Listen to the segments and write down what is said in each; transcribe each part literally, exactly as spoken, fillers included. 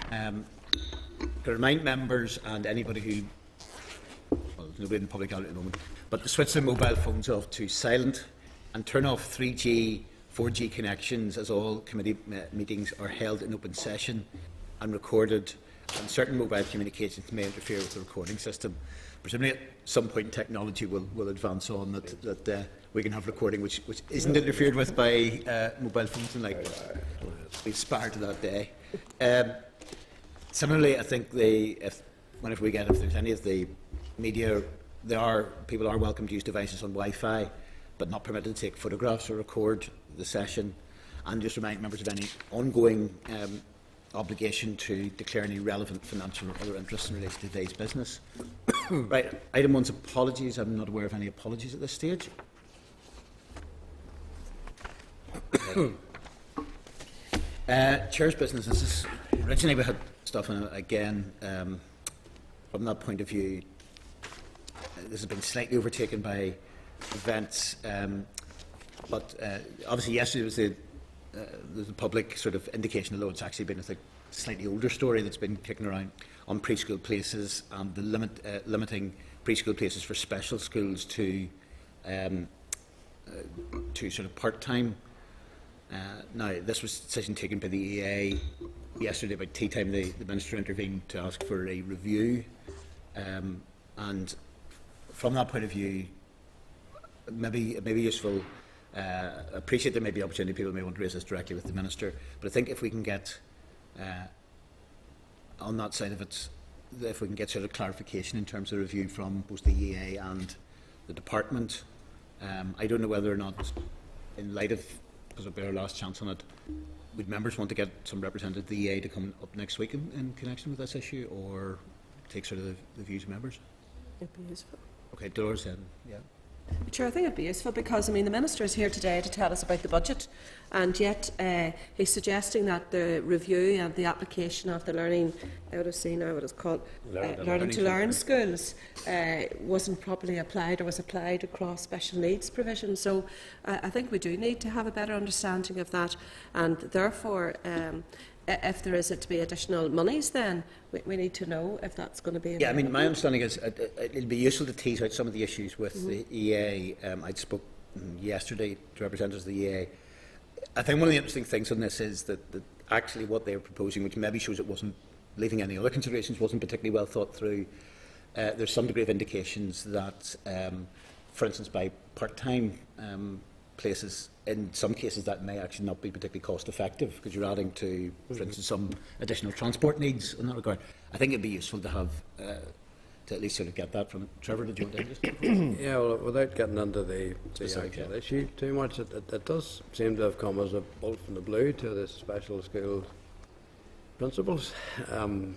Um, to remind members and anybody who, well, there's nobody in the public out at the moment, but to switch their mobile phones off to silent and turn off three G, four G connections, as all committee meetings are held in open session and recorded, and certain mobile communications may interfere with the recording system. Presumably at some point technology will, will advance on that, that uh, we can have recording which, which isn't interfered with by uh, mobile phones and like we aspire to that day. Um, similarly, I think the, if, whenever we get, if there's any of the media, there are, people are welcome to use devices on Wi-Fi, but not permitted to take photographs or record the session. And just remind members of any ongoing um, obligation to declare any relevant financial or other interests in relation to today's business. Right, item one's apologies. I'm not aware of any apologies at this stage. uh, Chair's business. This is, originally we had stuff in it again. Um, from that point of view, this has been slightly overtaken by events. Um, but uh, obviously yesterday was the Uh, there's a public sort of indication, although it's actually been a th slightly older story that's been kicking around on preschool places and the limit, uh, limiting preschool places for special schools to um, uh, to sort of part-time. Uh, now, this was a decision taken by the E A yesterday about tea time. The, the Minister intervened to ask for a review, um, and from that point of view, maybe it may be useful. Uh, I appreciate there may be opportunity, people may want to raise this directly with the Minister, but I think if we can get uh, on that side of it, if we can get sort of clarification in terms of review from both the E A and the Department, um, I don't know whether or not, in light of, because it'll be our last chance on it, would members want to get some representative of the E A to come up next week in, in connection with this issue, or take sort of the, the views of members? It'd be useful. Okay, Dolores then, yeah. Sure, I think it would be useful because I mean the Minister is here today to tell us about the budget, and yet uh, he's suggesting that the review and the application of the learning, I would have seen now what it's called, uh, learning, learning to learn schools uh, wasn't properly applied or was applied across special needs provision. So uh, I think we do need to have a better understanding of that, and therefore um, if there is to be additional monies, then we, we need to know if that's going to be available. Yeah, I mean, my understanding is uh, it'll be useful to tease out some of the issues with mm-hmm. the E A. Um, I spoke yesterday to representatives of the E A. I think one of the interesting things on this is that, that actually what they are proposing, which maybe shows it wasn't leaving any other considerations, wasn't particularly well thought through. Uh, there's some degree of indications that, um, for instance, by part-time um, places, in some cases that may actually not be particularly cost effective because you're adding to, for instance, some additional transport needs in that regard. I think it'd be useful to have, uh, to at least sort of get that from it. Trevor, did you want to just? Yeah, well, without getting into the, the Sorry, actual yeah. issue too much, it, it, it does seem to have come as a bolt from the blue to the special school principals. Um,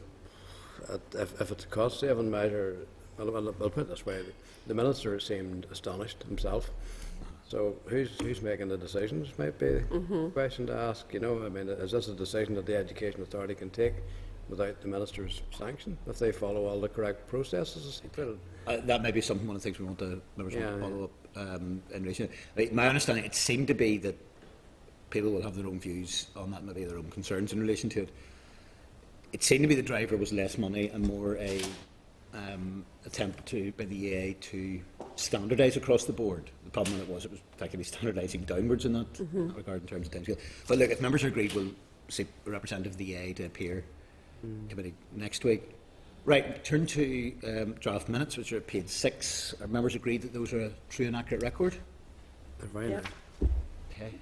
if, if it's a cost-saving measure, well, well, I'll put it this way, the Minister seemed astonished himself. So who's who's making the decisions might be mm-hmm. a question to ask. You know, I mean, is this a decision that the Education Authority can take without the Minister's sanction if they follow all the correct processes, as he put it? Uh, that may be something, one of the things we want to, members yeah, want to follow yeah. up um, in relation. Like, my understanding, it seemed to be that people will have their own views on that, maybe their own concerns in relation to it. It seemed to be the driver was less money and more a um, attempt to by the E A to standardise across the board. The problem with it was it was effectively standardising downwards in that, mm-hmm. in that regard in terms of timescale. But look, if members are agreed, we'll see a representative of the E A to appear mm. committee next week. Right, turn to um, draft minutes, which are at page six. Are members agreed that those are a true and accurate record? They're very yeah. nice. Okay.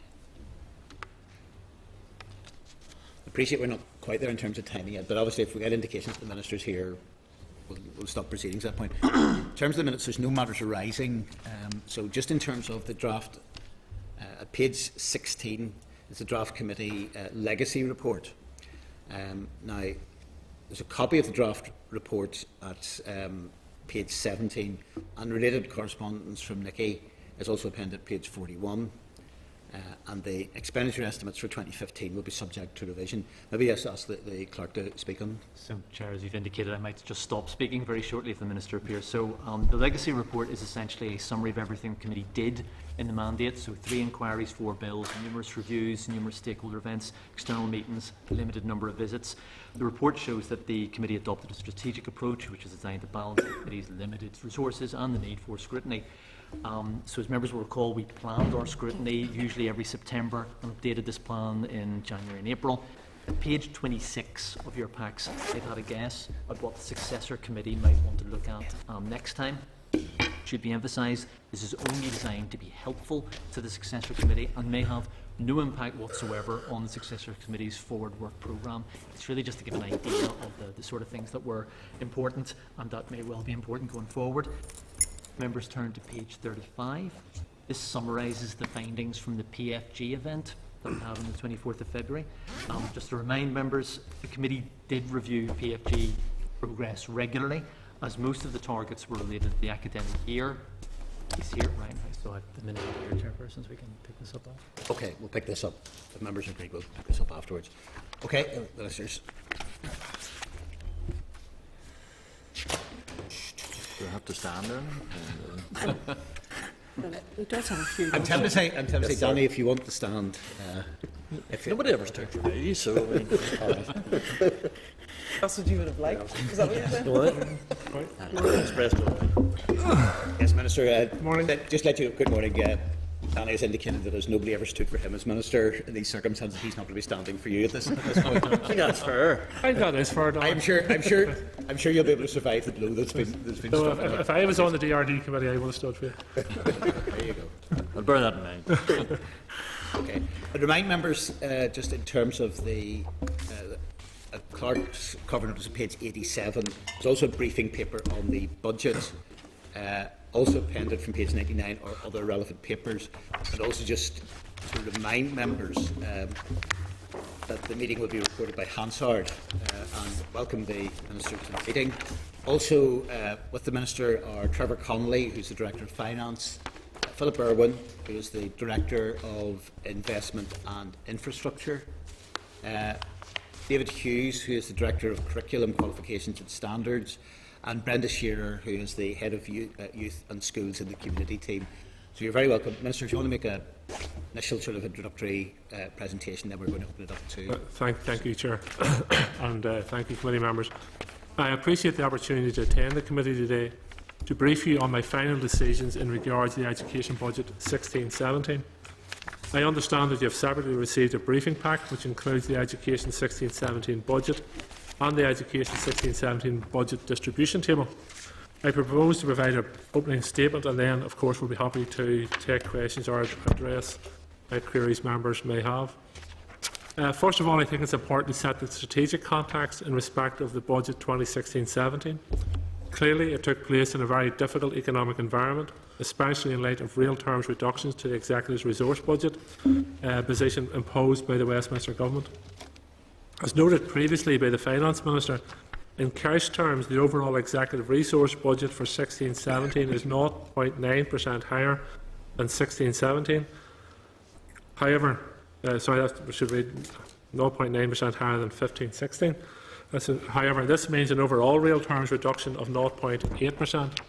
Appreciate we're not quite there in terms of timing yet, but obviously if we get indications that the Minister's here, We'll, we'll stop proceedings at that point. In terms of the minutes, there's no matters arising. Um, so just in terms of the draft, uh, at page sixteen is the draft committee uh, legacy report. Um, now, there's a copy of the draft report at um, page seventeen, and related correspondence from Nikki is also appended at page forty-one. uh, and the expenditure estimates for twenty fifteen will be subject to revision. Maybe I'll ask the, the clerk to speak on. So, Chair, as you've indicated, I might just stop speaking very shortly if the Minister appears. So, um, the Legacy Report is essentially a summary of everything the committee did in the mandate. So, three inquiries, four bills, numerous reviews, numerous stakeholder events, external meetings, a limited number of visits. The report shows that the committee adopted a strategic approach which is designed to balance the committee's limited resources and the need for scrutiny. Um, so, as members will recall, we planned our scrutiny usually every September and updated this plan in January and April. At page twenty-six of your packs, I've had a guess at what the successor committee might want to look at um, next time. Should be emphasised, this is only designed to be helpful to the successor committee and may have no impact whatsoever on the successor committee's forward work programme. It's really just to give an idea of the, the sort of things that were important and that may well be important going forward. Members turn to page thirty-five. This summarises the findings from the P F G event that we had on the twenty-fourth of February. Um, just to remind members, the committee did review P F G progress regularly, as most of the targets were related to the academic year. He's here, Ryan. I still have the minute here, Chairperson, so we can pick this up off. Okay, we'll pick this up. If members agree, we'll pick this up afterwards. Okay, uh, Ministers. Do I have to stand there? It does have a few. I'm tempted to say, I'm tempted to say, Danny, if you want to stand. Uh, if you, Nobody ever's took the lady, so I mean, That's what you would have liked. Is that what you're saying? what? Expressed it. yes, Minister. Uh, Good morning. let- Just let you. Good morning. Uh, Danny has indicated that there's nobody ever stood for him as Minister. In these circumstances, he's not going to be standing for you at this, at this point. I think that's fair. I think that is fair. Don. I'm sure. I'm sure. I'm sure you'll be able to survive the blow that's been that's been So struck. if, if I was on the D R D committee, I would have stood for you. There you go. I'll bear that in mind. Okay. I remind members, uh, just in terms of the uh, uh, Clark's cover notice on page eighty-seven, there's also a briefing paper on the budget, uh, also appended from page ninety-nine, or other relevant papers. And also just to remind members um, that the meeting will be recorded by Hansard, uh, and welcome the Minister to the meeting. Also uh, with the Minister are Trevor Connolly, who's the Director of Finance, Philip Irwin, who is the Director of Investment and Infrastructure, uh, David Hughes, who is the Director of Curriculum, Qualifications and Standards, and Brenda Shearer, who is the Head of Youth, uh, Youth and Schools in the Community Team. So you're very welcome. Minister, if you want to make an initial sort of introductory uh, presentation, then we're going to open it up to... Uh, thank, thank you, Chair, and uh, thank you, committee members. I appreciate the opportunity to attend the committee today to brief you on my final decisions in regard to the education budget sixteen seventeen. I understand that you have separately received a briefing pack which includes the education sixteen seventeen budget and the education sixteen seventeen budget distribution table. I propose to provide an opening statement and then, of course, we'll be happy to take questions or address uh, queries members may have. Uh, first of all, I think it's important to set the strategic context in respect of the budget twenty sixteen seventeen. Clearly, it took place in a very difficult economic environment, especially in light of real terms reductions to the Executive's resource budget uh, position imposed by the Westminster Government. As noted previously by the Finance Minister, in cash terms, the overall Executive resource budget for sixteen seventeen is zero point nine percent higher than sixteen seventeen. However, uh, sorry, that should read zero point nine percent higher than fifteen sixteen. That's a, however, this means an overall real terms reduction of zero point eight percent.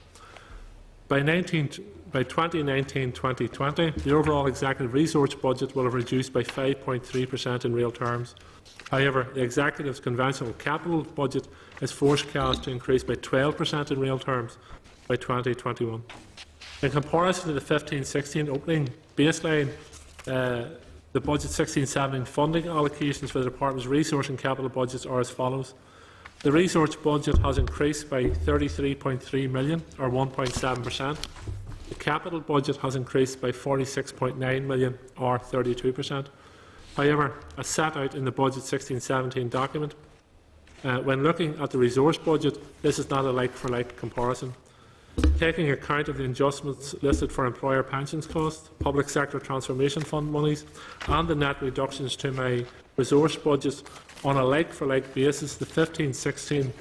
By, by twenty nineteen twenty twenty, the overall Executive resource budget will have reduced by five point three percent in real terms. However, the Executive's conventional capital budget is forecast to increase by twelve percent in real terms by twenty twenty-one. In comparison to the fifteen sixteen opening baseline, uh, the budget sixteen seventeen funding allocations for the Department's resource and capital budgets are as follows. The resource budget has increased by thirty-three point three million pounds, or one point seven percent. The capital budget has increased by forty-six point nine million pounds, or thirty-two percent. However, as set out in the budget sixteen seventeen document, uh, when looking at the resource budget, this is not a like-for-like comparison. Taking account of the adjustments listed for employer pensions costs, public sector transformation fund monies, and the net reductions to my resource budgets on a like-for-like basis, the fifteen sixteen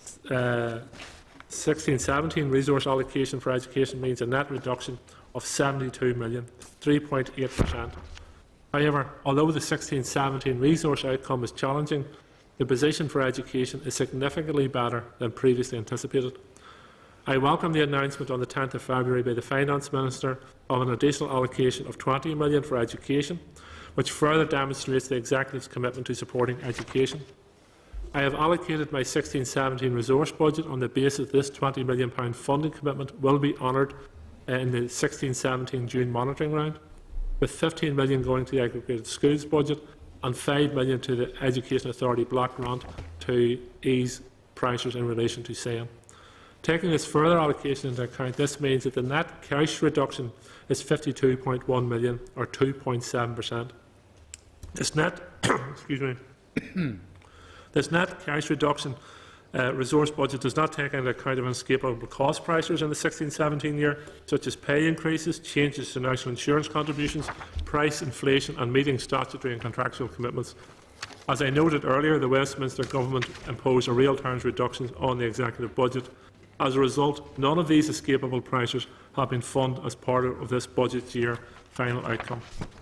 seventeen resource allocation for education means a net reduction of seventy-two million pounds, three point eight percent. However, although the sixteen seventeen resource outcome is challenging, the position for education is significantly better than previously anticipated. I welcome the announcement on the tenth of February by the Finance Minister of an additional allocation of twenty million pounds for education, which further demonstrates the Executive's commitment to supporting education. I have allocated my sixteen seventeen resource budget on the basis this twenty million pounds funding commitment will be honoured in the sixteen seventeen June monitoring round, with fifteen million pounds going to the aggregated schools budget and five million pounds to the Education Authority block grant to ease pressures in relation to S E A M. Taking this further allocation into account, this means that the net cash reduction is fifty-two point one million pounds, or two point seven percent. This net, excuse me, this net cash reduction uh, resource budget does not take into account of unescapable cost pressures in the sixteen seventeen year, such as pay increases, changes to national insurance contributions, price inflation and meeting statutory and contractual commitments. As I noted earlier, the Westminster Government imposed a real terms reductions on the executive budget. As a result, none of these escapable pressures have been funded as part of this budget year final outcome.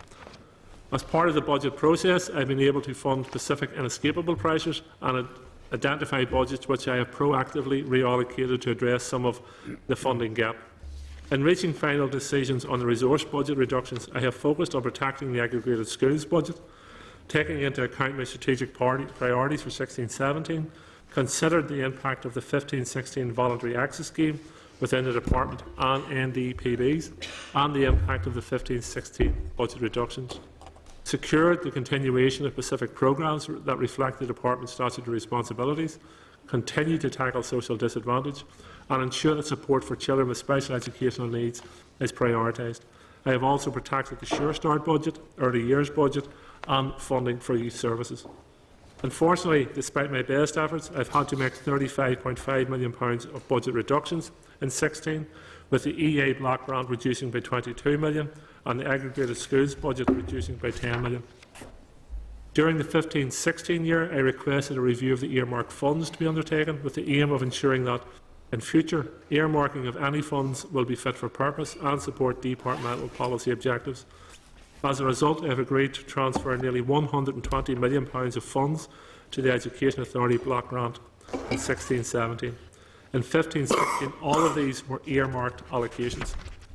As part of the budget process, I have been able to fund specific inescapable pressures and identify budgets which I have proactively reallocated to address some of the funding gap. In reaching final decisions on the resource budget reductions, I have focused on protecting the aggregated schools budget, taking into account my strategic priorities for sixteen seventeen, considered the impact of the fifteen sixteen voluntary exit scheme within the department and N D P Bs, and the impact of the fifteen sixteen budget reductions, secured the continuation of specific programmes that reflect the department's statutory responsibilities, continue to tackle social disadvantage, and ensure that support for children with special educational needs is prioritised. I have also protected the Sure Start budget, early years budget, and funding for youth services. Unfortunately, despite my best efforts, I have had to make thirty-five point five million pounds of budget reductions in sixteen, with the E A block grant reducing by twenty-two million pounds and the aggregated schools budget reducing by ten million pounds. During the fifteen sixteen year, I requested a review of the earmarked funds to be undertaken, with the aim of ensuring that, in future, earmarking of any funds will be fit for purpose and support departmental policy objectives. As a result, I have agreed to transfer nearly one hundred and twenty million pounds of funds to the Education Authority block grant in sixteen seventeen. In fifteen sixteen, all of these were earmarked allocations.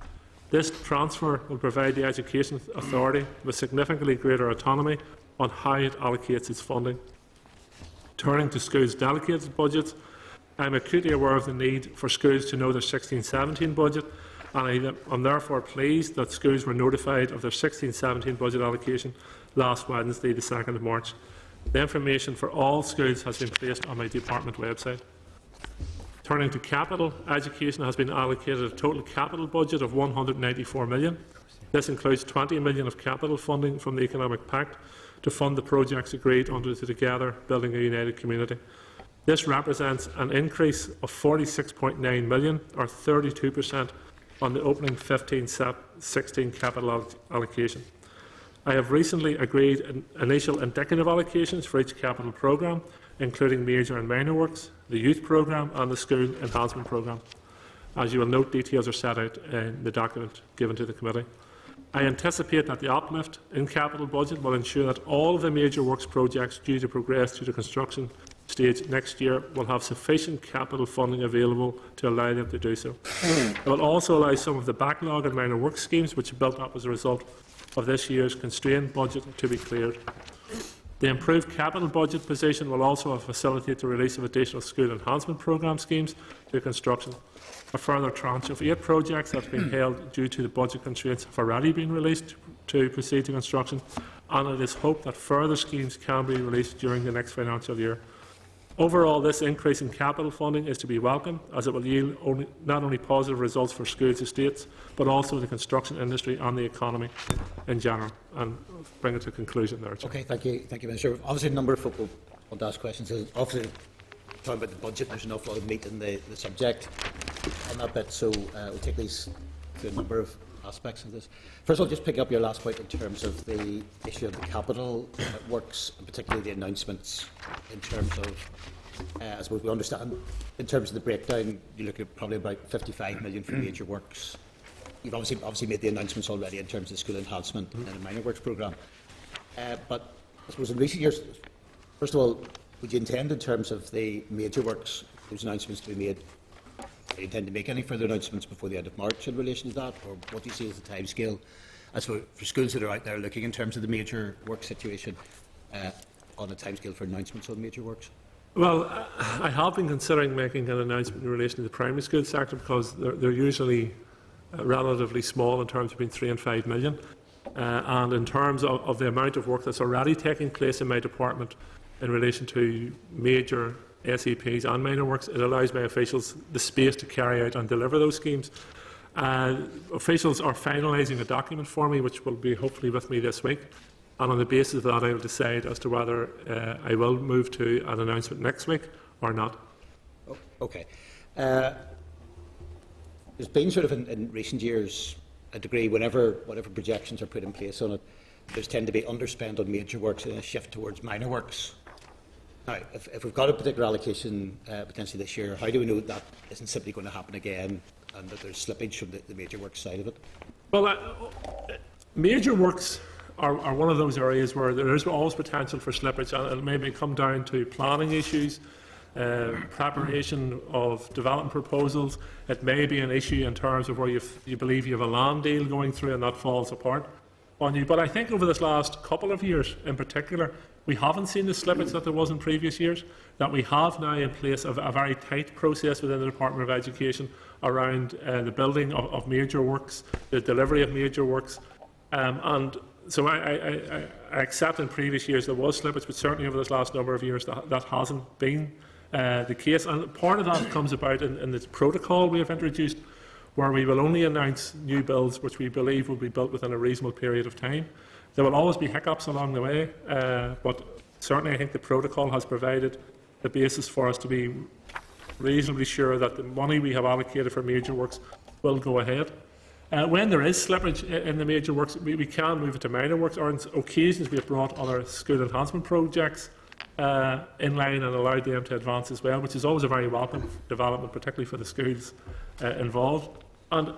This transfer will provide the Education Authority with significantly greater autonomy on how it allocates its funding. Turning to schools' delegated budgets, I am acutely aware of the need for schools to know their sixteen seventeen budget, and I am therefore pleased that schools were notified of their sixteen seventeen budget allocation last Wednesday, the second of March. The information for all schools has been placed on my department website. Turning to capital, education has been allocated a total capital budget of one hundred and ninety-four million pounds. This includes twenty million pounds of capital funding from the Economic Pact to fund the projects agreed under the Together Building a United Community. This represents an increase of forty-six point nine million pounds, or thirty-two percent, on the opening fifteen sixteen capital allocation. I have recently agreed an initial indicative allocations for each capital programme, including major and minor works, the youth programme and the school enhancement programme. As you will note, details are set out in the document given to the committee. I anticipate that the uplift in capital budget will ensure that all of the major works projects due to progress to the construction stage next year will have sufficient capital funding available to allow them to do so. It will also allow some of the backlog and minor work schemes which built up as a result of this year's constrained budget to be cleared. The improved capital budget position will also facilitate the release of additional school enhancement programme schemes to construction. A further tranche of eight projects that have been held due to the budget constraints have already been released to proceed to construction, and it is hoped that further schemes can be released during the next financial year. Overall, this increase in capital funding is to be welcomed, as it will yield only, not only positive results for schools estates, but also the construction industry and the economy in general. And I'll bring it to conclusion there. Okay, thank you, thank you, Minister. Obviously, a number of folk will want to ask questions. Obviously, talking about the budget, there's an awful lot of meat in the, the subject on that bit, so uh, we'll take these to a number of aspects of this. First of all, just pick up your last point in terms of the issue of the capital uh, works, and particularly the announcements in terms of, uh, as we understand, in terms of the breakdown, you look at probably about fifty-five million for major works. You've obviously, obviously made the announcements already in terms of the school enhancement and the minor works programme. Uh, but I suppose in recent years, first of all, would you intend in terms of the major works, those announcements to be made, do you intend to make any further announcements before the end of March in relation to that, or what do you see as the timescale as for, for schools that are out there looking in terms of the major work situation uh, on a timescale for announcements on major works? Well, I have been considering making an announcement in relation to the primary school sector because they're, they're usually uh, relatively small in terms of between three and five million. Uh, and in terms of, of the amount of work that's already taking place in my department in relation to major S E Ps and minor works, it allows my officials the space to carry out and deliver those schemes. Uh, officials are finalising a document for me, which will be hopefully with me this week. And on the basis of that, I will decide as to whether uh, I will move to an announcement next week or not. Oh, okay. Uh, there's been sort of in, in recent years a degree, whenever whatever projections are put in place on it, there's tend to be underspend on major works and a shift towards minor works. Now, if, if we've got a particular allocation uh, potentially this year, how do we know that, that isn't simply going to happen again and that there's slippage from the, the major works side of it? Well, uh, major works Are, are one of those areas where there is always potential for slippage, and it may come down to planning issues, uh, preparation of development proposals. It may be an issue in terms of where you've, you believe you have a land deal going through and that falls apart on you. But I think over this last couple of years in particular, we haven't seen the slippage that there was in previous years, that we have now in place a, a very tight process within the Department of Education around uh, the building of, of major works, the delivery of major works, um, and So I, I, I, I accept in previous years there was slippage, but certainly over this last number of years that, that hasn't been uh, the case. And part of that comes about in, in this protocol we have introduced, where we will only announce new builds which we believe will be built within a reasonable period of time. There will always be hiccups along the way, uh, but certainly I think the protocol has provided the basis for us to be reasonably sure that the money we have allocated for major works will go ahead. Uh, when there is slippage in the major works, we, we can move it to minor works, or on occasions we have brought other school enhancement projects uh, in line and allowed them to advance as well, which is always a very welcome development, particularly for the schools uh, involved. And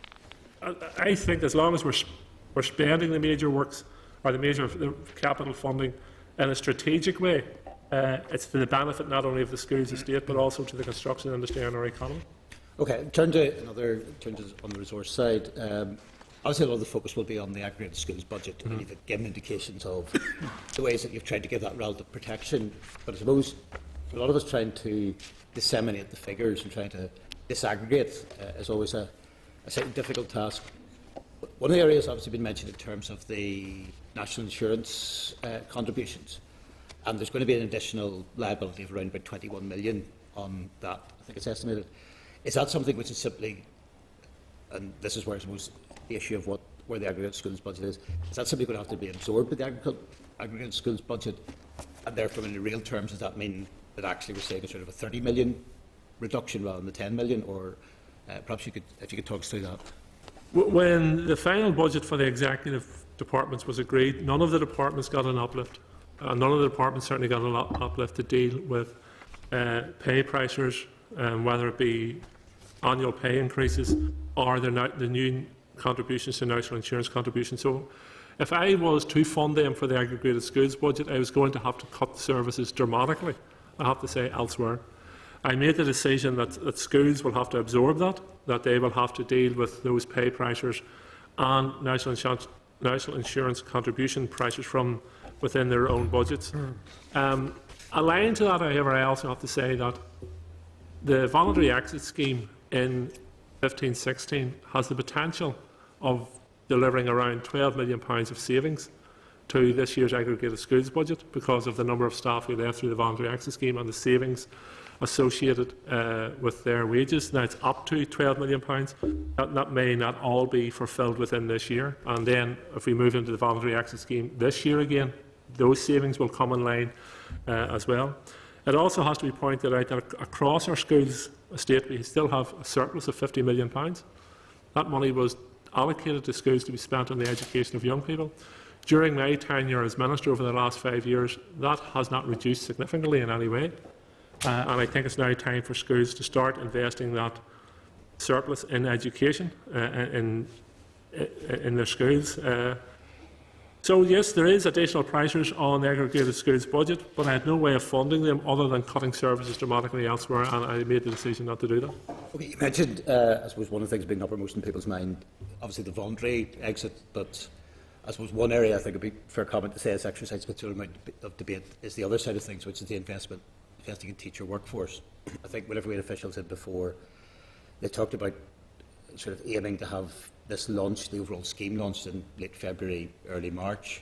I, I think as long as we're, we're spending the major works, or the major the capital funding, in a strategic way, uh, it's for the benefit not only of the schools estate, but also to the construction industry and our economy. Okay, turn to another, turn to on the resource side. Um, obviously, a lot of the focus will be on the aggregate schools budget, mm-hmm. and you've given indications of the ways that you've tried to give that relative protection. But I suppose for a lot of us trying to disseminate the figures and trying to disaggregate uh, is always a, a slightly difficult task. One of the areas obviously been mentioned in terms of the national insurance uh, contributions, and there's going to be an additional liability of around about twenty-one million on that. I think it's estimated. Is that something which is simply, and this is where I suppose the issue of what where the aggregate schools budget is, is that simply going to have to be absorbed by the aggregate, aggregate schools budget, and therefore in real terms does that mean that actually we're saying a sort of a thirty million reduction rather than the ten million, or uh, perhaps you could, if you could talk us through that. When the final budget for the executive departments was agreed, none of the departments got an uplift, and none of the departments certainly got an uplift to deal with uh, pay pressures, um, whether it be annual pay increases or the, the new contributions to national insurance contributions. So if I was to fund them for the aggregated schools budget, I was going to have to cut the services dramatically, I have to say, elsewhere. I made the decision that, that schools will have to absorb that, that they will have to deal with those pay pressures and national insurance, national insurance contribution pressures from within their own budgets. Mm. Um, aligned to that, however, I also have to say that the voluntary exit scheme in fifteen sixteen has the potential of delivering around twelve million pounds of savings to this year's aggregated schools budget because of the number of staff who left through the voluntary exit scheme and the savings associated uh, with their wages. Now it's up to twelve million pounds. That, that may not all be fulfilled within this year. And then if we move into the voluntary exit scheme this year again, those savings will come in line uh, as well. It also has to be pointed out that across our schools estate we still have a surplus of fifty million pounds. That money was allocated to schools to be spent on the education of young people. During my tenure as Minister over the last five years, that has not reduced significantly in any way. Uh, and I think it's now time for schools to start investing that surplus in education, uh, in, in their schools. Uh, So yes, there is additional pressures on the aggregated schools budget, but I had no way of funding them other than cutting services dramatically elsewhere, and I made the decision not to do that. Okay, you mentioned, uh, I suppose, one of the things being uppermost in people's mind, obviously the voluntary exit, but I suppose one area I think would be fair comment to say is exercise considerable amount of debate is the other side of things, which is the investment, investing in teacher workforce. I think whenever we had officials in before, they talked about sort of aiming to have this launched, the overall scheme launched in late February, early March.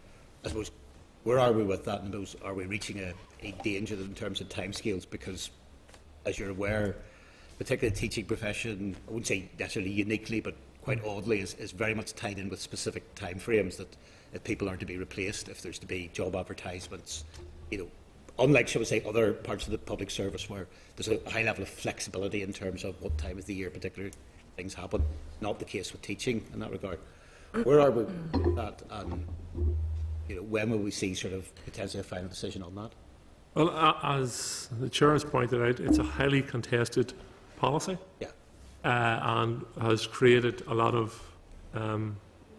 I suppose, where are we with that? And those, are we reaching a, a danger in terms of timescales? Because, as you're aware, particularly the teaching profession, I wouldn't say necessarily uniquely, but quite oddly, is, is very much tied in with specific timeframes that if people are to be replaced, if there's to be job advertisements, you know, unlike, shall we say, other parts of the public service where there's a high level of flexibility in terms of what time of the year particular things happen. Not the case with teaching in that regard. Where are we with that, and you know, when will we see sort of potentially a final decision on that? Well, uh, as the Chair has pointed out, it's a highly contested policy, Yeah. uh, and has created a lot of um,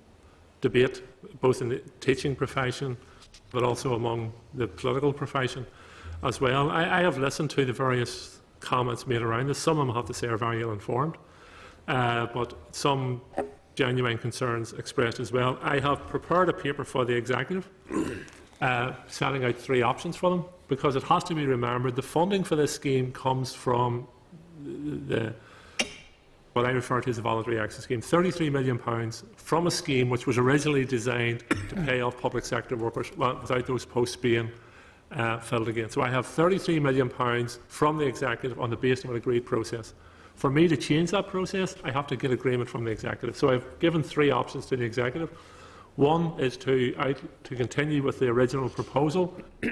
debate, both in the teaching profession, but also among the political profession as well. I, I have listened to the various comments made around this. Some of them, I have to say, are very ill-informed, uh, but some genuine concerns expressed as well. I have prepared a paper for the Executive, uh, setting out three options for them, because it has to be remembered the funding for this scheme comes from the, what I refer to as the voluntary exit scheme, thirty-three million pounds from a scheme which was originally designed to pay off public sector workers without those posts being uh, filled again. So I have thirty-three million pounds from the Executive on the basis of an agreed process. For me to change that process, I have to get agreement from the Executive. So I've given three options to the Executive. One is to, out, to continue with the original proposal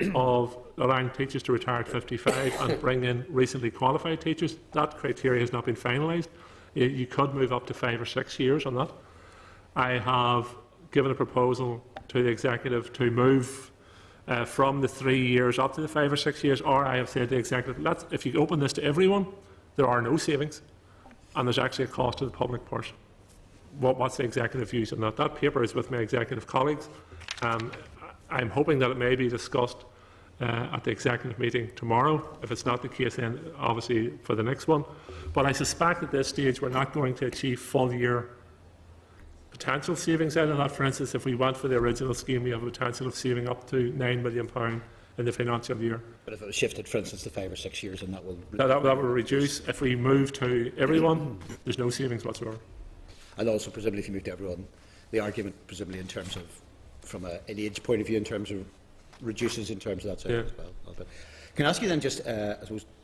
of allowing teachers to retire at fifty-five and bring in recently qualified teachers. That criteria has not been finalised. You, you could move up to five or six years on that. I have given a proposal to the Executive to move uh, from the three years up to the five or six years, or I have said to the Executive, let's, if you open this to everyone, there are no savings, and there's actually a cost to the public purse. What, what's the Executive views on that? That paper is with my Executive colleagues. Um, I'm hoping that it may be discussed uh, at the Executive meeting tomorrow. If it's not the case, then obviously for the next one. But I suspect at this stage we're not going to achieve full year potential savings out of that. For instance, if we went for the original scheme, we have a potential of saving up to nine million pounds in the financial year. But if it was shifted, for instance, to five or six years, and that will That, that, that will reduce. If we move to everyone, there's no savings whatsoever. And also, presumably, if you move to everyone, the argument, presumably, in terms of, from a, an age point of view, in terms of reduces in terms of that side Yeah. as well. But can I ask you then, just uh, I suppose,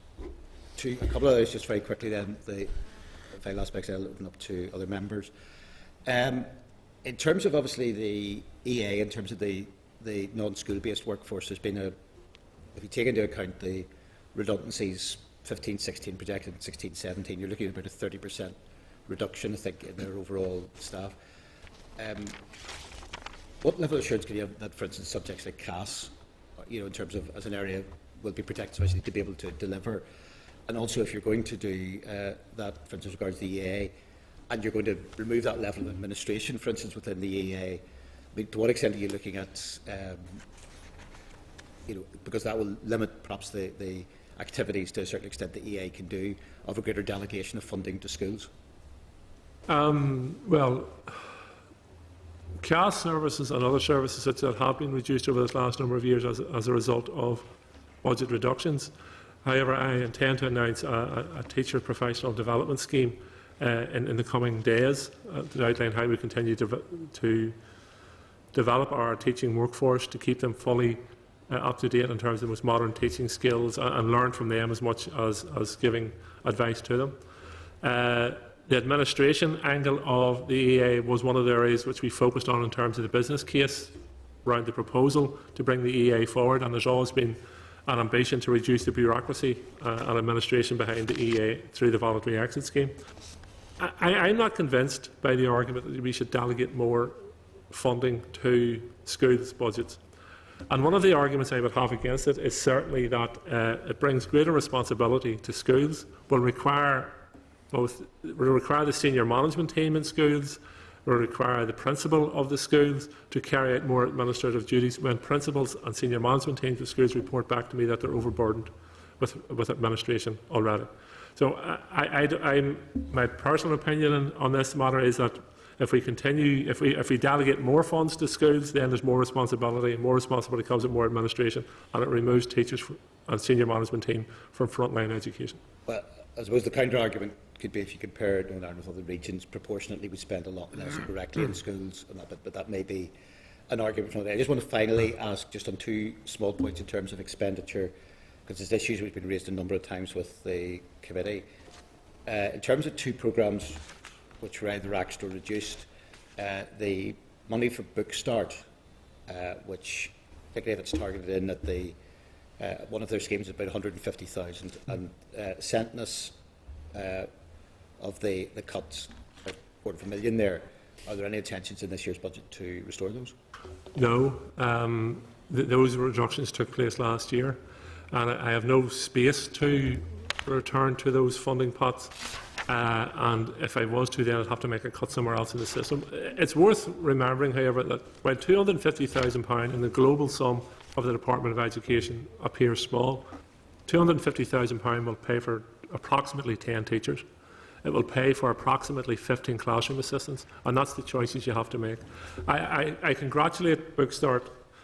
two, a couple of others, just very quickly. Then the final aspects I'll open up to other members. Um, in terms of obviously the E A, in terms of the the non-school-based workforce, there's been a, if you take into account the redundancies, fifteen sixteen projected, sixteen seventeen, you're looking at about a thirty percent reduction, I think, in their overall staff. Um, what level of assurance can you have that, for instance, subjects like C A S, you know, in terms of as an area, will be protected, especially to be able to deliver? And also, if you're going to do uh, that, for instance, regards to the E A, and you're going to remove that level of administration, for instance, within the E A, I mean, to what extent are you looking at, um, you know, because that will limit perhaps the, the activities to a certain extent the E A can do, of a greater delegation of funding to schools? Um, well, C A S services and other services such that have been reduced over this last number of years as, as a result of budget reductions. However, I intend to announce a, a, a teacher professional development scheme uh, in, in the coming days uh, to outline how we continue to, to develop our teaching workforce to keep them fully uh, up to date in terms of the most modern teaching skills and, and learn from them as much as, as giving advice to them. Uh, the administration angle of the E A was one of the areas which we focused on in terms of the business case around the proposal to bring the E A forward, and there's always been an ambition to reduce the bureaucracy uh, and administration behind the E A through the voluntary exit scheme. I, I'm not convinced by the argument that we should delegate more funding to schools' budgets. And one of the arguments I would have against it is certainly that uh, it brings greater responsibility to schools, will require both will require the senior management team in schools will require the principal of the schools to carry out more administrative duties when principals and senior management teams of schools report back to me that they're overburdened with, with administration already. So I, I, I, my personal opinion on this matter is that if we continue, if we, if we delegate more funds to schools, then there's more responsibility, and more responsibility comes with more administration, and it removes teachers and senior management team from frontline education. Well, I suppose the counter-argument could be if you compare Northern Ireland with other regions, proportionately we spend a lot less directly in schools, and that, but, but that may be an argument from there. I just want to finally ask just on two small points in terms of expenditure, because this issue has been raised a number of times with the committee. Uh, in terms of two programmes which were either axed or reduced, uh, the money for Book Start, uh, which particularly if it's targeted in at the uh, one of their schemes is about one hundred and fifty thousand, and uh, Sentinus uh, of the, the cuts, about a quarter of a million there. Are there any intentions in this year's budget to restore those? No. Um, th those reductions took place last year, and I, I have no space to return to those funding pots. Uh, and if I was to, then I'd have to make a cut somewhere else in the system. It's worth remembering, however, that while two hundred and fifty thousand pounds in the global sum of the Department of Education appears small, two hundred and fifty thousand pounds will pay for approximately ten teachers. It will pay for approximately fifteen classroom assistants, and that's the choices you have to make. I, I, I congratulate Book Start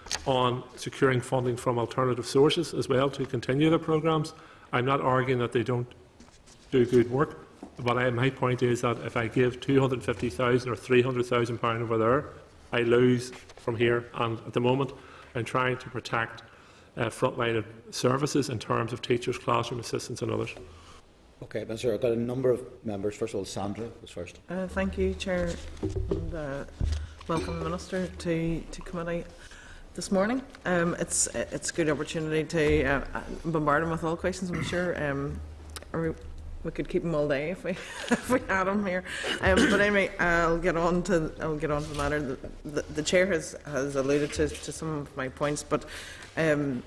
on securing funding from alternative sources as well to continue their programmes. I'm not arguing that they don't do good work, but I, my point is that if I give two hundred and fifty thousand or three hundred thousand pounds over there, I lose from here. And at the moment, I'm trying to protect uh, frontline services in terms of teachers, classroom assistants and others. Okay, Minister, I've got a number of members. First of all, Sandra was first. Uh, thank you, Chair, and uh, welcome the Minister to, to committee this morning. Um, it's it's a good opportunity to uh, bombard him with all questions, I'm sure. Um, or we could keep him all day if we if we had him here. Um, but anyway, I'll get on to I'll get on to the matter. The, the, the Chair has has alluded to, to some of my points, but. Um,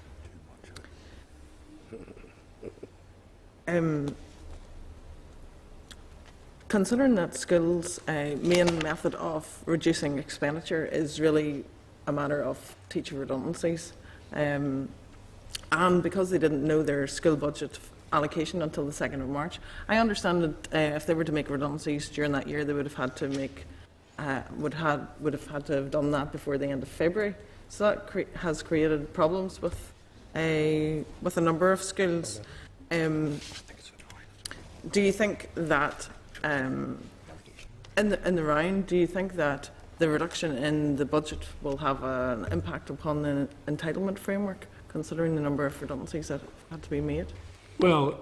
Um, considering that schools' uh, main method of reducing expenditure is really a matter of teacher redundancies, um, and because they didn't know their school budget allocation until the second of March, I understand that uh, if they were to make redundancies during that year, they would have had to make uh, would had would have had to have done that before the end of February. So that cre has created problems with a with a number of schools. Um, do you think that um, in the in the round, do you think that the reduction in the budget will have an impact upon the entitlement framework, considering the number of redundancies that have had to be made? Well,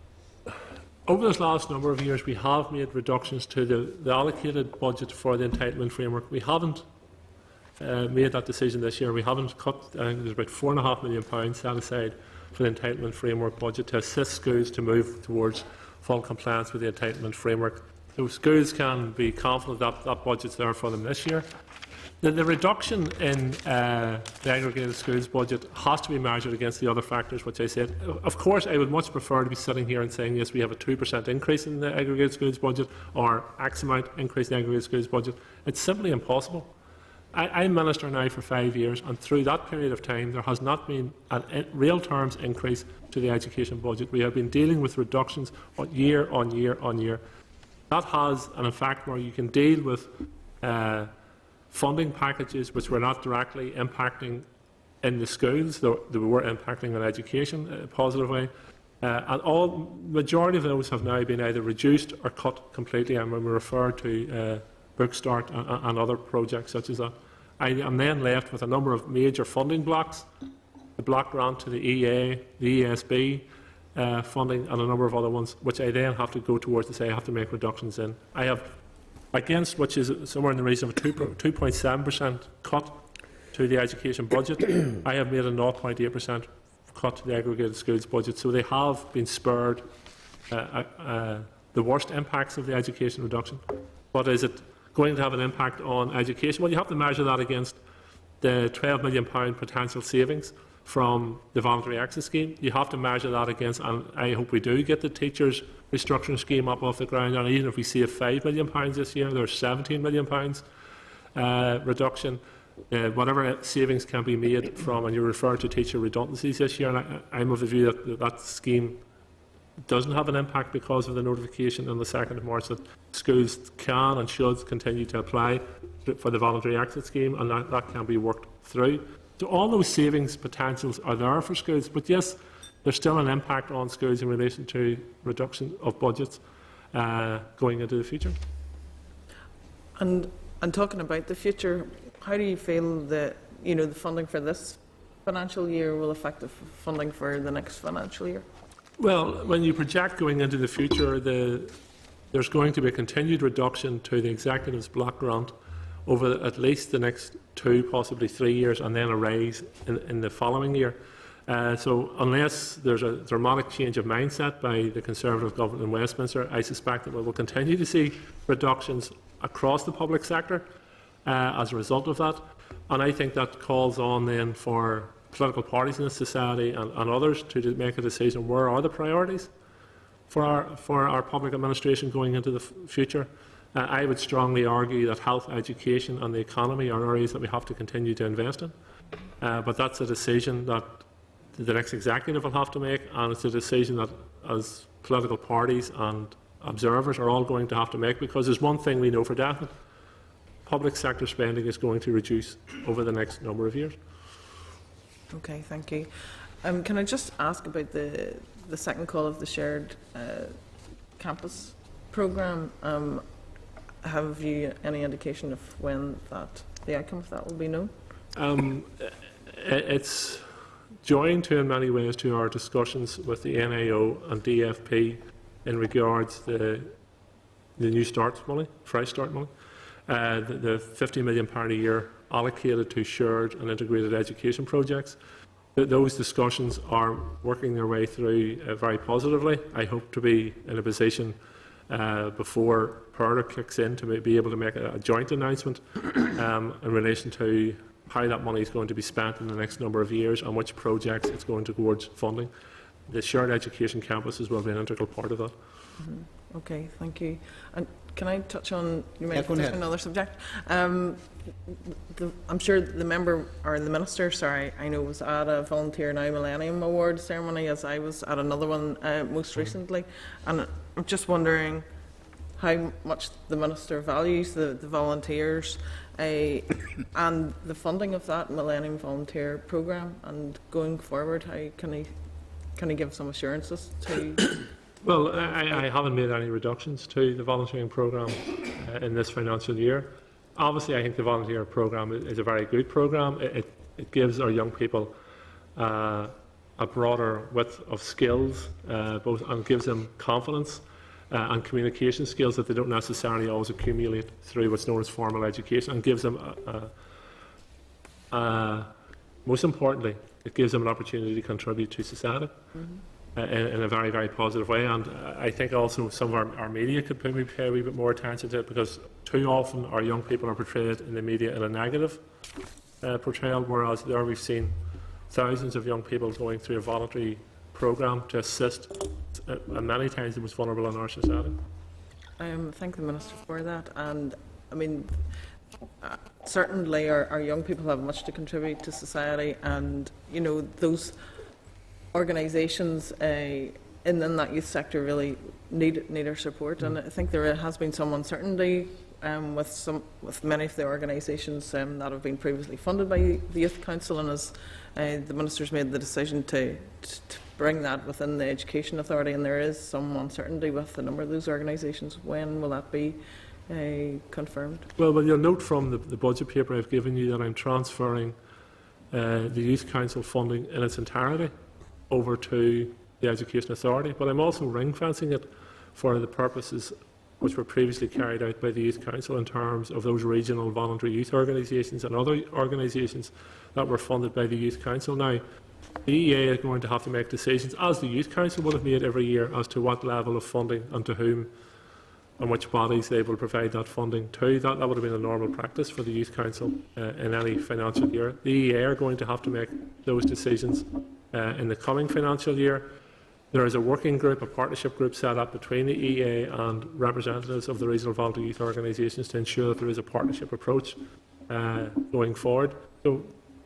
over this last number of years, we have made reductions to the, the allocated budget for the entitlement framework. We haven't uh, made that decision this year. We haven't cut. I think there's about four and a half million pounds set aside for the entitlement framework budget to assist schools to move towards full compliance with the entitlement framework. So schools can be confident that that budget's there for them this year. The, the reduction in uh, the aggregated schools budget has to be measured against the other factors which I said. Of course, I would much prefer to be sitting here and saying, yes, we have a two percent increase in the aggregated schools budget or X amount increase in the aggregated schools budget. It's simply impossible. I'm Minister now for five years, and through that period of time, there has not been a real terms increase to the education budget. We have been dealing with reductions on year on year on year. That has an effect where you can deal with uh, funding packages which were not directly impacting in the schools, though they were impacting on education in a positive way. Uh, and all majority of those have now been either reduced or cut completely, and when we refer to uh, Book Start and, and other projects such as that. I am then left with a number of major funding blocks, the block grant to the E A, the E S B uh, funding, and a number of other ones, which I then have to go towards to say I have to make reductions in. I have, against which is somewhere in the region of a two point seven percent cut to the education budget, I have made a zero point eight percent cut to the aggregated schools budget. So they have been spared uh, uh, the worst impacts of the education reduction. But is it going to have an impact on education? Well, you have to measure that against the twelve million pounds potential savings from the voluntary exit scheme. You have to measure that against, and I hope we do get the teachers' restructuring scheme up off the ground, and even if we save five million pounds this year, there's seventeen million pounds uh, reduction. Uh, whatever savings can be made from, and you refer to teacher redundancies this year, and I, I'm of the view that that scheme doesn't have an impact because of the notification on the second of March that schools can and should continue to apply for the voluntary exit scheme, and that, that can be worked through. So all those savings potentials are there for schools, but yes, there's still an impact on schools in relation to reduction of budgets uh, going into the future. And and talking about the future, how do you feel that, you know, the funding for this financial year will affect the f funding for the next financial year? Well, when you project going into the future, the, there's going to be a continued reduction to the executive's block grant over at least the next two, possibly three years, and then a rise in, in the following year. Uh, so unless there's a dramatic change of mindset by the Conservative government in Westminster, I suspect that we will continue to see reductions across the public sector uh, as a result of that. And I think that calls on then for political parties in the society and, and others to make a decision where are the priorities for our, for our public administration going into the f future. Uh, I would strongly argue that health, education and the economy are areas that we have to continue to invest in. Uh, but that's a decision that the next executive will have to make, and it's a decision that as political parties and observers are all going to have to make, because there's one thing we know for definite: public sector spending is going to reduce over the next number of years. Okay, thank you. Um, can I just ask about the the second call of the shared uh, campus programme? Um, have you any indication of when that the outcome of that will be known? Um, it's joined to in many ways to our discussions with the N A O and D F P in regards to the, the new start money, fresh start money, uh, the, the fifty million pounds a year allocated to shared and integrated education projects. Th those discussions are working their way through uh, very positively. I hope to be in a position uh, before P R D A kicks in to be able to make a, a joint announcement um, in relation to how that money is going to be spent in the next number of years and which projects it's going towards funding. The shared education campuses will be an integral part of that. Mm-hmm. Okay, thank you. And can I touch on, you might Yeah, go touch ahead. on another subject? Um, the, I'm sure the member, or the minister, sorry, I know was at a Volunteer Now Millennium Award ceremony, as I was at another one uh, most recently. And I'm just wondering how much the minister values the, the volunteers uh, and the funding of that Millennium Volunteer Programme, and going forward, how can he, can he give some assurances to... Well, I, I haven't made any reductions to the volunteering programme uh, in this financial year. Obviously, I think the volunteer programme is a very good programme. It, it, it gives our young people uh, a broader width of skills, uh, both, and gives them confidence uh, and communication skills that they don't necessarily always accumulate through what's known as formal education, and gives them, a, a, a, most importantly, it gives them an opportunity to contribute to society. Mm-hmm. In, in a very, very positive way. And uh, I think also some of our, our media could maybe pay a wee bit more attention to it, because too often our young people are portrayed in the media in a negative uh, portrayal, whereas there we've seen thousands of young people going through a voluntary programme to assist uh, and many times the most vulnerable in our society. I um, thank the Minister for that. And I mean, uh, certainly our, our young people have much to contribute to society, and you know, those organisations uh, in, in that youth sector really need need our support. Mm. And I think there has been some uncertainty um, with some with many of the organisations um, that have been previously funded by the Youth Council, and as uh, the Minister's made the decision to, to, to bring that within the Education Authority, and there is some uncertainty with a number of those organisations. When will that be uh, confirmed? Well, well, you'll note from the, the budget paper I've given you that I'm transferring uh, the Youth Council funding in its entirety over to the Education Authority, but I'm also ring-fencing it for the purposes which were previously carried out by the Youth Council in terms of those regional voluntary youth organisations and other organisations that were funded by the Youth Council. Now, the E A is going to have to make decisions, as the Youth Council would have made every year, as to what level of funding and to whom and which bodies they will provide that funding to. That, that would have been a normal practice for the Youth Council uh, in any financial year. The E A are going to have to make those decisions uh, in the coming financial year. There is a working group, a partnership group set up between the E A and representatives of the regional voluntary youth organisations to ensure that there is a partnership approach uh, going forward. So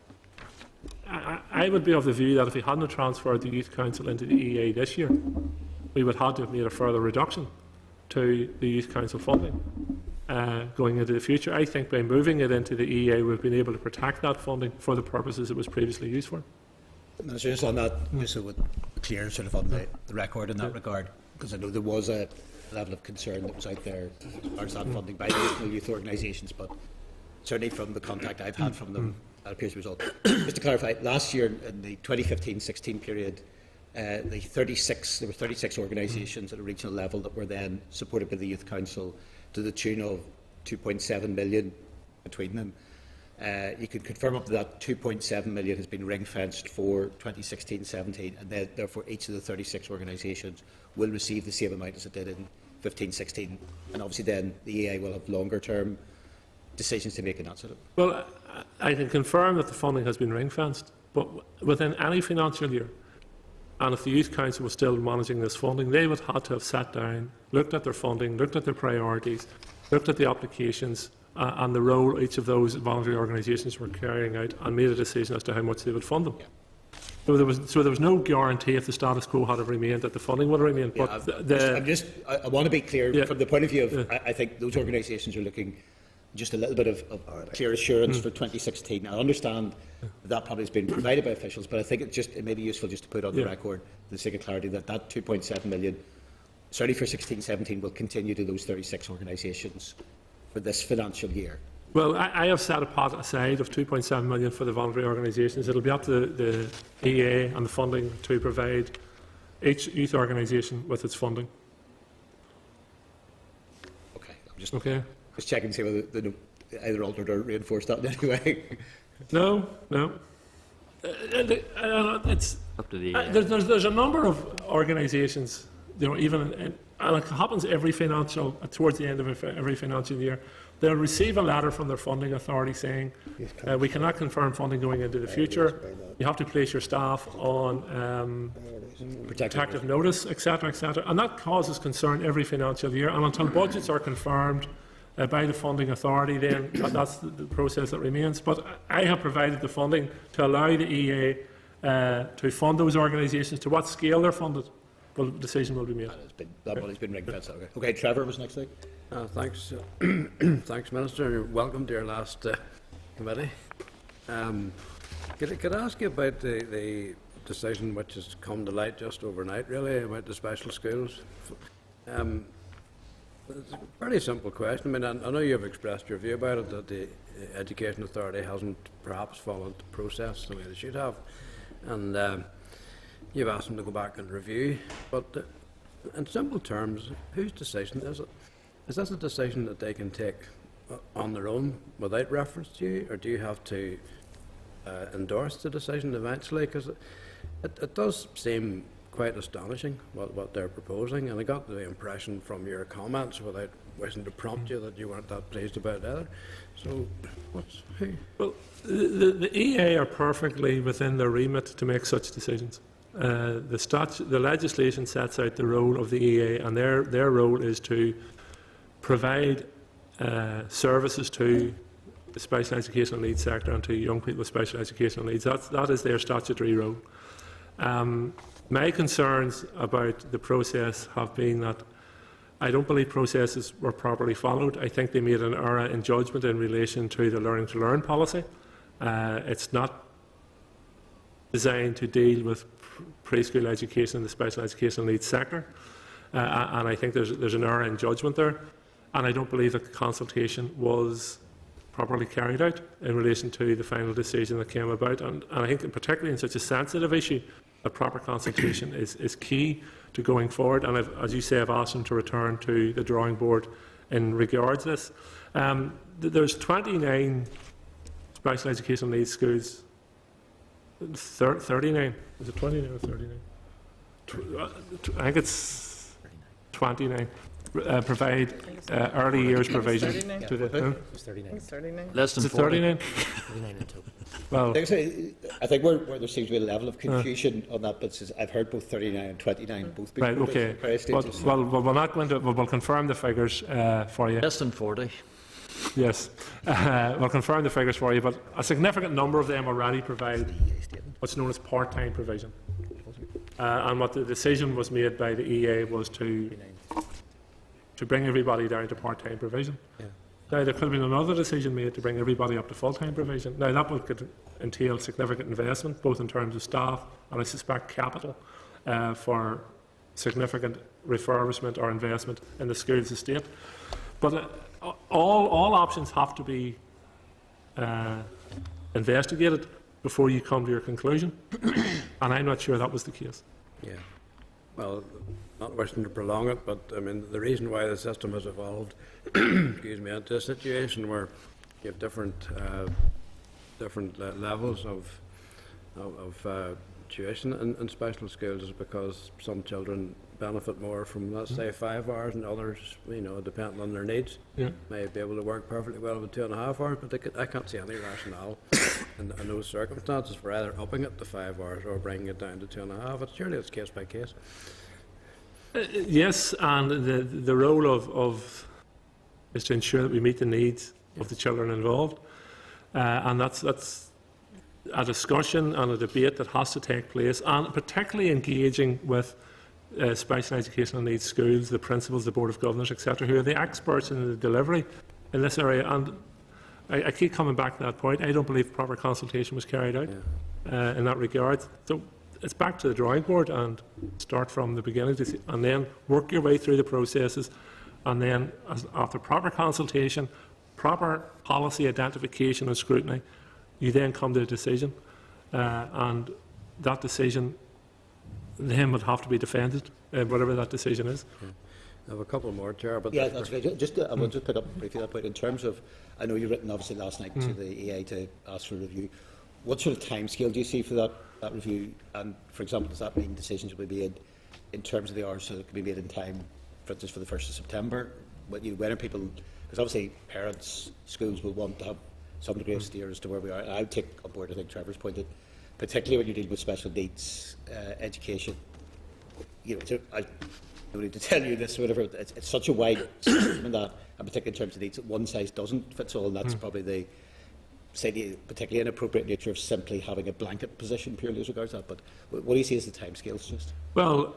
I, I would be of the view that if we hadn't transferred the Youth Council into the E A this year, we would have to have made a further reduction to the Youth Council funding uh, going into the future. I think by moving it into the E A, we've been able to protect that funding for the purposes it was previously used for. Minister, just on that, just so we're clear sort of on the, the record in that yeah. regard, because I know there was a level of concern that was out there as far as that funding by the regional youth organisations, but certainly from the contact I've had from them, that appears to be resolved. Just to clarify, last year in the twenty fifteen sixteen period, uh, the thirty-six, there were thirty-six organisations at a regional level that were then supported by the Youth Council to the tune of two point seven million between them. Uh, you can confirm up to that two point seven million has been ring-fenced for twenty sixteen seventeen, and then, therefore each of the thirty-six organisations will receive the same amount as it did in fifteen sixteen, and obviously then the E A will have longer-term decisions to make in that sort of. Well, I can confirm that the funding has been ring-fenced, but within any financial year, and if the Youth Council was still managing this funding, they would have to have sat down, looked at their funding, looked at their priorities, looked at the applications, Uh, and the role each of those voluntary organisations were carrying out, and made a decision as to how much they would fund them. Yeah. So, there was, so there was no guarantee if the status quo had remained that the funding would have remained. Yeah, but I'm, the, just, I'm just, I, I want to be clear yeah, from the point of view of, yeah. I, I think those organisations are looking just a little bit of, of clear assurance mm. for twenty sixteen. I understand yeah. that probably has been provided by officials, but I think it just it may be useful just to put on yeah. the record, for the sake of clarity, that that two point seven million, certainly for sixteen seventeen, will continue to those thirty-six organisations for this financial year. Well, I, I have set a pot aside of two point seven million for the voluntary organisations. It will be up to the, the E A and the funding to provide each youth organisation with its funding. Okay, I'm just, okay. just checking to see whether they either altered or reinforced that in any way. No, no. Uh, uh, it's up to the. Uh, there's, there's, there's a number of organisations, you know, even in, and it happens every financial towards the end of every financial year. They'll receive a letter from their funding authority saying, uh, we cannot confirm funding going into the future. You have to place your staff on um, protective notice, et cetera, et cetera. And that causes concern every financial year. And until budgets are confirmed uh, by the funding authority, then that, that's the, the process that remains. But I have provided the funding to allow the E A uh, to fund those organisations. To what scale they're funded, well, the decision will be made. That, been, that money's been ring-fenced. Okay. okay, Trevor was next thing. Uh, thanks, uh, thanks, Minister. Welcome to your last uh, committee. Um, could, I, could I ask you about the, the decision which has come to light just overnight, really, about the special schools? Um, it's a very simple question. I mean, I, I know you've expressed your view about it, that the Education Authority hasn't perhaps followed the process the way they should have, and um, you've asked them to go back and review. But uh, in simple terms, whose decision is it? Is this a decision that they can take on their own without reference to you, or do you have to uh, endorse the decision eventually? Because it, it, it does seem quite astonishing what, what they're proposing, and I got the impression from your comments, without wishing to prompt you, that you weren't that pleased about it either. So, what's who? Well, the, the E A are perfectly within their remit to make such decisions. Uh, the, statu- the legislation sets out the role of the E A, and their their role is to provide uh, services to the special educational needs sector and to young people with special educational needs. That's, that is their statutory role. Um, my concerns about the process have been that I don't believe processes were properly followed. I think they made an error in judgment in relation to the learning to learn policy. Uh, it's not designed to deal with preschool education in the special educational needs sector, uh, and I think there's, there's an error in judgment there. And I don't believe that the consultation was properly carried out in relation to the final decision that came about. And, and I think, particularly in such a sensitive issue, a proper consultation is, is key to going forward. And I've, as you say, I've asked them to return to the drawing board in regards to this. Um, th there's twenty-nine special educational needs schools. thirty-nine. Is it twenty-nine or thirty-nine? I think it's twenty-nine. uh, provide uh, early years provision thirty-nine. to the. Yeah. Huh? It was I thirty-nine. think it's thirty-nine. Less Is than it forty. thirty-nine? thirty-nine in total. Well, Like I say, I think where, where there seems to be a level of confusion on that, but I've heard both thirty-nine and twenty-nine both being right, quoted okay. in various Well, stages. well, well, we're not going to. Well, we'll confirm the figures uh, for you. Less than forty. Yes, uh, we'll confirm the figures for you. But a significant number of them already provide what's known as part-time provision. Uh, and what the decision was made by the E A was to to bring everybody down to part-time provision. Yeah. Now, there could have been another decision made to bring everybody up to full-time provision. Now, that would could entail significant investment, both in terms of staff and I suspect capital, uh, for significant refurbishment or investment in the school's estate. But uh, all, all options have to be uh, investigated before you come to your conclusion, and I'm not sure that was the case. Yeah. Well, not wishing to prolong it, but I mean, the reason why the system has evolved, excuse me, into a situation where you have different, uh, different le levels of, of, of uh, tuition in, in special schools is because some children benefit more from, let's say, five hours, and others, you know, depending on their needs, Yeah. may be able to work perfectly well with two and a half hours, but they could, I can't see any rationale in, in those circumstances for either upping it to five hours or bringing it down to two and a half. It's surely it's case by case. Uh, yes, and the, the role of, of is to ensure that we meet the needs of the children involved, uh, and that's, that's a discussion and a debate that has to take place, and particularly engaging with uh, special educational needs schools, the principals, the Board of Governors, et cetera, who are the experts in the delivery in this area. And I, I keep coming back to that point. I don't believe proper consultation was carried out uh, in that regard. So it's back to the drawing board and start from the beginning, to see, and then work your way through the processes, and then as, after proper consultation, proper policy identification and scrutiny, you then come to a decision, uh, and that decision then would have to be defended, uh, whatever that decision is. I have a couple more, Chair, but Yeah, that's okay. Ju- Just, uh, I will just pick up briefly that point. In terms of, I know you've written obviously last night to the E A to ask for a review. What sort of timescale do you see for that, that review? And for example, does that mean decisions will be made in terms of the hours, so it can be made in time, for instance, for the first of September? When, you, when are people? Because obviously parents, schools will want to have some degree of steer as to where we are. And I would take on board, I think Trevor's point, that particularly when you deal with special needs uh, education, you know, I don't need to tell you this, or whatever. It's, it's such a wide spectrum in that, and particularly in terms of needs, one size doesn't fit all. And that's mm. probably the, say, the particularly inappropriate nature of simply having a blanket position purely as regards that. But what do you see as the timescales, just? Well,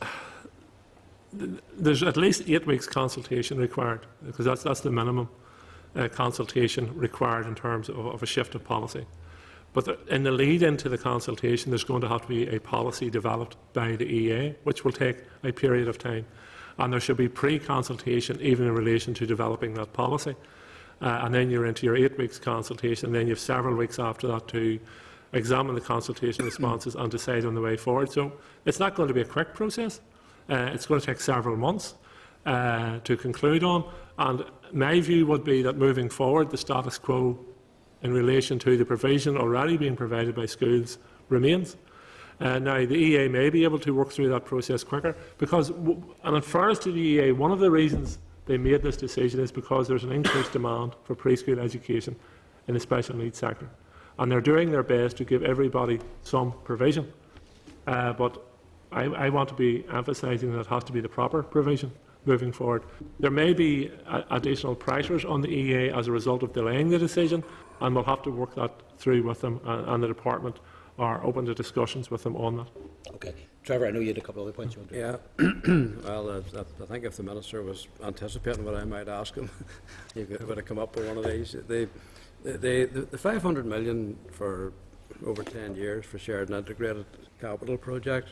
there's at least eight weeks consultation required, because that's that's the minimum uh, consultation required in terms of, of a shift of policy. But the, in the lead into the consultation, there's going to have to be a policy developed by the E A, which will take a period of time. And there should be pre-consultation even in relation to developing that policy. Uh, and then you're into your eight weeks consultation, and then you have several weeks after that to examine the consultation responses and decide on the way forward. So it's not going to be a quick process. Uh, it's going to take several months uh, to conclude on. And my view would be that moving forward, the status quo in relation to the provision already being provided by schools remains. Uh, now, the E A may be able to work through that process quicker, because, w and it refers to the E A, one of the reasons they made this decision is because there's an increased demand for preschool education in the special needs sector. And they're doing their best to give everybody some provision. Uh, but I, I want to be emphasising that it has to be the proper provision moving forward. There may be a, additional pressures on the E A as a result of delaying the decision, and we'll have to work that through with them, and, and the department are open to discussions with them on that. Okay. Trevor, I know you had a couple of other points you wanted to Yeah, well, uh, I think if the Minister was anticipating what I might ask him, he would have come up with one of these. The, the, the, the five hundred million for over ten years for shared and integrated capital project,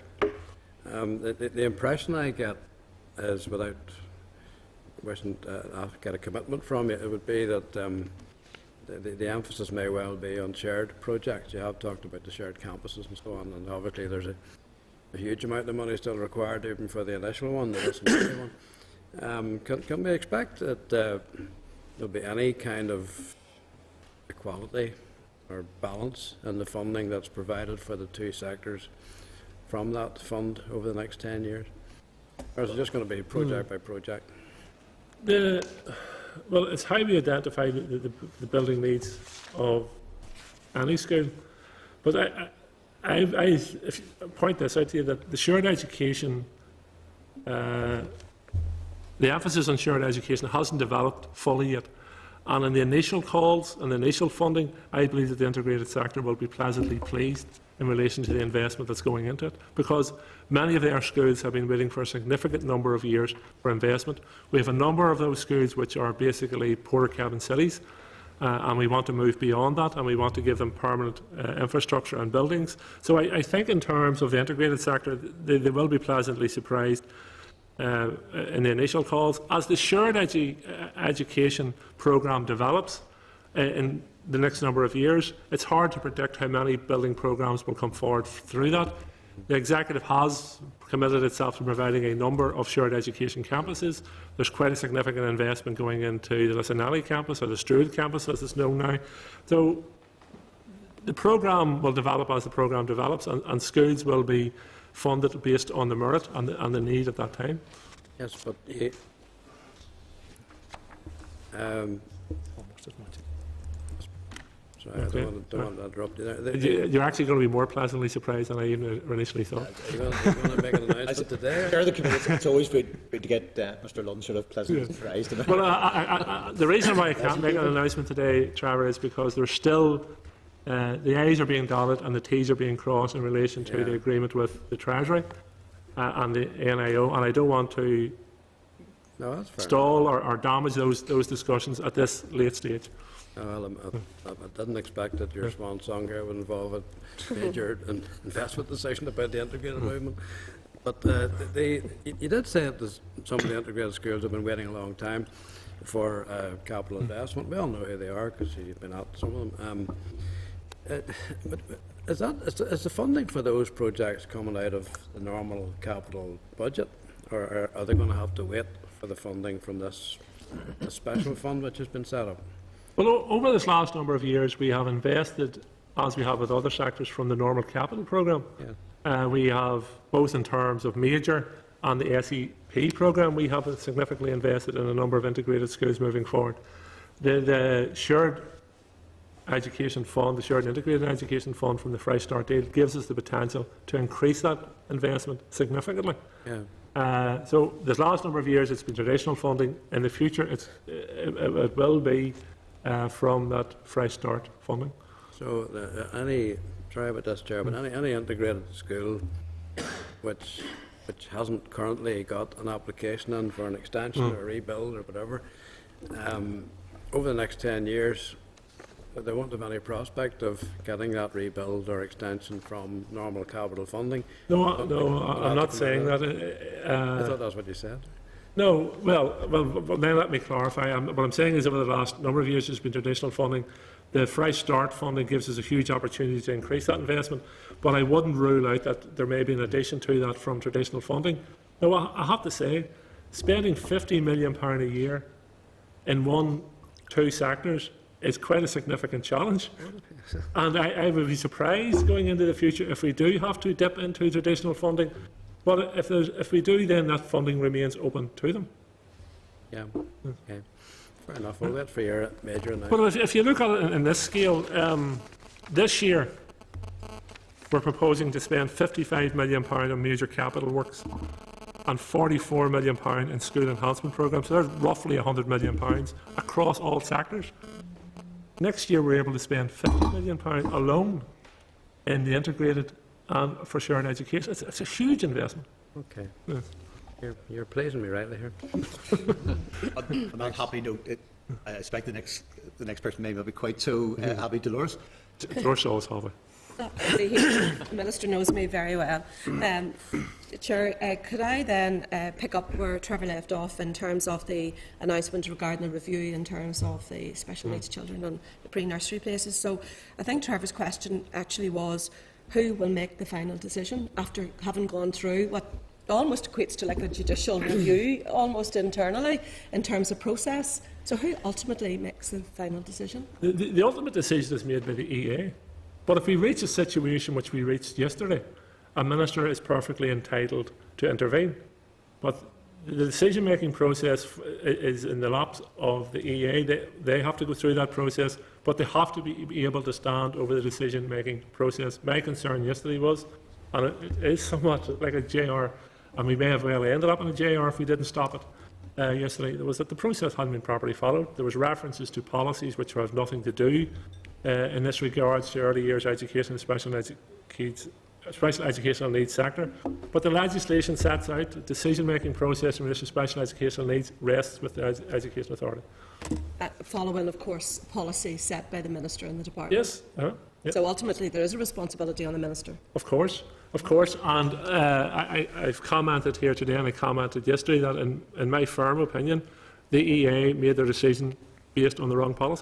um, the, the, the impression I get is, without wishing to get a commitment from you, it would be that um, the, the emphasis may well be on shared projects. You have talked about the shared campuses and so on, and obviously there's a, a huge amount of money still required even for the initial one, the Westminster one. Um, can, can we expect that uh, there'll be any kind of equality or balance in the funding that's provided for the two sectors from that fund over the next ten years? Or is it just going to be project mm. by project? The, well, it's how we identify the, the, the building needs of any school. But I, I, I, I if you point this out to you, that the shared education, uh, the emphasis on shared education hasn't developed fully yet. And in the initial calls and the initial funding, I believe that the integrated sector will be pleasantly pleased in relation to the investment that's going into it, because many of our schools have been waiting for a significant number of years for investment. We have a number of those schools which are basically poorer cabin cities, uh, and we want to move beyond that, and we want to give them permanent uh, infrastructure and buildings. So I, I think in terms of the integrated sector, they, they will be pleasantly surprised uh, in the initial calls. As the shared edu education programme develops uh, in the next number of years, it's hard to predict how many building programmes will come forward through that. The Executive has committed itself to providing a number of shared education campuses. There's quite a significant investment going into the Lissanelli campus, or the Stroud campus as it's known now. So the programme will develop as the programme develops, and, and schools will be funded based on the merit and the, and the need at that time. Yes, but uh, um, sorry, Okay. I don't want to, don't want to interrupt you there. The- You- You're actually going to be more pleasantly surprised than I even initially thought. Are you going to make an announcement today? Chair of the committee, it's, it's always good, good to get uh, Mr Lunn sort of pleasantly Yeah. surprised about. Well, I, I, I, the reason why I can't make an announcement today, Trevor, is because there's still uh, the I's are being dotted and the T's are being crossed in relation to Yeah. the agreement with the Treasury uh, and the N I O, and I don't want to No, that's fair. stall or, or damage those those discussions at this late stage. No, well, I'm- I, I didn't expect that your swan song here would involve a major in- investment decision about the integrated movement. But uh, they, you you did say that there's- some of the integrated schools have been waiting a long time for uh, capital investment. We all know who they are because you've been at some of them. Um, uh, but is that is the, is the funding for those projects coming out of the normal capital budget, or are, are they going to have to wait for the funding from this, this special fund which has been set up? Well, o- over this last number of years, we have invested, as we have with other sectors, from the normal capital programme. Yeah. Uh, we have, both in terms of major and the S E P programme, we have significantly invested in a number of integrated schools moving forward. The, the shared education fund, the shared integrated education fund from the Fresh Start deal, gives us the potential to increase that investment significantly. Yeah. Uh, so this last number of years, it's been traditional funding. In the future, it's, it, it, it will be uh, from that Fresh Start funding. So uh, any, sorry about this, Chair, but any, any integrated school which which hasn't currently got an application in for an extension Mm. or rebuild or whatever, um, over the next ten years, they won't have any prospect of getting that rebuild or extension from normal capital funding. No, no, I, I'm not Automatic saying that. I Uh, thought that's what you said. No, well, well, well, then let me clarify. Um, what I'm saying is, over the last number of years, there's been traditional funding. The Fresh Start funding gives us a huge opportunity to increase that investment, but I wouldn't rule out that there may be an addition to that from traditional funding. Now, I, I have to say, spending fifty million pounds a year in one, two sectors is quite a significant challenge. And I, I would be surprised going into the future if we do have to dip into traditional funding. But if, there's, if we do, then that funding remains open to them. Yeah. Okay. Fair enough. We'll wait for your major now. But if, if you look at it in, in this scale, um, this year we're proposing to spend fifty-five million pounds on major capital works and forty-four million pounds in school enhancement programmes. So there's roughly one hundred million pounds across all sectors. Next year we're able to spend fifty million pounds alone in the integrated and for shared education. It's, it's a huge investment. Okay. Yeah. You're, you're pleasing me rightly here. On that happy note, it, I expect the next the next person may not be quite so uh, happy. Dolores. George Shaw's have it. The Minister knows me very well. Um, Chair, uh, could I then uh, pick up where Trevor left off in terms of the announcement regarding the review in terms of the special needs children and the pre-nursery places? So I think Trevor's question actually was, who will make the final decision after having gone through what almost equates to like a judicial review, almost internally, in terms of process? So who ultimately makes the final decision? The, the, the ultimate decision is made by the E A. But if we reach a situation which we reached yesterday, a minister is perfectly entitled to intervene. But the decision-making process f- i- is in the laps of the E A. They, they have to go through that process, but they have to be, be able to stand over the decision-making process. My concern yesterday was, and it, it is somewhat like a J R, and we may have well ended up in a J R if we didn't stop it uh, yesterday, was that the process hadn't been properly followed. There was references to policies which have nothing to do uh, in this regard to early years education and special education. Special educational needs sector, but the legislation sets out a decision-making process in relation to special educational needs rests with the Ed Education Authority. Uh, following, of course, policy set by the Minister and the Department. Yes, uh, yeah, So ultimately there is a responsibility on the Minister. of course, of course, and uh, I, I- I've commented here today and I commented yesterday that in, in my firm opinion, the E A made their decision based on the wrong policy.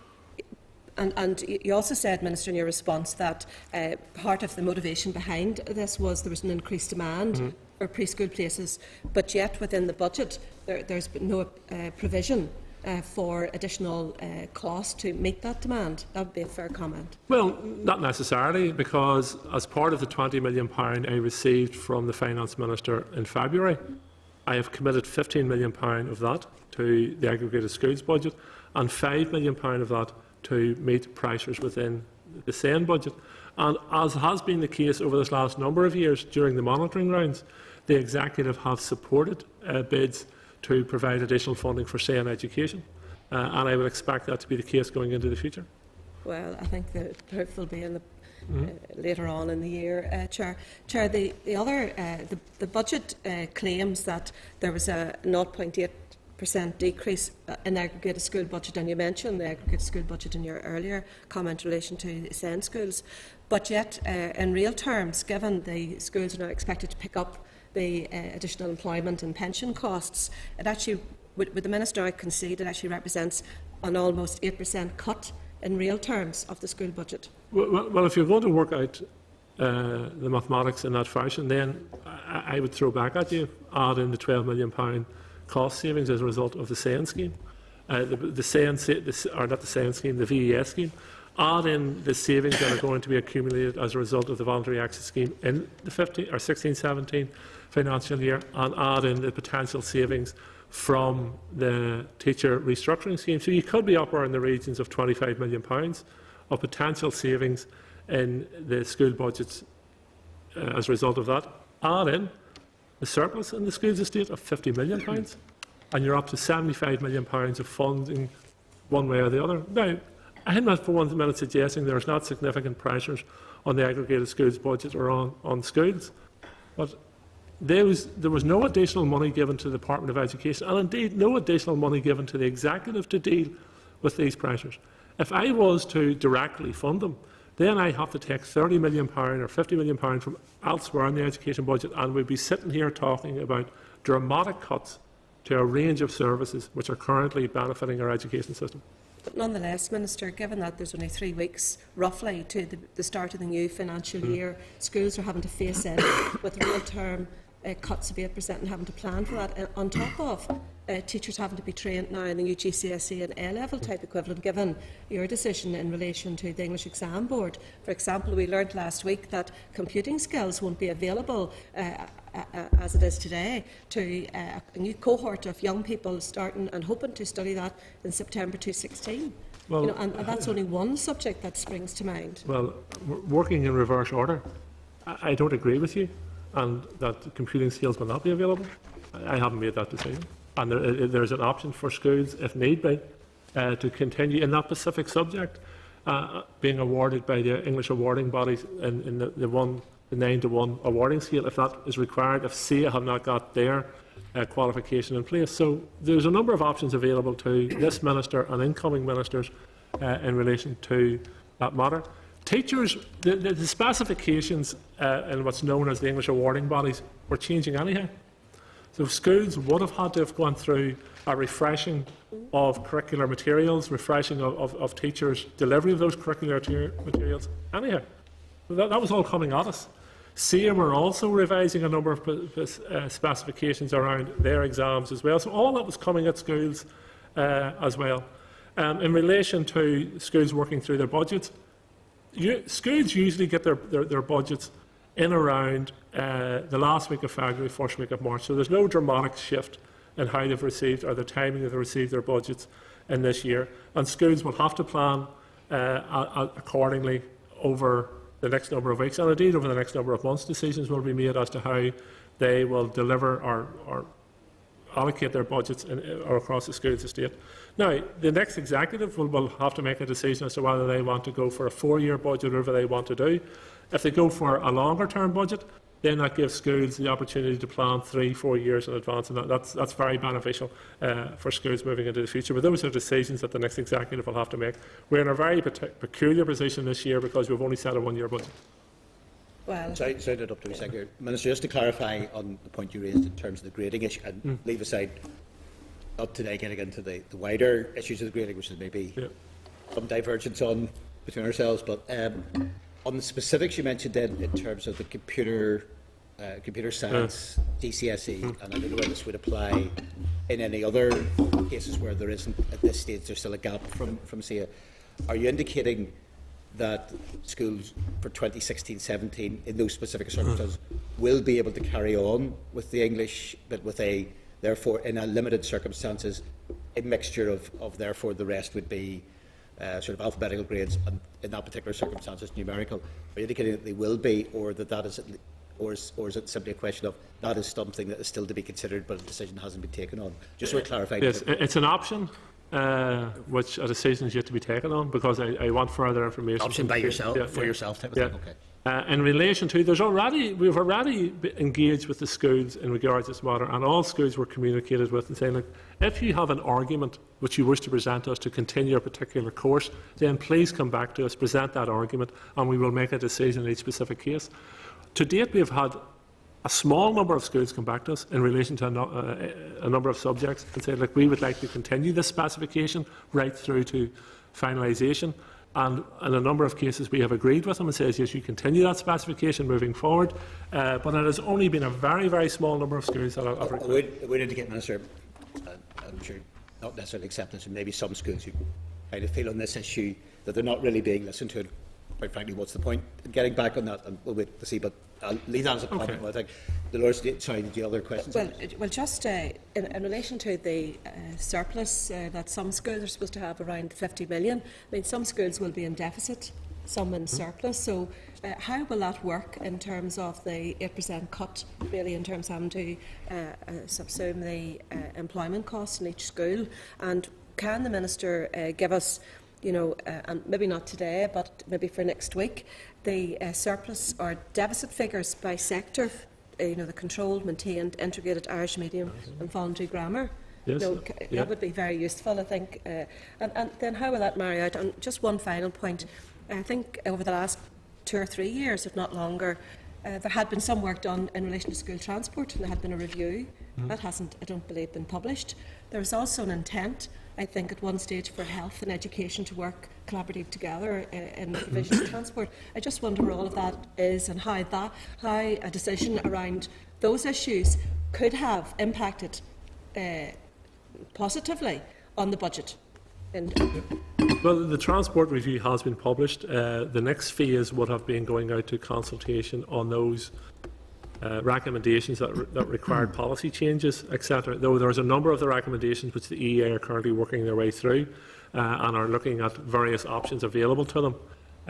And, and y- you also said, Minister, in your response that uh, part of the motivation behind this was there was an increased demand Mm-hmm. for preschool places, but yet within the budget there, there's been no uh, provision uh, for additional uh, cost to meet that demand. That would be a fair comment. Well, not necessarily, because as part of the twenty million pounds I received from the Finance Minister in February, I have committed fifteen million pounds of that to the aggregated schools budget and five million pounds of that to meet pressures within the S E N budget. And as has been the case over this last number of years during the monitoring rounds, the Executive have supported uh, bids to provide additional funding for S E N education. Uh, and I would expect that to be the case going into the future. Well, I think the proof will be in the, uh, later on in the year, uh, Chair. Chair, the, the other, uh, the, the budget uh, claims that there was a zero point eight percent decrease uh, in aggregated school budget, and you mentioned the aggregate school budget in your earlier comment in relation to the S E N schools. But yet, uh, in real terms, given the schools are now expected to pick up the uh, additional employment and pension costs, it actually, would, would the Minister now concede, it actually represents an almost eight percent cut in real terms of the school budget? Well, well, if you're going to work out uh, the mathematics in that fashion, then I, I would throw back at you, add in the twelve million pounds cost savings as a result of the S E N scheme, uh, the, the S E N, the, or not the S E N scheme, the V E S scheme. Add in the savings that are going to be accumulated as a result of the voluntary exit scheme in the fifteen or sixteen seventeen financial year, and add in the potential savings from the teacher restructuring scheme. So you could be up in the regions of twenty-five million pounds of potential savings in the school budgets uh, as a result of that. Add in the surplus in the schools estate of fifty million pounds, and you're up to seventy-five million pounds of funding one way or the other. Now, I'm not for one minute suggesting there's not significant pressures on the aggregated schools budget or on, on schools, but there was, there was no additional money given to the Department of Education, and indeed no additional money given to the Executive to deal with these pressures. If I was to directly fund them, then I have to take thirty million pounds or fifty million pounds from elsewhere in the education budget, and we'd be sitting here talking about dramatic cuts to a range of services which are currently benefiting our education system. But nonetheless, Minister, given that there's only three weeks, roughly, to the, the start of the new financial year, schools are having to face in with real-term uh, cuts of eight percent and having to plan for that, uh, on top of uh, teachers having to be trained now in the new G C S E and A-level type equivalent, given your decision in relation to the English Exam Board. For example, we learned last week that computing skills won't be available uh, uh, as it is today to uh, a new cohort of young people starting and hoping to study that in September twenty sixteen. Well, you know, and, and that's only one subject that springs to mind. Well, w- working in reverse order, I, I don't agree with you, and that computing skills will not be available. I, I haven't made that decision. And there, uh, there's an option for schools, if need be, uh, to continue in that specific subject, uh, being awarded by the English awarding bodies in, in the, the, one, the nine to one awarding scale, if that is required, if S E A have not got their uh, qualification in place. So there's a number of options available to this minister and incoming ministers uh, in relation to that matter. Teachers, the, the, the specifications uh, in what's known as the English awarding bodies were changing anyhow. So schools would have had to have gone through a refreshing of curricular materials, refreshing of, of, of teachers' delivery of those curricular materials anyhow. That, that was all coming at us. S E A were also revising a number of uh, specifications around their exams as well. So all that was coming at schools uh, as well. Um, in relation to schools working through their budgets, you, schools usually get their, their, their budgets in around uh, the last week of February, first week of March. So there's no dramatic shift in how they've received or the timing that they've received their budgets in this year. And schools will have to plan uh, accordingly over the next number of weeks, and indeed over the next number of months. Decisions will be made as to how they will deliver or, or allocate their budgets in, or across the schools estate. Now, the next executive will, will have to make a decision as to whether they want to go for a four-year budget or whatever they want to do. If they go for a longer-term budget, then that gives schools the opportunity to plan three, four years in advance, and that, that's, that's very beneficial uh, for schools moving into the future. But those are decisions that the next executive will have to make. We're in a very peculiar position this year because we've only set a one-year budget. Well, sorry, sorry to interrupt you, Secretary. Minister, just to clarify on the point you raised in terms of the grading issue, and mm. leave aside not today getting into the, the wider issues of the grading, which is maybe yeah. some divergence on between ourselves, but um, on the specifics you mentioned then in terms of the computer uh, computer science, yeah. G C S E, mm. and I don't know whether this would apply in any other cases where there isn't at this stage there's still a gap from from S E A. Are you indicating that schools for twenty sixteen seventeen in those specific circumstances will be able to carry on with the English, but with a, therefore, in a limited circumstances, a mixture of, of therefore, the rest would be uh, sort of alphabetical grades, and in that particular circumstances, numerical? Are you indicating that they will be, or that that is, or is, or is it simply a question of that is something that is still to be considered, but a decision hasn't been taken on? Just so we're clarified. Yes, it's an option. Uh, which a decision is yet to be taken on, because I, I want further information. Option by yourself, yeah, for yeah. yourself type of yeah. thing. Okay. Uh, in relation to, there's already we've already engaged with the schools in regards to this matter, and all schools were communicated with and saying, look, if you have an argument which you wish to present to us to continue a particular course, then please come back to us, present that argument, and we will make a decision in each specific case. To date, we have had a small number of schools come back to us in relation to a, no, uh, a number of subjects and say, look, we would like to continue this specification right through to finalisation. And in a number of cases, we have agreed with them and says, yes, you continue that specification moving forward. Uh, but it has only been a very, very small number of schools that have required. I would, I would indicate, Minister, uh, I'm sure not necessarily acceptance, and maybe some schools who kind of feel on this issue that they're not really being listened to. Quite frankly, what's the point in getting back on that? And we'll wait to see. But I'll leave that as a comment. Okay. I think the Lord, sorry, did you have other questions? Well, well, just uh, in, in relation to the uh, surplus uh, that some schools are supposed to have around fifty million. I mean, some schools will be in deficit, some in surplus. So, uh, how will that work in terms of the eight percent cut? Really, in terms of having to uh, uh, subsume the uh, employment costs in each school, and can the minister uh, give us, you know, uh, and maybe not today, but maybe for next week, the uh, surplus or deficit figures by sector, uh, you know, the controlled, maintained, integrated Irish medium and voluntary grammar? Yes, you know, yeah. That would be very useful, I think. Uh, and, and then how will that marry out? And just one final point. I think over the last two or three years, if not longer, uh, there had been some work done in relation to school transport, and there had been a review. Mm-hmm. That hasn't, I don't believe, been published. There was also an intent, I think, at one stage for health and education to work collaboratively together uh, in the provision of transport. I just wonder where all of that is and how that, how a decision around those issues could have impacted uh, positively on the budget. And well, the transport review has been published. Uh, the next phase would have been going out to consultation on those Uh, recommendations that, re that required policy changes, et cetera. Though there's a number of the recommendations which the E A are currently working their way through uh, and are looking at various options available to them,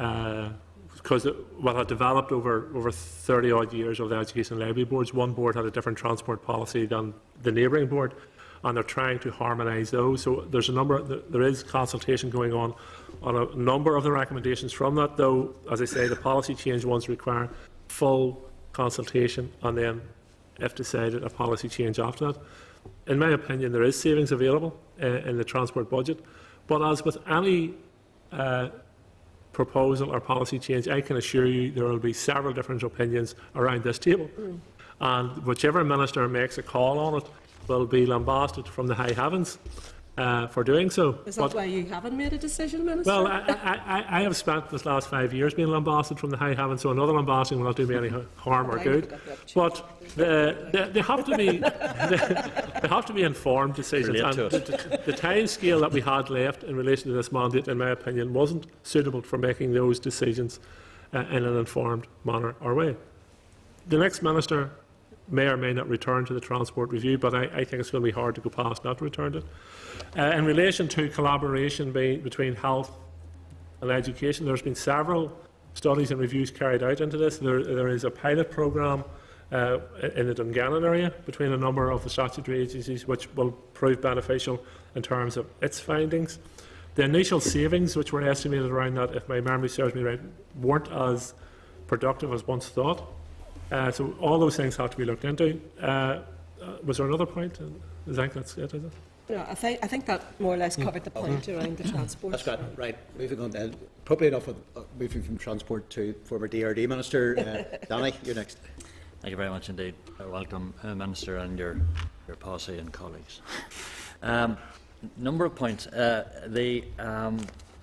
because uh, what had developed over over thirty odd years of the education levy boards, one board had a different transport policy than the neighbouring board, and they're trying to harmonise those. So there's a number. There is consultation going on on a number of the recommendations from that. Though, as I say, the policy change ones require full consultation, and then, if decided, a policy change after that. In my opinion, there is savings available uh, in the transport budget, but as with any uh, proposal or policy change, I can assure you there will be several different opinions around this table, mm. and whichever minister makes a call on it will be lambasted from the high heavens Uh, for doing so. Is that but, why you haven't made a decision, Minister? Well, I, I, I have spent this last five years being lambasted from the high heavens, so another lambasting will not do me any harm or good. But the, the, they have to be they, they have to be informed decisions, and the, the, the time scale that we had left in relation to this mandate, in my opinion, wasn't suitable for making those decisions uh, in an informed manner or way. the next minister may or may not return to the transport review, but I, I think it's going to be hard to go past not to return to it. Uh, in relation to collaboration be, between health and education, there's been several studies and reviews carried out into this. There, there is a pilot programme uh, in the Dungannon area between a number of the statutory agencies which will prove beneficial in terms of its findings. The initial savings which were estimated around that, if my memory serves me right, weren't as productive as once thought. Uh, so all those things have to be looked into. Uh, uh, was there another point? I think that's it, is it? No, I think, I think that more or less covered the point around the transport. That's good. Right, moving on then. Appropriate enough, uh, moving from transport to former D R D Minister. Uh, Danny, you're next. Thank you very much indeed. Uh, welcome, uh, Minister, and your, your posse and colleagues. Um, number of points. Uh, the, um,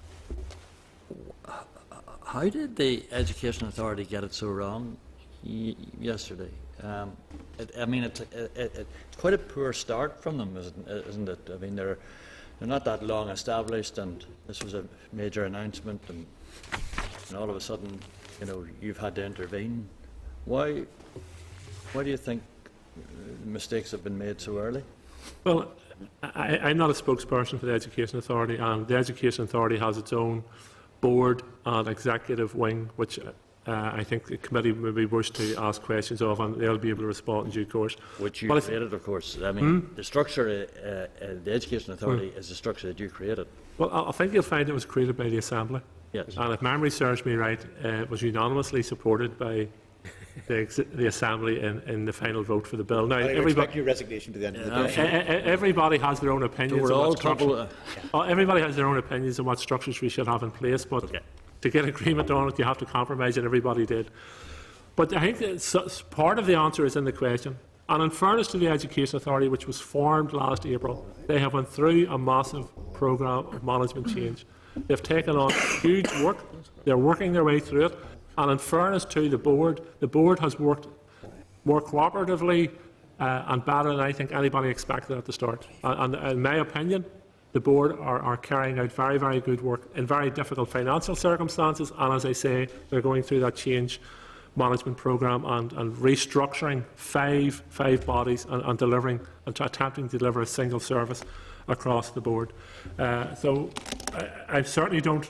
how did the Education Authority get it so wrong y yesterday? Um, it, I mean, it's, it, it, it's quite a poor start from them, isn't, isn't it? I mean, they're, they're not that long established, and this was a major announcement, and, and all of a sudden, you know, you've had to intervene. Why, why do you think mistakes have been made so early? Well, I, I'm not a spokesperson for the Education Authority, and the Education Authority has its own board and executive wing, which uh, I think the committee may be wished to ask questions of, and they'll be able to respond in due course. Which you but created, of course. I mean, hmm? the structure, uh, uh, the Education Authority Hmm. is the structure that you created. Well, I, I think you'll find it was created by the Assembly. Yes. And if memory serves me right, uh, it was unanimously supported by the, ex the Assembly in, in the final vote for the bill. Now, I everybody, expect your resignation to the end of the Yeah, day. e- e- everybody has their own So opinions. we're on all what structure- trouble. Uh, uh, everybody has their own opinions on what structures we should have in place, but Okay. to get agreement on it, you have to compromise, and everybody did. But I think that s- part of the answer is in the question. And in fairness to the Education Authority, which was formed last April, they have went through a massive programme of management change. They've taken on huge work. They're working their way through it. And in fairness to the board, the board has worked more cooperatively uh, and better than I think anybody expected at the start. And, and in my opinion, the board are, are carrying out very, very good work in very difficult financial circumstances. And as I say, they're going through that change management programme and, and restructuring five, five bodies and, and delivering and attempting to deliver a single service across the board. Uh, so I, I certainly don't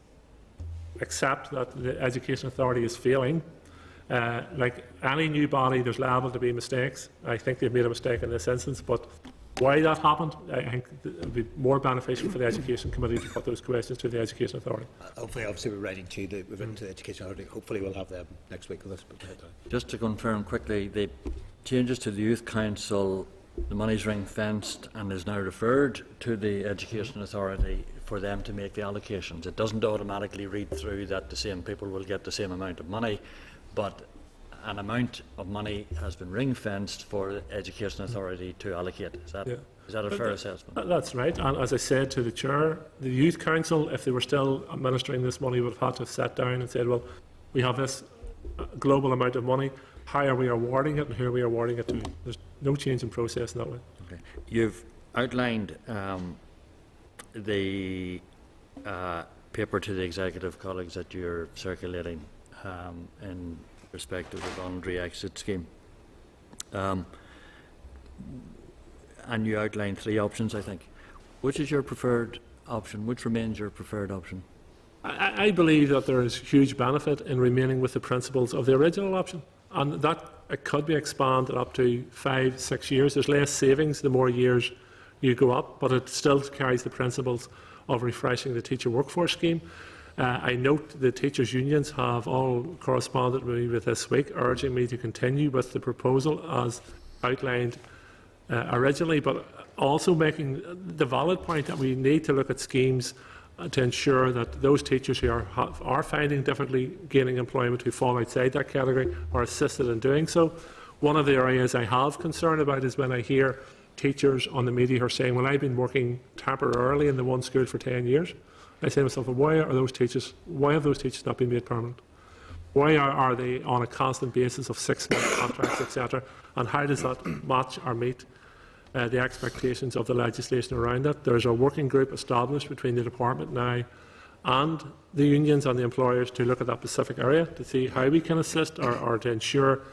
accept that the Education Authority is failing. Uh, like any new body, there's liable to be mistakes. I think they've made a mistake in this instance, but why that happened, I think it would be more beneficial for the Education Committee to put those questions to the Education Authority. Hopefully, obviously, we're writing to the, we've written to the Education Authority. Hopefully, we'll have them next week with us. just to confirm quickly, the changes to the Youth Council, the money's ring-fenced and is now referred to the Education Authority for them to make the allocations. It doesn't automatically read through that the same people will get the same amount of money, but an amount of money has been ring-fenced for the Education Authority to allocate. Is that, Yeah. is that a But fair that- assessment? That's right. And as I said to the Chair, the Youth Council, if they were still administering this money, would have had to have sat down and said, well, we have this global amount of money. How are we awarding it and who are we awarding it to? There's no change in process in that way. Okay. You've outlined um, the uh, paper to the executive colleagues that you're circulating um, in respect of the voluntary exit scheme. Um, and you outlined three options, I think. Which is your preferred option? Which remains your preferred option? I, I believe that there is huge benefit in remaining with the principles of the original option, and that it could be expanded up to five, six years. There's less savings the more years you go up, but it still carries the principles of refreshing the teacher workforce scheme. Uh, I note the teachers' unions have all corresponded with me with this week, urging me to continue with the proposal as outlined uh, originally, but also making the valid point that we need to look at schemes uh, to ensure that those teachers who are, have, are finding difficulty gaining employment, who fall outside that category, are assisted in doing so. One of the areas I have concern about is when I hear teachers on the media who are saying, well, I've been working temporarily in the one school for ten years. I say to myself, well, why are those teachers, why have those teachers not been made permanent? Why are, are they on a constant basis of six-month contracts, et cetera? And how does that match or meet uh, the expectations of the legislation around that? There's a working group established between the department now and the unions and the employers to look at that specific area to see how we can assist or, or to ensure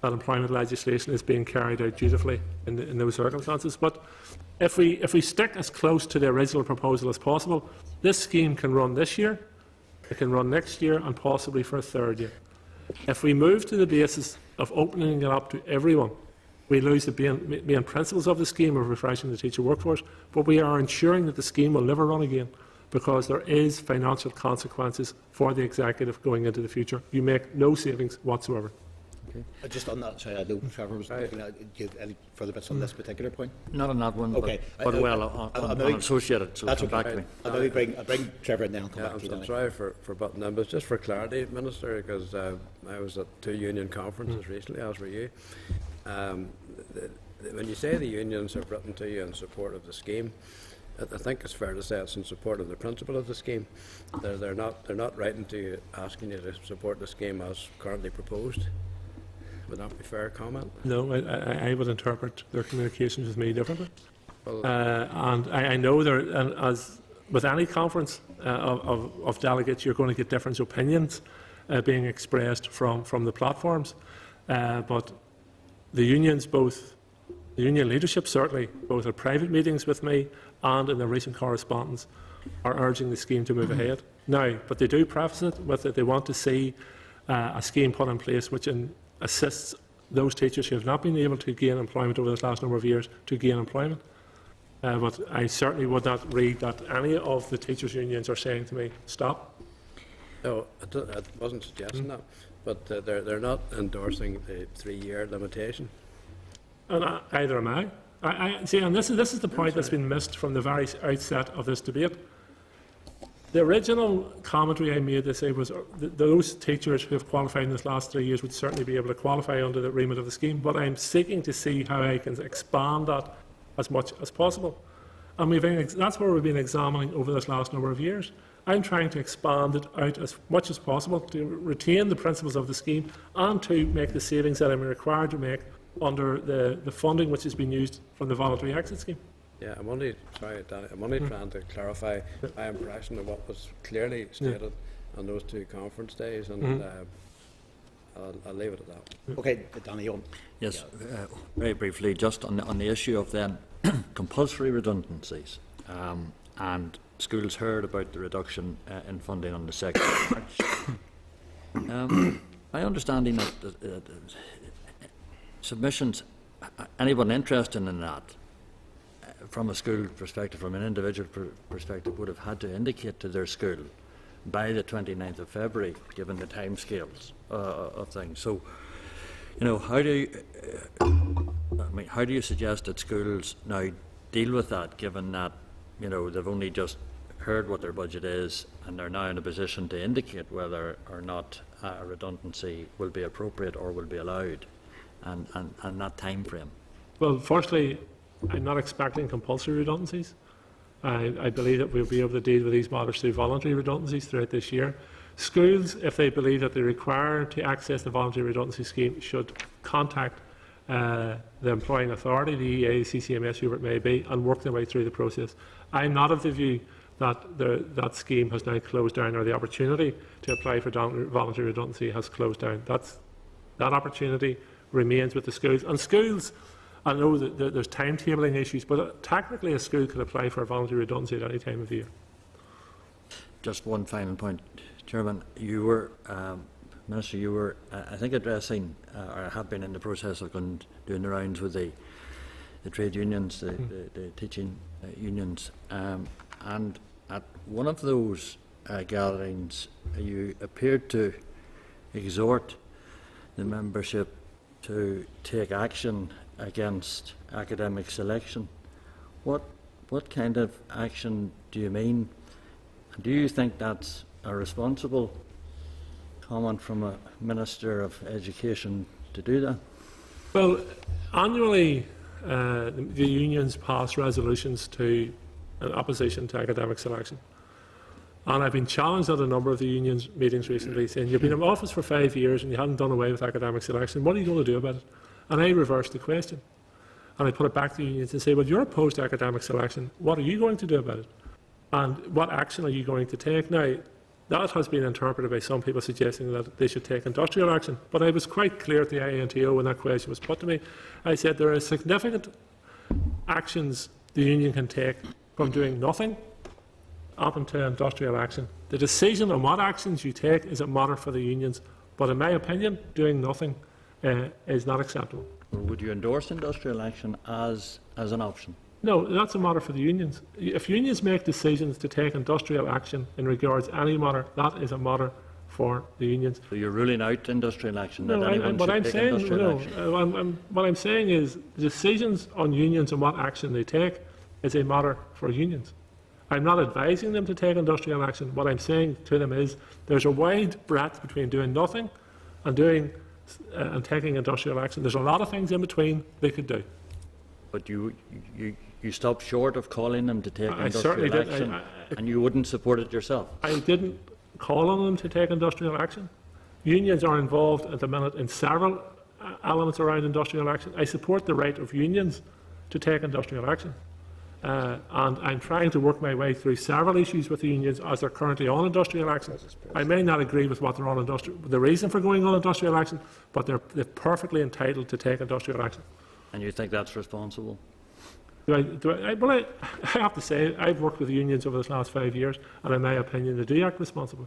that employment legislation is being carried out dutifully in, the, in those circumstances. But if we, if we stick as close to the original proposal as possible, this scheme can run this year, it can run next year, and possibly for a third year. If we move to the basis of opening it up to everyone, we lose the main, main principles of the scheme of refreshing the teacher workforce, but we are ensuring that the scheme will never run again, because there is financial consequences for the executive going into the future. You make no savings whatsoever. Uh, Just on that, sorry, I know Trevor was looking at, do you have any further bits on this particular point? Not on that one, Okay. but, but I- I- well, I- on, I- on, I- on associated, so That's come okay. back to me. I'll maybe bring, I'll bring Trevor in then and come Yeah, back I'm, to you, I'm Danny. sorry for, for butting in, but just for clarity, Minister, because uh, I was at two union conferences recently, as were you. Um, the, the, when you say the unions have written to you in support of the scheme, I, I think it's fair to say it's in support of the principle of the scheme. They're, they're not they're not writing to you asking you to support the scheme as currently proposed. Would that be a fair comment? No, I, I, I would interpret their communications with me differently. Well, Uh, and I, I know there, and as with any conference uh, of, of, of delegates, you're going to get different opinions uh, being expressed from, from the platforms. Uh, but the unions, both the union leadership, certainly, both at private meetings with me and in the recent correspondence, are urging the scheme to move ahead. Now, but they do preface it with that they want to see uh, a scheme put in place which in, assists those teachers who have not been able to gain employment over the last number of years to gain employment. Uh, but I certainly would not read that any of the teachers' unions are saying to me, stop. no, I, don't- I wasn't suggesting that, but uh, they're, they're not endorsing the three-year limitation. And I, either am I. I, I see, and this is, this is the point that's been missed from the very outset of this debate. The original commentary I made to say was uh, th those teachers who have qualified in this last three years would certainly be able to qualify under the remit of the scheme, but I'm seeking to see how I can expand that as much as possible. And we've been, that's what we've been examining over this last number of years. I'm trying to expand it out as much as possible to retain the principles of the scheme and to make the savings that I'm required to make under the, the funding which has been used from the voluntary exit scheme. Yeah, I'm only sorry, Danny, I'm only trying to clarify my impression of what was clearly stated on those two conference days, and Mhm. uh, I'll, I'll leave it at that. Okay, Danny, on. Yes, uh, very briefly, just on the, on the issue of then compulsory redundancies, um, and schools heard about the reduction uh, in funding on the second of March. Um, my understanding that uh, uh, submissions, uh, anyone interested in that, uh, from a school perspective, from an individual per perspective, would have had to indicate to their school by the twenty-ninth of February, given the timescales uh, of things. So, you know, how do you, uh, I mean, how do you suggest that schools now deal with that, given that, you know, they've only just heard what their budget is and they're now in a position to indicate whether or not uh, a redundancy will be appropriate or will be allowed, and, and, and that time frame? Well, firstly, I'm not expecting compulsory redundancies. I, I believe that we'll be able to deal with these matters through voluntary redundancies throughout this year. Schools, if they believe that they're required to access the voluntary redundancy scheme, should contact uh, the employing authority, the E A, the C C M S, whoever it may be, and work their way through the process. I'm not of the view that the, that scheme has now closed down, or the opportunity to apply for voluntary redundancy has closed down. That's, that opportunity remains with the schools. And schools, I know that that there's timetabling issues, but uh, technically a school could apply for a voluntary redundancy at any time of the year. Just one final point, Chairman. You were, um, Minister, you were, uh, I think, addressing, uh, or have been in the process of going, doing the rounds with the, the trade unions, the, mm. the, the teaching uh, unions, um, and at one of those uh, gatherings, you appeared to exhort the membership to take action against academic selection. What, what kind of action do you mean? Do you think that's a responsible comment from a Minister of Education to do that? Well, annually, uh, the, the unions pass resolutions to an opposition to academic selection. And I've been challenged at a number of the unions' meetings recently, saying, you've been in office for five years and you haven't done away with academic selection. What are you going to do about it? And I reversed the question. And I put it back to the unions and say, well, you're opposed to academic selection. What are you going to do about it? And what action are you going to take? Now, That has been interpreted by some people suggesting that they should take industrial action. But I was quite clear at the I N T O when that question was put to me. I said there are significant actions the union can take from doing nothing up into industrial action. The decision on what actions you take is a matter for the unions. But in my opinion, doing nothing uh, is not acceptable. Would you endorse industrial action as, as an option? No, that's a matter for the unions. If unions make decisions to take industrial action in regards to any matter, that is a matter for the unions. So you're ruling out industrial action? No, that I, I, anyone what should I'm take saying, industrial no, action? uh, I'm, I'm, what I'm saying is decisions on unions and what action they take is a matter for unions. I'm not advising them to take industrial action. What I'm saying to them is there's a wide breadth between doing nothing and doing uh, and taking industrial action. There's a lot of things in between they could do. But you, you, you stopped short of calling them to take I certainly industrial did. action, I- I- and you wouldn't support it yourself. I didn't call on them to take industrial action. Unions are involved at the minute in several uh, elements around industrial action. I support the right of unions to take industrial action. Uh, and I'm trying to work my way through several issues with the unions as they're currently on industrial action. I may not agree with what they're on industrial, the reason for going on industrial action, but they're, they're perfectly entitled to take industrial action. And you think that's responsible? Do I, do I, I, well, I, I have to say, I've worked with the unions over the last five years, and in my opinion, they do act responsibly.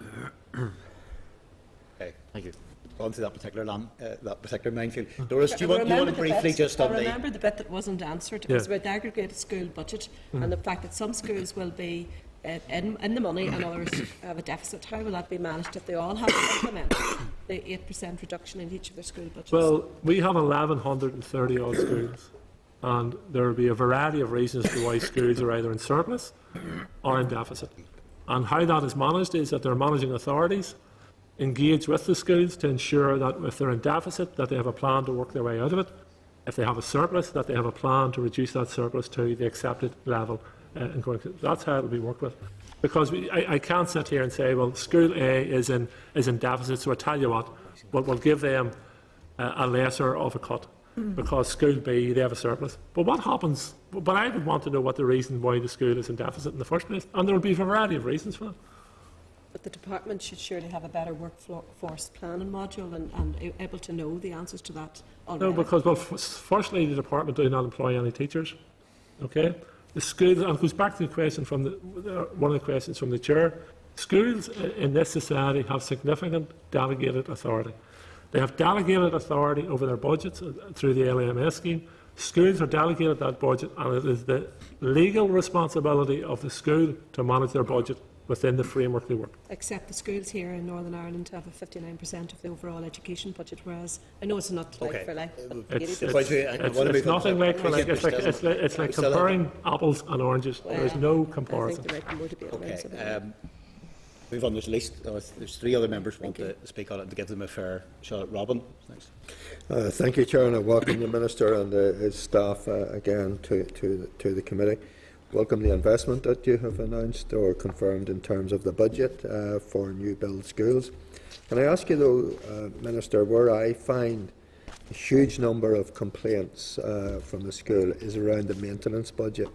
Okay. Thank you. On to that particular land, uh, that particular minefield. Doris, do you I want, do you want remember to the briefly bit- just I on the... remember the bit that wasn't answered. It Yeah. was about the aggregated school budget and the fact that some schools will be uh, in, in the money and others have a deficit. How will that be managed if they all have to implement the eight percent reduction in each of their school budgets? Well, we have eleven thirty odd schools, and there will be a variety of reasons to why schools are either in surplus or in deficit. And how that is managed is that their managing authorities engage with the schools to ensure that if they're in deficit, that they have a plan to work their way out of it. If they have a surplus, that they have a plan to reduce that surplus to the accepted level. Uh, and going, that's how it will be worked with. Because we, I, I can't sit here and say, well, school A is in, is in deficit, so I tell you what, we'll, we'll give them uh, a lesser of a cut. Because school B, they have a surplus. But what happens? But I would want to know what the reason why the school is in deficit in the first place. And there will be a variety of reasons for that. But the department should surely have a better workforce planning module and, and able to know the answers to that already. No, because, well, f- firstly, the department do not employ any teachers. Okay? The schools, and it goes back to the question from the, one of the questions from the chair, schools in this society have significant delegated authority. They have delegated authority over their budgets through the L A M S scheme. Schools are delegated that budget, and it is the legal responsibility of the school to manage their budget within the framework they work. Except the schools here in Northern Ireland have a fifty-nine percent of the overall education budget, whereas I know it's not like Okay. for like. but It's, eighty it's, Quite true. I- I it's, wanna it's move on nothing to- like for like. It's like, it's like, it's like We still have- comparing apples and oranges. There is no I think comparison. there might be more to be Okay, around, so- um, move on. There's at least uh, there's three other members want to speak on it and to give them a fair shot at Robin. Thanks. Uh, thank you, Chair, and I welcome the Minister and uh, his staff uh, again to, to, the, to the committee. Welcome the investment that you have announced or confirmed in terms of the budget uh, for new build schools. Can I ask you though, uh, Minister, where I find a huge number of complaints uh, from the school is around the maintenance budget.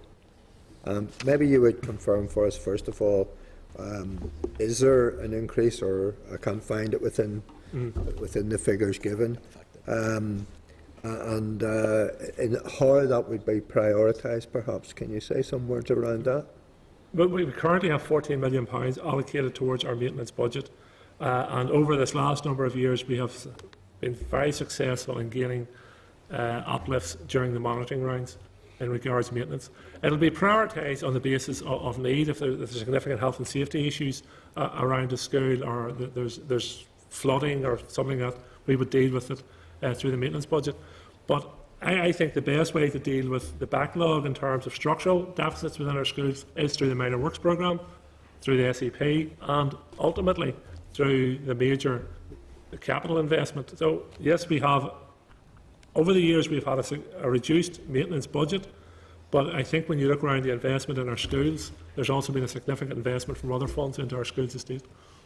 Um, maybe you would confirm for us, first of all, um, is there an increase, or I can't find it within mm. within the figures given, um, and uh, in how that would be prioritised, perhaps? Can you say some words around that? Well, we currently have fourteen million pounds allocated towards our maintenance budget, uh, and over this last number of years, we have been very successful in gaining uh, uplifts during the monitoring rounds in regards to maintenance. It will be prioritised on the basis of, of need. If, there, if there's significant health and safety issues uh, around a school, or th there's, there's flooding or something like that, we would deal with it uh, through the maintenance budget. But I, I think the best way to deal with the backlog in terms of structural deficits within our schools is through the minor works programme, through the S E P, and ultimately through the major the capital investment. So yes, we have, over the years we've had a, a reduced maintenance budget, but I think when you look around the investment in our schools, there's also been a significant investment from other funds into our schools estate.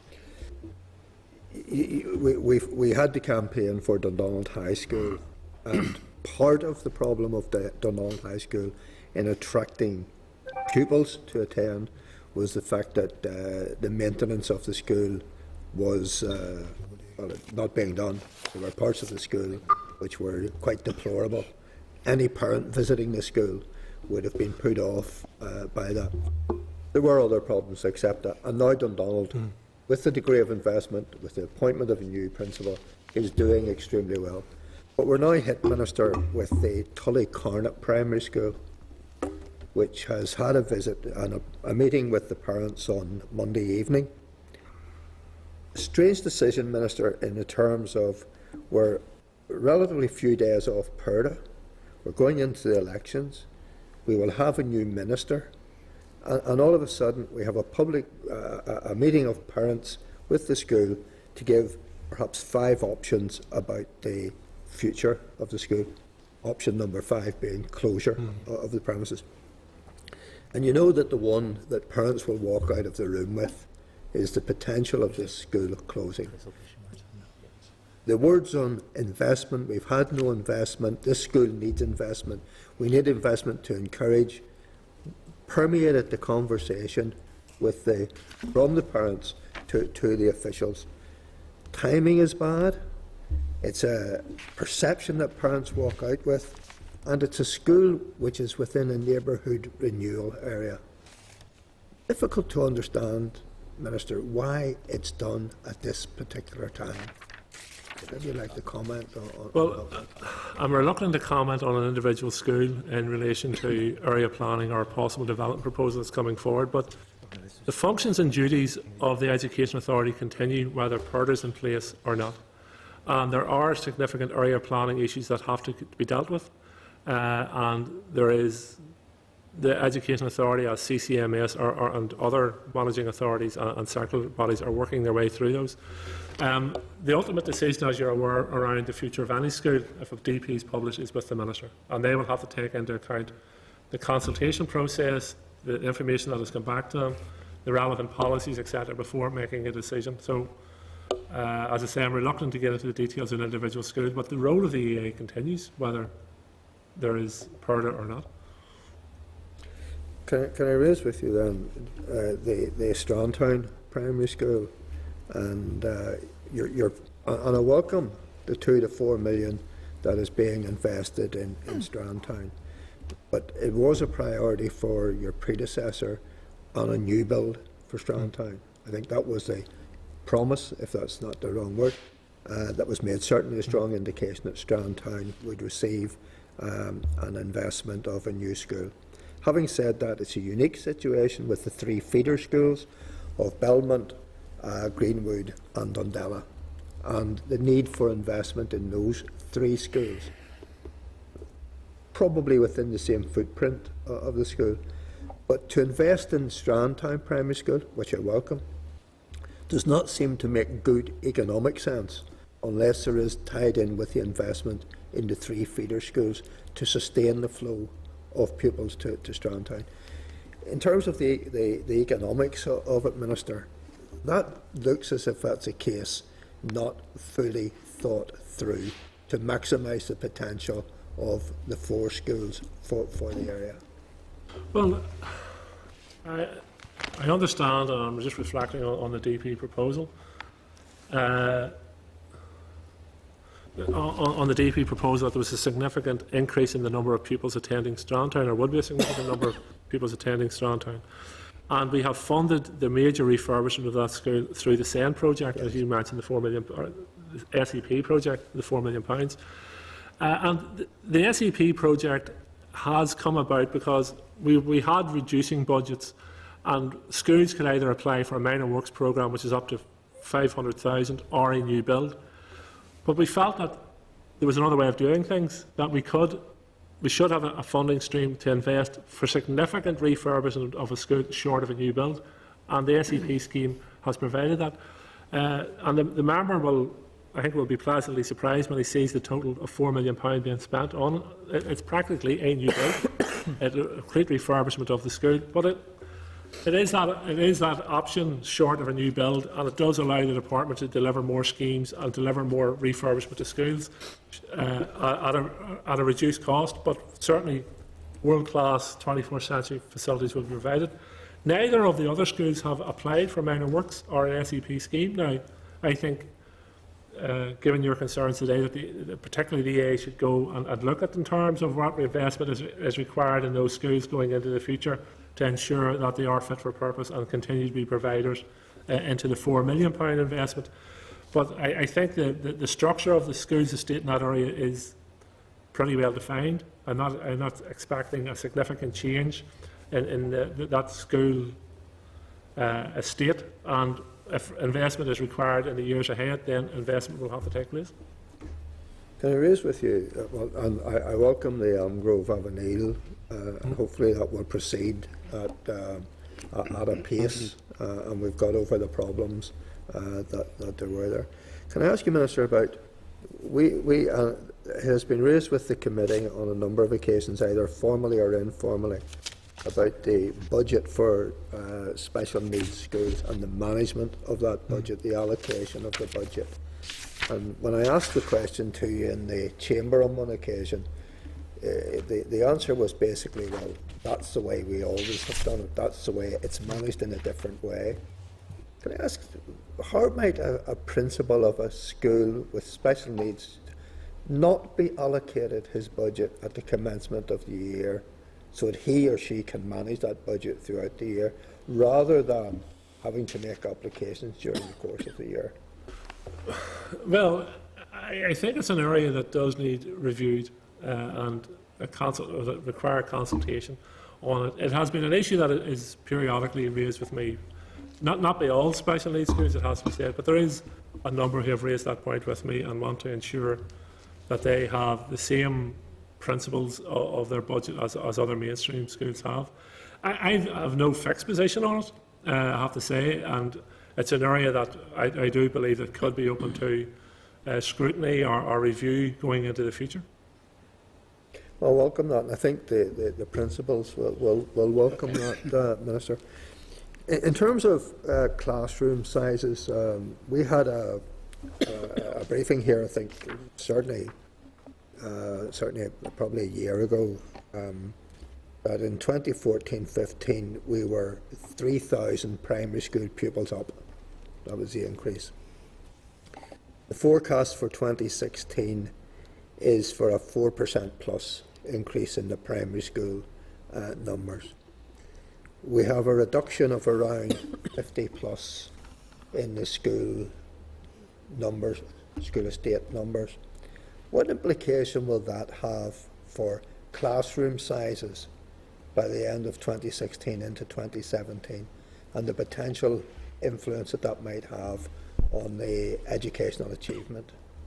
We, we've, we had the campaign for Dundonald High School, and part of the problem of the Dundonald High School in attracting pupils to attend was the fact that uh, the maintenance of the school was uh, well, not being done. There were parts of the school which were quite deplorable. Any parent visiting the school would have been put off uh, by that. There were other problems except that. And now Dundonald, mm. with the degree of investment, with the appointment of a new principal, is doing extremely well. But we're now hit, Minister, with the Tullycarnet Primary School, which has had a visit and a, a meeting with the parents on Monday evening. A strange decision, Minister, in the terms of we're relatively few days off Purda. We're going into the elections. We will have a new minister. And, and all of a sudden, we have a public uh, a meeting of parents with the school to give perhaps five options about the future of the school. Option number five being closure mm. of the premises. And you know that the one that parents will walk out of the room with is the potential of this school closing. The words on investment, we've had no investment, this school needs investment, we need investment to encourage, permeated the conversation with the, from the parents to, to the officials. Timing is bad, it's a perception that parents walk out with, and it's a school which is within a neighbourhood renewal area. Difficult to understand, Minister, why it's done at this particular time. Would you like to comment on, on Well, on I'm reluctant to comment on an individual school in relation to area planning or possible development proposals coming forward, but the functions and duties of the Education Authority continue whether Purda is in place or not. And there are significant area planning issues that have to be dealt with, uh, and there is the Education Authority as C C M S or, or, and other managing authorities and, and circular bodies are working their way through those. Um, the ultimate decision, as you're aware, around the future of any school, if a D P is published, is with the Minister, and they will have to take into account the consultation process, the information that has come back to them, the relevant policies, et cetera, before making a decision. So, uh, as I say, I'm reluctant to get into the details of individual schools, but the role of the E A continues, whether there is Purda or not. Can I, can I raise with you then uh, the, the Strandtown Primary School, and uh, you're, you're, and I welcome the two to four million that is being invested in, in Strandtown, but it was a priority for your predecessor on a new build for Strandtown. I think that was a promise, if that's not the wrong word, uh, that was made, certainly a strong indication that Strandtown would receive um, an investment of a new school. Having said that, it's a unique situation with the three feeder schools of Belmont, uh, Greenwood and Dundela, and the need for investment in those three schools, probably within the same footprint uh, of the school. But to invest in Strandtown Primary School, which I welcome, does not seem to make good economic sense unless there is tied in with the investment in the three feeder schools to sustain the flow of pupils to, to Strandtown. In terms of the, the, the economics of, of it, Minister, that looks as if that's a case not fully thought through to maximise the potential of the four schools for, for the area. Well, I, I understand, and I'm just reflecting on, on the D P proposal. Uh, on, on the D P proposal, that there was a significant increase in the number of pupils attending Strandtown, or would be a significant number of pupils attending Strandtown. And we have funded the major refurbishment of that school through the S E N project, yes, as you mentioned, the four million, or the S E P project, the four million pounds. Uh, and the, the S E P project has come about because we, we had reducing budgets, and schools could either apply for a minor works programme, which is up to five hundred thousand, or a new build. But we felt that there was another way of doing things, that we could, we should have a, a funding stream to invest for significant refurbishment of a school short of a new build, and the S E P scheme has provided that. Uh, and the, the member will, I think, will be pleasantly surprised when he sees the total of four million pounds being spent on it. It's practically a new build, a complete refurbishment of the school, but it, it, is that, it is that option short of a new build, and it does allow the department to deliver more schemes and deliver more refurbishment to schools uh, at, a, at a reduced cost, but certainly world-class twenty-first century facilities will be provided. Neither of the other schools have applied for minor works or an S E P scheme. Now, I think, uh, given your concerns today, that, the, that particularly the E A should go and, and look at in terms of what investment is, is required in those schools going into the future to ensure that they are fit for purpose and continue to be providers uh, into the four million pound investment. But I, I think the, the, the structure of the schools estate in that area is pretty well defined. I'm not, I'm not expecting a significant change in, in the, that school uh, estate, and if investment is required in the years ahead, then investment will have to take place. Can I raise with you, uh, well, and I, I welcome the Elm Grove Avenel, uh, and hopefully that will proceed at, uh, at, at a pace, uh, and we've got over the problems uh, that, that there were there. Can I ask you, Minister, about, we, we, uh, it has been raised with the committee on a number of occasions, either formally or informally, about the budget for uh, special needs schools and the management of that budget, the allocation of the budget. And when I asked the question to you in the chamber on one occasion, uh, the, the answer was basically, well, that's the way we always have done it, that's the way it's managed in a different way. Can I ask, how might a, a principal of a school with special needs not be allocated his budget at the commencement of the year, so that he or she can manage that budget throughout the year, rather than having to make applications during the course of the year? Well, I, I think it's an area that does need reviewed uh, and a consult, or that require consultation on it. It has been an issue that is periodically raised with me, not, not by all special needs schools, it has to be said, but there is a number who have raised that point with me and want to ensure that they have the same principles of, of their budget as, as other mainstream schools have. I, I have no fixed position on it, uh, I have to say, and it's an area that I, I do believe that could be open to uh, scrutiny or, or review going into the future. Well, welcome that, and I think the, the, the principals will, will, will welcome that, uh, Minister. In, in terms of uh, classroom sizes, um, we had a, a, a briefing here, I think, certainly Uh, certainly probably a year ago, um, that in twenty fourteen fifteen we were three thousand primary school pupils up. That was the increase. The forecast for twenty sixteen is for a four percent plus increase in the primary school uh, numbers. We have a reduction of around fifty plus in the school numbers, school estate numbers. What implication will that have for classroom sizes by the end of twenty sixteen into twenty seventeen, and the potential influence that that might have on the educational achievement?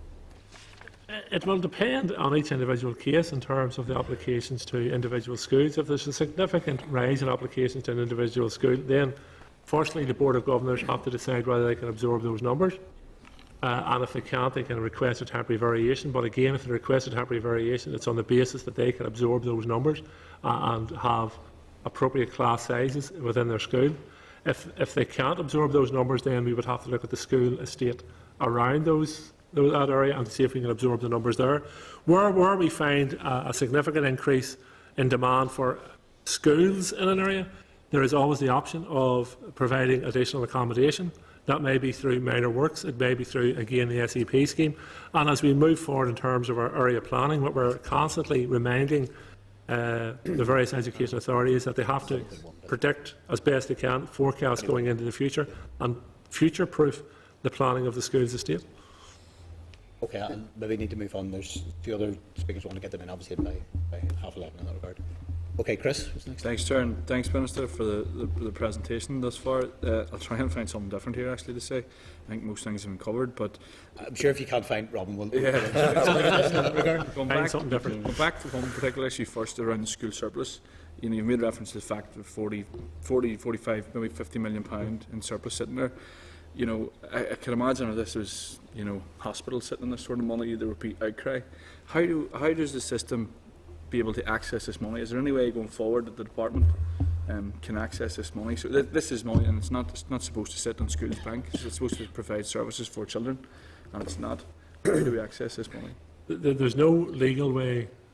It will depend on each individual case in terms of the applications to individual schools. If there's a significant rise in applications to an individual school, then firstly the Board of Governors have to decide whether they can absorb those numbers. Uh, and if they can't, they can request a temporary variation. But again, if they request a temporary variation, it's on the basis that they can absorb those numbers uh, and have appropriate class sizes within their school. If, if they can't absorb those numbers, then we would have to look at the school estate around those, those that area and see if we can absorb the numbers there. Where, where we find a, a significant increase in demand for schools in an area, there is always the option of providing additional accommodation. That may be through minor works, it may be through, again, the S E P scheme. And as we move forward in terms of our area planning, what we're constantly reminding uh, the various education authorities that they have to predict as best they can, forecast going into the future, and future-proof the planning of the school's estate. Okay, and maybe need to move on. There's a few other speakers who want to get them in, obviously, by, by half eleven in that regard. Okay, Chris, who's next? Thanks, Chair, and thanks, Minister, for the, the, the presentation thus far. Uh, I'll try and find something different here, actually, to say. I think most things have been covered, but... I'm sure if you can't find Robin, we'll... Yeah. Going back, something different. Going back to one particular issue first, around the school surplus. You know, you've made reference to the fact that forty, forty, forty-five, maybe fifty million pound in surplus sitting there. You know, I, I can imagine if this was, you know, hospitals sitting on this sort of money, there would be outcry. How do, how does the system be able to access this money? Is there any way going forward that the department um, can access this money? So th this is money, and it's not, it's not supposed to sit on schools' banks. It's supposed to provide services for children, and it's not. How do we access this money? There's no legal way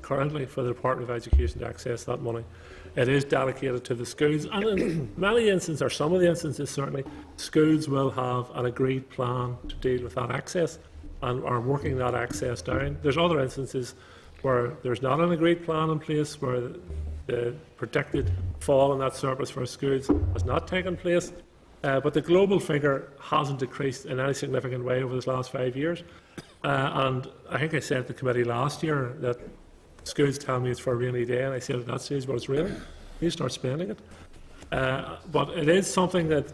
currently for the Department of Education to access that money. It is delegated to the schools, and in many instances, or some of the instances certainly, schools will have an agreed plan to deal with that access and are working that access down. There's other instances where there's not an agreed plan in place, where the predicted fall in that surplus for schools has not taken place, uh, but the global figure hasn't decreased in any significant way over the last five years. Uh, and I think I said at the committee last year that schools tell me it's for a rainy day, and I said at that stage, well, it's raining, you start spending it. Uh, but it is something that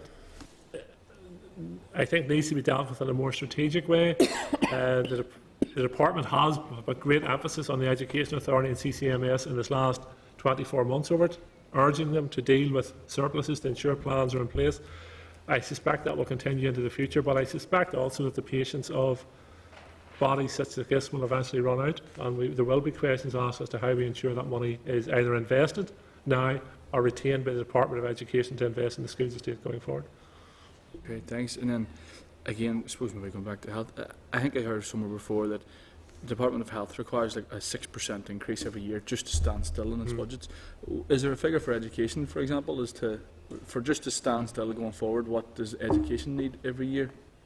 I think needs to be dealt with in a more strategic way. Uh, the, the department has put great emphasis on the Education Authority and C C M S in this last twenty-four months over it, urging them to deal with surpluses to ensure plans are in place. I suspect that will continue into the future, but I suspect also that the patience of bodies such as this will eventually run out, and we, there will be questions asked as to how we ensure that money is either invested now or retained by the Department of Education to invest in the schools estate going forward. Great, thanks. And then, again, I suppose maybe going back to health, uh, I think I heard somewhere before that the Department of Health requires like a six percent increase every year just to stand still in its mm. budgets. Is there a figure for education, for example, as to, for just to stand still going forward, what does education need every year?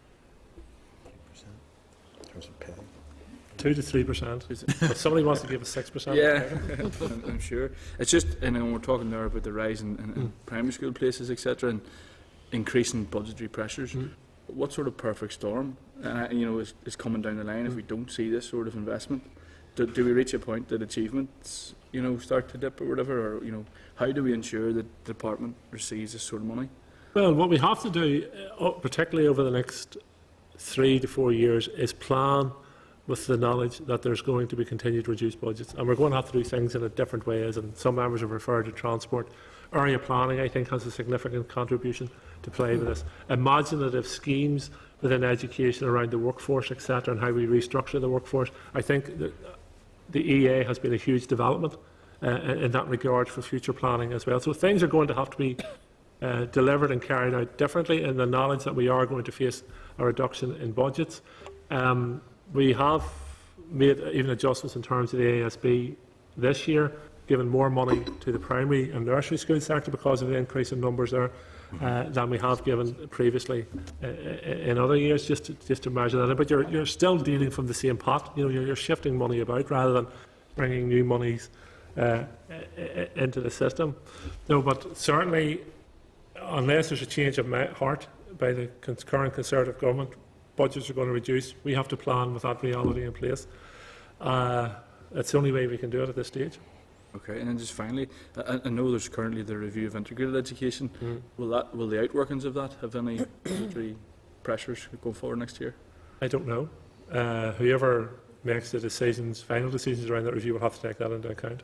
Two to three percent. But somebody wants to give us six percent. Yeah, I'm, I'm sure. It's just, and when we're talking there about the rise in, in, in mm. primary school places, et cetera, and increasing budgetary pressures. Mm. What sort of perfect storm, uh, you know, is, is coming down the line mm. if we don't see this sort of investment? Do, do we reach a point that achievements, you know, start to dip or whatever, or you know, how do we ensure that the department receives this sort of money? Well, what we have to do, uh, particularly over the next three to four years, is plan with the knowledge that there's going to be continued reduced budgets, and we're going to have to do things in a different ways. And some members have referred to transport. Area planning, I think, has a significant contribution to play with this. Imaginative schemes within education around the workforce, et cetera, and how we restructure the workforce. I think that the E A has been a huge development uh, in that regard for future planning as well. So things are going to have to be uh, delivered and carried out differently in the knowledge that we are going to face a reduction in budgets. Um, we have made even adjustments in terms of the A S B this year, given more money to the primary and nursery school sector because of the increase in numbers there uh, than we have given previously uh, in other years, just to, just to measure that. But you're, you're still dealing from the same pot. You know, you're, you're shifting money about rather than bringing new monies uh, into the system. No, but certainly, unless there's a change of heart by the current Conservative government, budgets are going to reduce. We have to plan with that reality in place. Uh, that's the only way we can do it at this stage. Okay, and then just finally, I, I know there's currently the review of integrated education. Mm. Will that, will the outworkings of that have any budgetary pressures going forward next year? I don't know. Uh, whoever makes the decisions, final decisions around that review, will have to take that into account.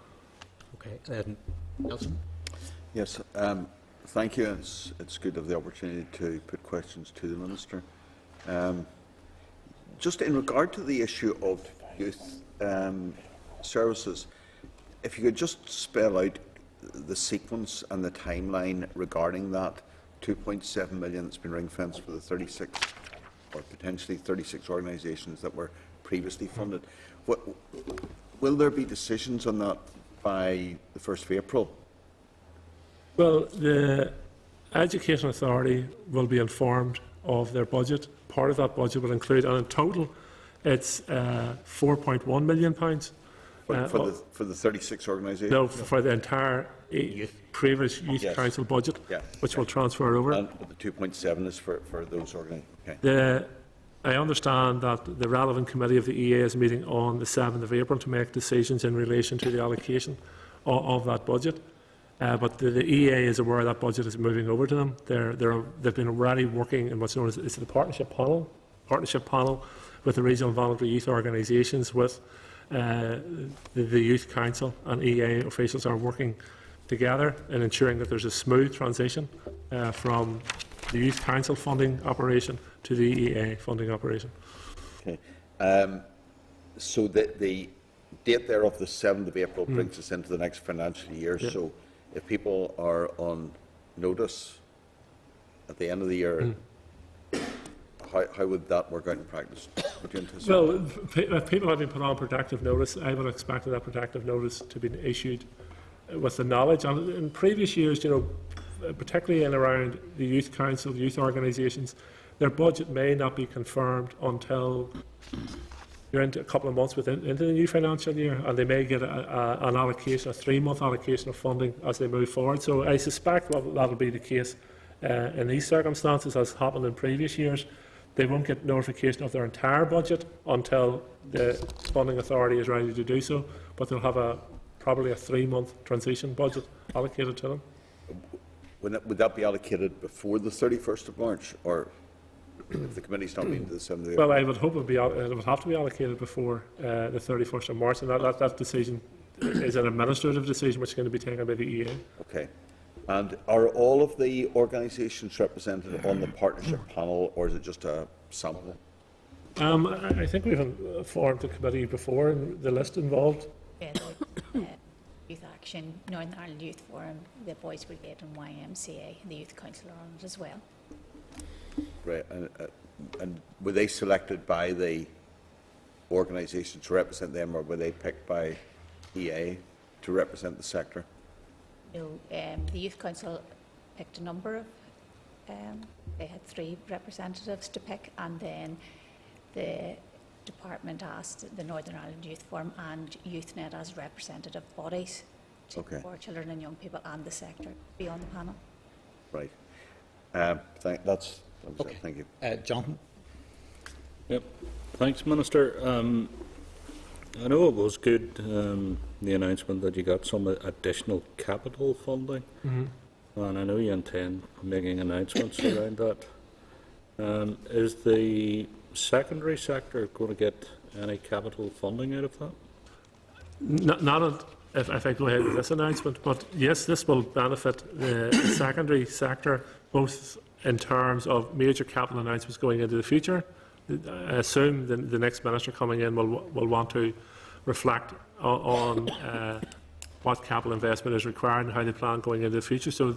Okay, um, Nelson. Yes, um, thank you. It's, it's good to have the opportunity to put questions to the Minister. Um, just in regard to the issue of youth um, services, if you could just spell out the sequence and the timeline regarding that two point seven million that's been ring-fenced for the thirty-six or potentially thirty-six organisations that were previously funded. What, will there be decisions on that by the first of April? Well, the Education Authority will be informed of their budget. Part of that budget will include, and in total, it's uh, four point one million pounds. For, uh, for, the, for the thirty-six organisations? No, for the entire youth. previous Youth yes. Council budget, yeah. which okay. will transfer over. And the two point seven is for, for those organisations? Okay. The, I understand that the relevant committee of the E A is meeting on the seventh of April to make decisions in relation to the allocation of, of that budget. Uh, but the, the E A is aware that budget is moving over to them. They're, they're, they've been already working in what's known as it's the partnership panel, partnership panel with the regional voluntary youth organisations, with uh, the, the Youth Council and E A officials are working together in ensuring that there's a smooth transition uh, from the Youth Council funding operation to the E A funding operation. Okay. Um, so the, the date there of the seventh of April mm. brings us into the next financial year. Yeah. So if people are on notice at the end of the year, mm. how, how would that work out in practice? would you anticipate? Well, pe- if people have been put on protective notice, I would expect that protective notice to be issued with the knowledge. And in previous years, you know, particularly in around the youth council, youth organisations, their budget may not be confirmed until you're into a couple of months within into the new financial year, and they may get a, a, an allocation, a three-month allocation of funding as they move forward. So I suspect that will be the case uh, in these circumstances, as happened in previous years. They won't get notification of their entire budget until the funding authority is ready to do so, but they'll have a probably a three-month transition budget allocated to them. Would that, would that be allocated before the thirty-first of March, or if the committee's not meeting to the seventh? Well, I would hope it would, be, it would have to be allocated before uh, the thirty-first of March, and that, that, that decision is an administrative decision which is going to be taken by the E A. Okay. And are all of the organisations represented on the partnership panel, or is it just a sample? Um, I, I think we've informed the committee before, and the list involved. Yeah, the, uh, Youth Action, Northern Ireland Youth Forum, the Boys Brigade and Y M C A, and the Youth Council are on it as well. Right, and, uh, and were they selected by the organisations to represent them, or were they picked by E A to represent the sector? No, um, the Youth Council picked a number of, um, they had three representatives to pick, and then the department asked the Northern Ireland Youth Forum and YouthNet as representative bodies to, okay. for children and young people and the sector be on the panel. Right. Um, thank, that's, that's Okay. it. Thank you. Uh, Jonathan? Yep. Thanks, Minister. Um, I know it was good, um, the announcement that you got some additional capital funding, Mm-hmm. and I know you intend making announcements around that. Um, is the secondary sector going to get any capital funding out of that? Not, not at, if, if I go ahead with this announcement, but yes, this will benefit the secondary sector, both in terms of major capital announcements going into the future. I assume the, the next minister coming in will, will want to reflect on, on uh, what capital investment is required and how they plan going into the future. So,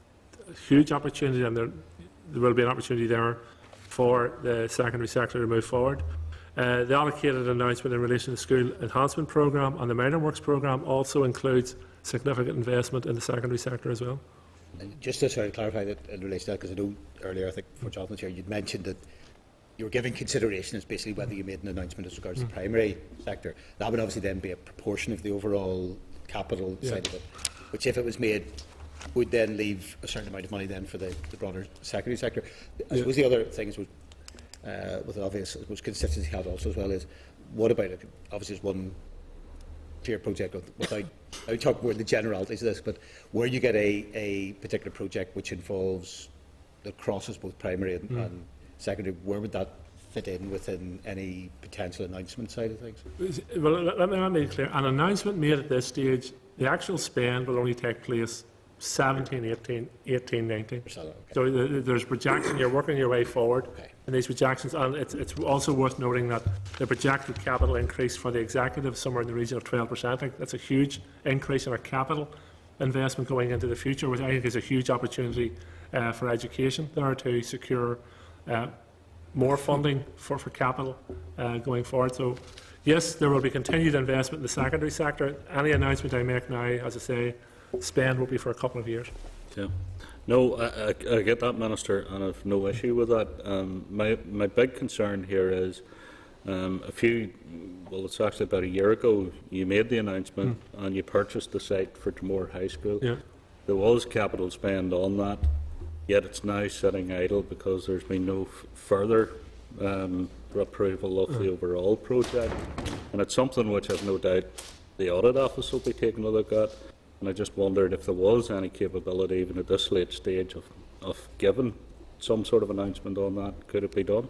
a huge opportunity, and there, there will be an opportunity there for the secondary sector to move forward. Uh, the allocated announcement in relation to the school enhancement programme and the Minor Works programme also includes significant investment in the secondary sector as well. And just to sort of clarify that in relation to that, because I know earlier, I think for Jonathan here, you'd mentioned that you were giving consideration as basically whether you made an announcement as regards mm. to the primary sector. That would obviously then be a proportion of the overall capital yeah. side of it, which if it was made would then leave a certain amount of money then for the, the broader secondary sector. I yeah. suppose the other thing is with, uh, with the obvious I suppose, consistency had also as well is what about it? Obviously there's one clear project without I talk more the generalities of this, but where you get a, a particular project which involves that crosses both primary and, mm. and secondary, where would that fit in within any potential announcement side of things? Well, let me, let me be clear. An announcement made at this stage, the actual spend will only take place seventeen, eighteen, eighteen, nineteen. Okay. So there's projection, you're working your way forward okay. in these projections, and it's, it's also worth noting that the projected capital increase for the executive somewhere in the region of twelve percent. I think that's a huge increase in our capital investment going into the future, which I think is a huge opportunity uh, for education there to secure uh, more funding for, for capital uh, going forward. So yes, there will be continued investment in the secondary sector. Any announcement I make now, as I say, spend will be for a couple of years. Yeah. No, I, I, I get that, Minister, and I have no issue with that. Um, my, my big concern here is um, a few, well, it's actually about a year ago, you made the announcement mm. and you purchased the site for Dromore High School. Yeah. There was capital spend on that, yet it's now sitting idle because there's been no f further um, approval of mm. the overall project. And it's something which I've no doubt the Audit Office will be taking a look at. And I just wondered if there was any capability, even at this late stage, of, of giving some sort of announcement on that. Could it be done?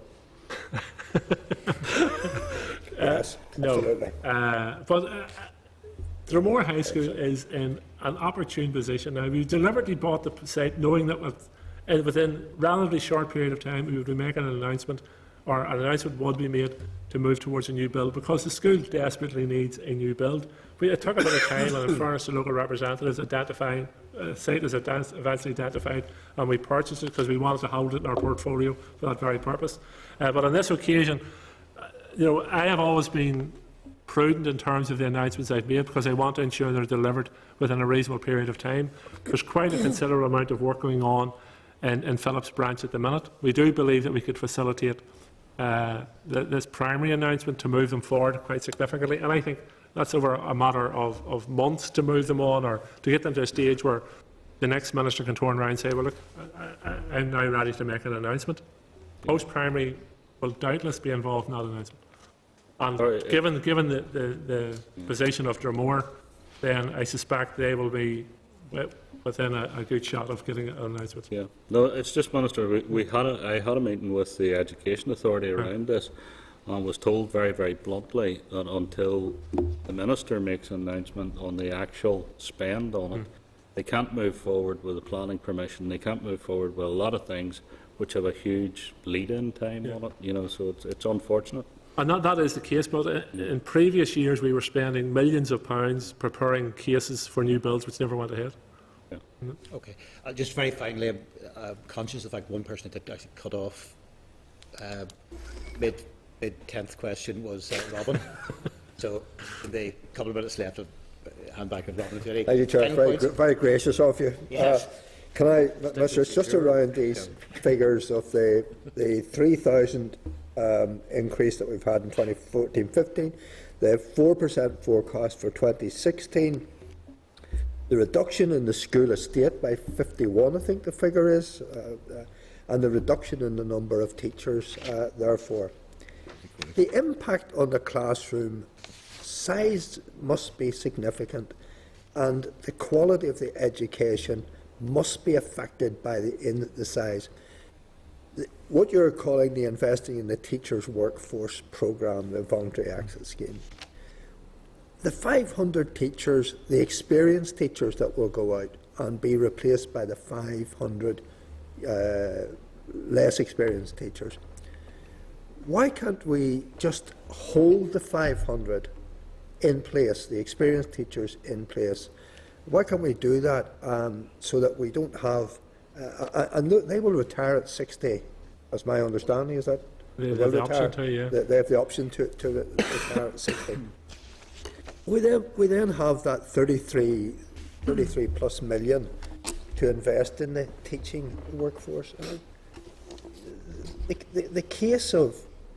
Yes, uh, no. Uh, but uh, Dromore High School is in an opportune position now. We deliberately bought the site knowing that with, uh, within a relatively short period of time we would be making an announcement, or an announcement would be made to move towards a new build, because the school desperately needs a new build. We, it took a bit of time, and in fairness to local representatives, identifying a site is eventually identified, and we purchased it because we wanted to hold it in our portfolio for that very purpose. Uh, but on this occasion, uh, you know, I have always been prudent in terms of the announcements I've made because I want to ensure they're delivered within a reasonable period of time. There's quite a considerable amount of work going on in, in Phillips Branch at the minute. We do believe that we could facilitate uh, th this primary announcement to move them forward quite significantly, and I think that's over a matter of, of months to move them on, or to get them to a stage where the next minister can turn around and say, well, look, I, I, I'm now ready to make an announcement. Post-primary will doubtless be involved in that announcement. And Sorry, given, given the, the, the position of Dromore, then I suspect they will be within a, a good shot of getting an announcement. Yeah. No, it's just, Minister, we, we had a, I had a meeting with the Education Authority around this, and was told very, very bluntly that until the Minister makes an announcement on the actual spend on it, mm. they can't move forward with the planning permission. They can't move forward with a lot of things which have a huge lead-in time yeah. on it. You know, so it's, it's unfortunate. And that, that is the case, but in previous years we were spending millions of pounds preparing cases for new builds which never went ahead. Yeah. Mm-hmm. Okay. Uh, just very finally, I'm uh, conscious of the fact one person that actually cut off uh, mid mid tenth question was uh, Robin. So the couple of minutes left, of uh, hand back to Robin. If you Thank you, Chair. Very, gra very gracious of you. Yes. Uh, can I, Mister It's just around these figures of the the three thousand. Um, increase that we've had in twenty fourteen fifteen, the four percent forecast for twenty sixteen, the reduction in the school estate by fifty-one, I think the figure is, uh, uh, and the reduction in the number of teachers, uh, therefore. The impact on the classroom size must be significant, and the quality of the education must be affected by the, in the size. What you're calling the Investing in the Teachers Workforce Programme, the Voluntary Exit Scheme, the five hundred teachers, the experienced teachers that will go out and be replaced by the five hundred uh, less experienced teachers, why can't we just hold the five hundred in place, the experienced teachers in place? Why can't we do that um, so that we don't have Uh, and they will retire at sixty, as my understanding is that they, they have the option to, yeah. They, they have the option to, to retire at sixty. We then we then have that thirty-three, thirty-three plus million to invest in the teaching workforce. Uh, the, the, the case of,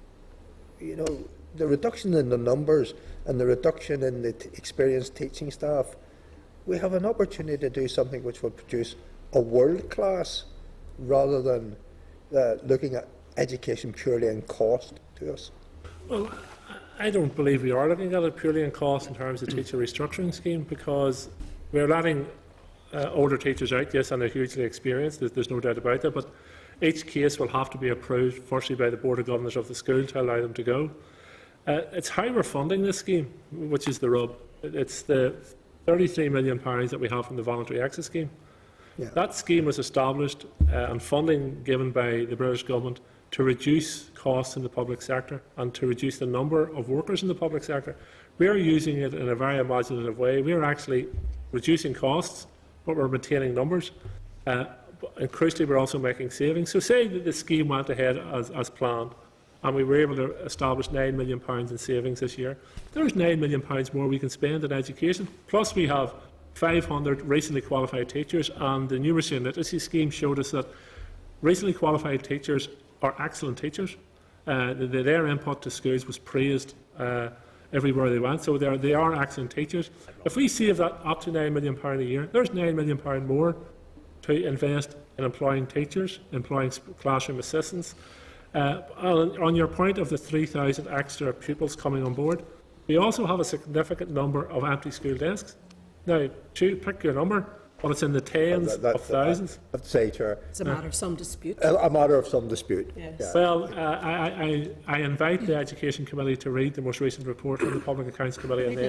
you know, the reduction in the numbers and the reduction in the t experienced teaching staff, we have an opportunity to do something which will produce a world class, rather than uh, looking at education purely in cost to us. Well, I don't believe we are looking at it purely in cost in terms of the teacher restructuring scheme, because we're letting uh, older teachers out, yes, and they're hugely experienced, there's, there's no doubt about that, but each case will have to be approved firstly by the Board of Governors of the school to allow them to go. Uh, it's how we're funding this scheme, which is the rub. It's the thirty-three million pounds that we have from the Voluntary Exit Scheme. Yeah. That scheme was established uh, and funding given by the British Government to reduce costs in the public sector and to reduce the number of workers in the public sector. We are using it in a very imaginative way. We are actually reducing costs, but we're maintaining numbers. Uh, and crucially, we're also making savings. So say that the scheme went ahead as, as planned, and we were able to establish nine million pounds in savings this year. There's nine million pounds more we can spend in education. Plus we have five hundred recently qualified teachers, and the numeracy and literacy scheme showed us that recently qualified teachers are excellent teachers. Uh, the, the, their input to schools was praised uh, everywhere they went, so they are excellent teachers. If we save that up to nine million pounds a year, there's nine million pounds more to invest in employing teachers, employing classroom assistants. Uh, on, on your point of the three thousand extra pupils coming on board, we also have a significant number of empty school desks. Now, choose, pick your number, but it's in the tens that, that, of thousands. I have to say, Chair. It's a matter of some dispute. A, a matter of some dispute. Yes. Yeah. Well, uh, I, I, I invite the Education Committee to read the most recent report from the Public Accounts Committee, and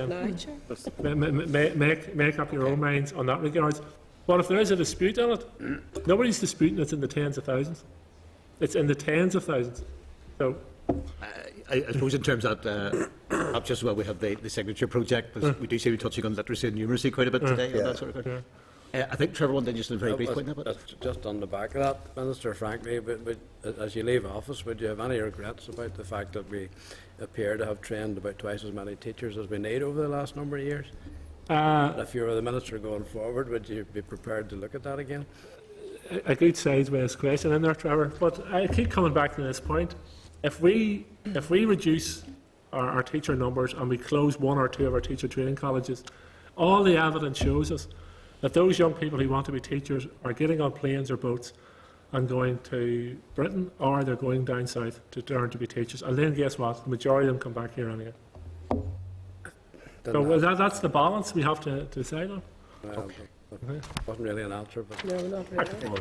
then make, make, make up your own minds on that regards. But if there is a dispute on it, nobody's disputing it's in the tens of thousands. It's in the tens of thousands. So, uh, I, I suppose in terms of uh, not just well, we have the, the signature project, but we do seem to be touching on literacy and numeracy quite a bit today. Yeah. On that sort of yeah. Uh, I think Trevor wanted just a very Uh, brief was- point. But that's just on the back of that, Minister, frankly, but, but as you leave office, would you have any regrets about the fact that we appear to have trained about twice as many teachers as we need over the last number of years? Uh, And if you were the Minister going forward, would you be prepared to look at that again? a good sideways question in there, Trevor. But I keep coming back to this point. If we if we reduce our, our teacher numbers and we close one or two of our teacher training colleges, all the evidence shows us that those young people who want to be teachers are getting on planes or boats and going to Britain, or they're going down south to learn to be teachers. And then guess what? The majority of them come back here anyway. Then So that- well, that, that's the balance we have to, to decide on. well, that wasn't really an answer, but No, not really.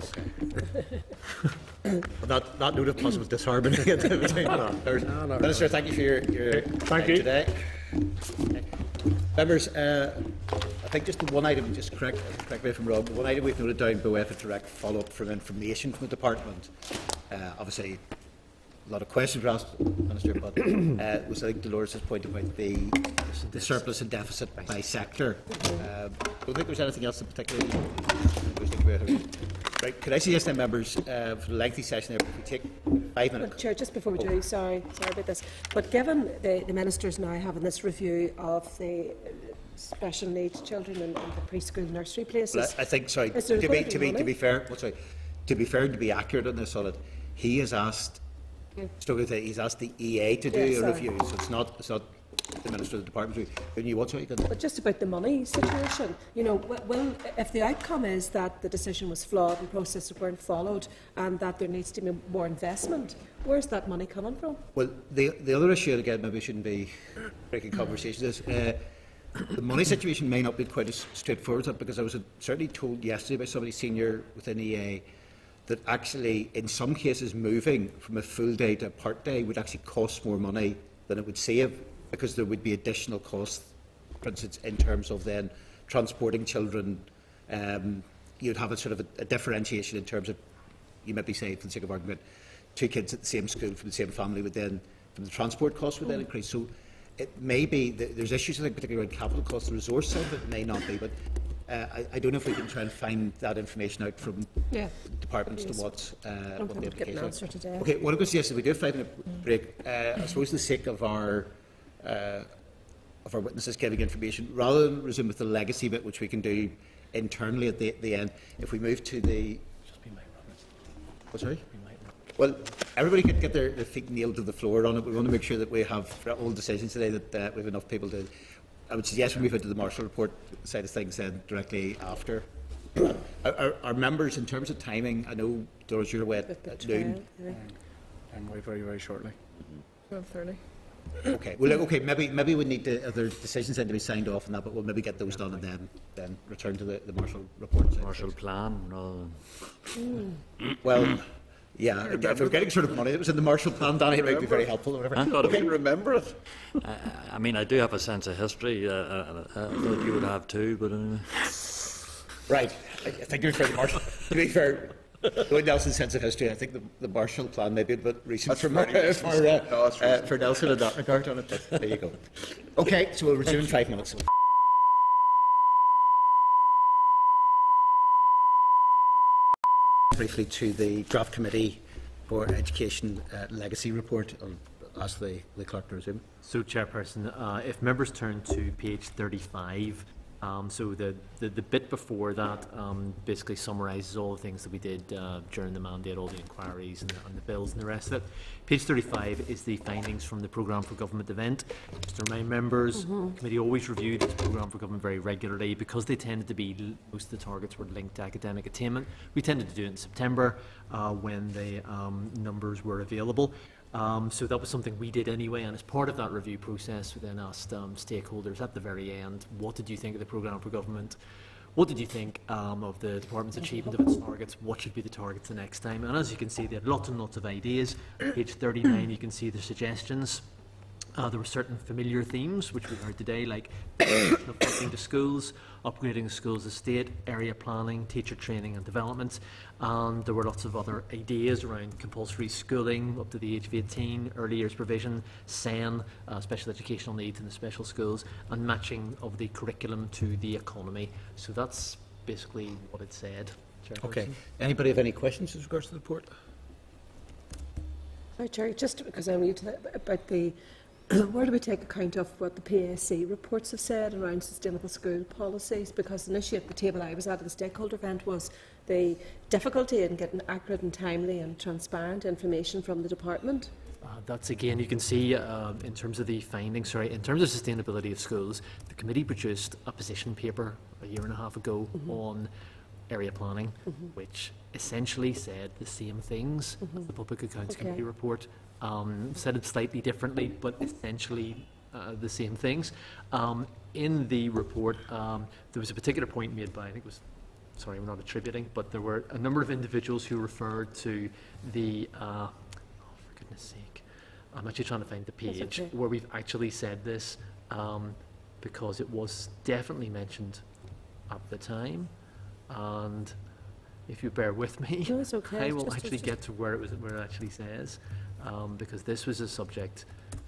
On that, that note of possible disharmony. no, no, Minister, thank you for your, your Thank time you. today. Members, uh, I think just the one item, just correct, correct me if I'm wrong, the one item we've noted down below for direct follow-up from information from the department. Uh, obviously, a lot of questions were asked, Minister, but uh, was I think Dolores' point about the, the surplus and deficit by sector. Uh, I don't think there's anything else in particular. Right, could I suggest then, members, uh, for the lengthy session there, if we take five But minutes. Chair, just before we do, sorry, sorry about this, but given the, the ministers now having this review of the uh, special needs children in, in the preschool nursery Well, places, I I think, sorry, Is to there be, going to to be be, to money? be fair, well, sorry, to be fair and to be accurate on this, on it, he has asked, struggle with it, he's asked the E A to do Yeah, a sorry. review, so it's not, it's not the Minister of the Department review. When you want to, you can. but just about the money situation, you know, w- will, if the outcome is that the decision was flawed and processes weren't followed and that there needs to be more investment, where's that money coming from? Well, the, the other issue, and again, maybe we shouldn't be breaking conversations, is uh, the money situation may not be quite as straightforward as that, because I was certainly told yesterday by somebody senior within E A that actually, in some cases, moving from a full day to a part day would actually cost more money than it would save, because there would be additional costs, for instance, in terms of then transporting children. Um, you'd have a sort of a, a differentiation in terms of, you might be saying, for the sake of argument, two kids at the same school from the same family would then, from the transport costs would then increase. So it may be that there's issues, I think, particularly around capital costs. The resource side of it may not be, but uh, I, I don't know if we can try and find that information out from Yeah. departments Yes. to what, uh, I don't what the think we'll get an implications answer are. today. Okay, what I'm going to suggest is we do a five-minute break. Uh, I suppose for the sake of our uh, of our witnesses getting information, rather than resume with the legacy bit, which we can do internally at the, the end, if we move to the... Oh, sorry? Well, everybody could get their, their feet nailed to the floor on it. We want to make sure that we have, for all decisions today, that uh, we have enough people to... I would suggest we move into the Marshall report side of things then directly after. Our, our, our members, in terms of timing, I know, Doris, you're away at, at noon. And very, very, very shortly. twelve thirty. Okay, well, look, okay, maybe maybe we need to, if there's decisions then to be signed off on that, but we'll maybe get those done and then then return to the, the Marshall report. side of Marshall things. plan rather than... Well, yeah, if we're getting sort of money that was in the Marshall plan, Danny, it might be very helpful or whatever. I thought I can remember it. I, I mean, I do have a sense of history. Uh, uh, uh, I thought you would have too, but anyway. Right, I, I think you're fair to Marshall. To be fair, Lloyd Nelson's sense of history, I think the, the Marshall plan may be a bit recent That's for, very uh, recent. for, uh, No, that's uh, recent. for Nelson in that regard on it, but there you go. Okay, so we'll resume in five minutes. Briefly to the draft committee for education uh, legacy report. I'll ask the, the clerk to resume. So, Chairperson, uh, if members turn to page thirty-five, um, so the, the, the bit before that um, basically summarises all the things that we did uh, during the mandate, all the inquiries and the, and the bills and the rest of it. Page thirty-five is the findings from the Programme for Government event. Just to remind members, the committee always reviewed this Programme for Government very regularly because they tended to be, most of the targets were linked to academic attainment. We tended to do it in September uh, when the um, numbers were available. Um, so that was something we did anyway, and as part of that review process, we then asked um, stakeholders at the very end, what did you think of the Programme for Government? What did you think um, of the department's achievement of its targets? What should be the targets the next time? And as you can see, they had lots and lots of ideas. Page thirty-nine, you can see the suggestions. Uh, there were certain familiar themes, which we heard today, like of funding to schools, upgrading the schools' estate, area planning, teacher training and development. And there were lots of other ideas around compulsory schooling up to the age of eighteen, early years provision, S E N, uh, special educational needs in the special schools, and matching of the curriculum to the economy. So that's basically what it said. Okay. Anybody have any questions with regards to the report? Right, Jerry, just because I'm new to that, about the, where do we take account of what the P A C reports have said around sustainable school policies? Because initially at the table I was at at the stakeholder event was the difficulty in getting accurate and timely and transparent information from the department. Uh, that's again, you can see uh, in terms of the findings, sorry, in terms of sustainability of schools, the committee produced a position paper a year and a half ago mm-hmm. on area planning, mm-hmm. which essentially said the same things mm-hmm. as the Public Accounts okay. Committee report, um, said it slightly differently, but essentially uh, the same things. Um, in the report, um, there was a particular point made by, I think it was, sorry, I'm not attributing, but there were a number of individuals who referred to the, uh, oh, for goodness sake, I'm actually trying to find the page okay. where we've actually said this, um, because it was definitely mentioned at the time. And if you bear with me, no, it's okay. I will just, actually just, get to where it was, where it actually says, um, because this was a subject,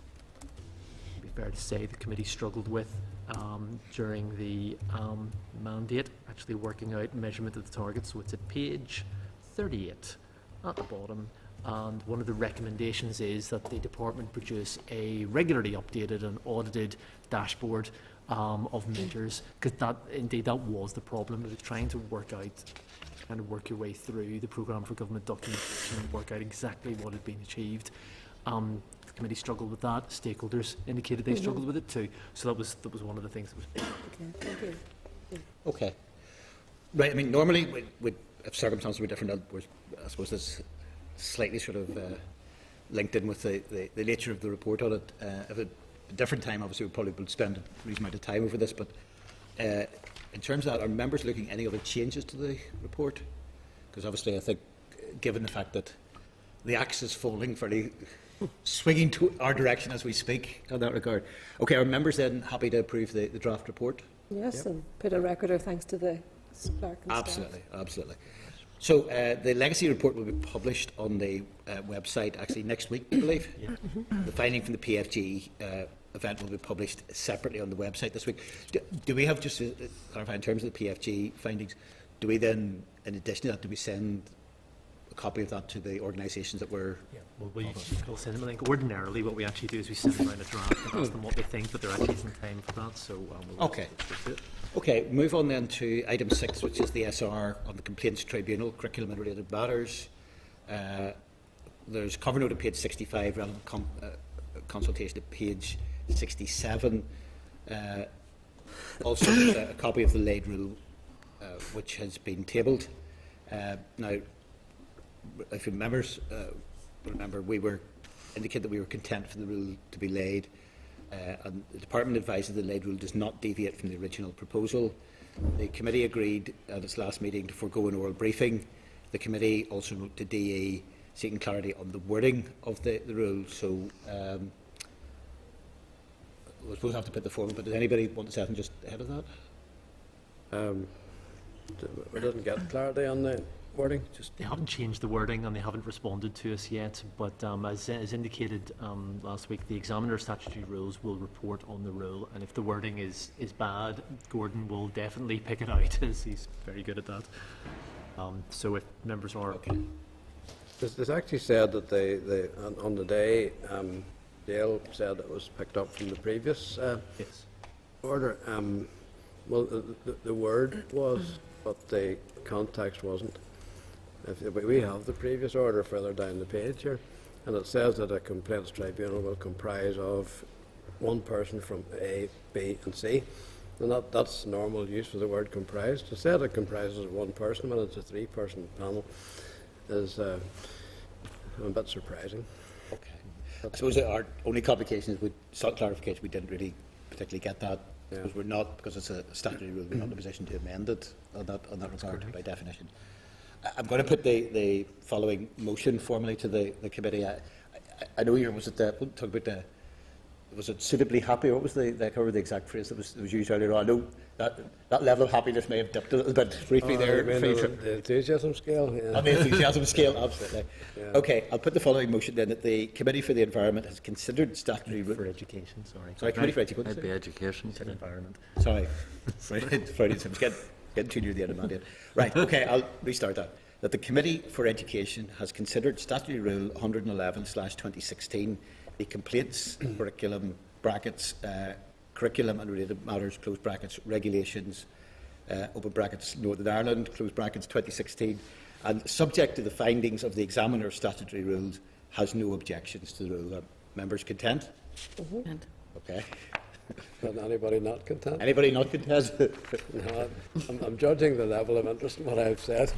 to be fair to say, the committee struggled with um, during the um, mandate, actually working out measurement of the targets. So it's at page thirty-eight at the bottom, and one of the recommendations is that the department produce a regularly updated and audited dashboard Um, of measures, because that indeed that was the problem. It was trying to work out, kind of work your way through the programme for government documentation and work out exactly what had been achieved. Um, the committee struggled with that. Stakeholders indicated they mm-hmm. struggled with it too. So that was that was one of the things that was. Okay, thank you. Yeah. Okay, right. I mean, normally, we, we, if circumstances were different, I suppose this slightly sort of uh, linked in with the, the, the nature of the report on it. Uh, if it a different time, obviously, we probably would spend a reasonable amount of time over this, but uh, in terms of that, are members looking at any other changes to the report? Because obviously, I think, given the fact that the axe is falling fairly, swinging to our direction as we speak in that regard. Okay, are members then happy to approve the, the draft report? Yes, yep. And put a record of thanks to the clerk and absolutely, staff. Absolutely. So uh, the legacy report will be published on the uh, website actually next week, I believe. Yeah. Mm-hmm. The finding from the P F G uh, event will be published separately on the website this week. Do, do we have, just to clarify in terms of the P F G findings, do we then, in addition to that, do we send a copy of that to the organisations that were... Yeah, well, we, we'll send them a link. Ordinarily, what we actually do is we send them around a draft and ask them what they think, but there actually isn't time for that, so... Um, we'll okay. Okay, move on then to item six, which is the S R on the Complaints Tribunal, curriculum and related matters. Uh, there's cover note at page sixty-five, relevant com uh, consultation at page sixty-seven. Uh, also, a, a copy of the Laid Rule, uh, which has been tabled. Uh, now, if you remember, uh, remember, we were indicated that we were content for the rule to be laid. Uh, and the Department advises the Laid Rule does not deviate from the original proposal. The committee agreed at its last meeting to forego an oral briefing. The committee also wrote to D E seeking clarity on the wording of the, the rule. So um, we'll suppose have to put the forward, but does anybody want to say anything just ahead of that? Um, we didn't get clarity on the wording. Just they haven't changed the wording and they haven't responded to us yet, but um, as, as indicated um, last week, the examiner statutory rules will report on the rule, and if the wording is, is bad, Gordon will definitely pick it out, as he's very good at that. Um, so if members are... Okay. It's actually said that they, they on, on the day, um, Dale said it was picked up from the previous uh, yes. order. Um, well, the, the, the word was, but the context wasn't. If we have the previous order further down the page here, and it says that a complaints tribunal will comprise of one person from A, B and C, and that, that's normal use for the word comprised. To say that it comprises of one person when it's a three-person panel is uh, a bit surprising. Okay. I suppose our only complication is with clarification. We didn't really particularly get that. Yeah. Because we're not, because it's a statutory rule, we're not in a position to amend it on that, on that regard by definition. I'm going to put the, the following motion formally to the, the committee. I, I, I know you was it the, talk about the, was it suitably happy? What was the, the, cover the exact phrase that was, that was used earlier on? I know that, that level of happiness may have dipped a little bit briefly oh, there. The, the, the enthusiasm scale. Yeah. On the enthusiasm scale, absolutely. Yeah. Okay, I'll put the following motion then, that the Committee for the Environment has considered statutory... For education, sorry. Sorry, Committee for Education. It'd be education. Environment. Sorry. Friday, Friday, so I'm getting Getting too near the end of the mandate. Right, okay, I'll restart that. That the Committee for Education has considered Statutory Rule one hundred eleven slash twenty sixteen, the complaints curriculum brackets, uh, curriculum and related matters, close brackets, regulations, uh, open brackets, Northern Ireland, close brackets, twenty sixteen, and subject to the findings of the examiner of statutory rules, has no objections to the rule. Are members content? Mm-hmm. Okay. But anybody not content? Anybody not content? No, I'm, I'm judging the level of interest in what I've said.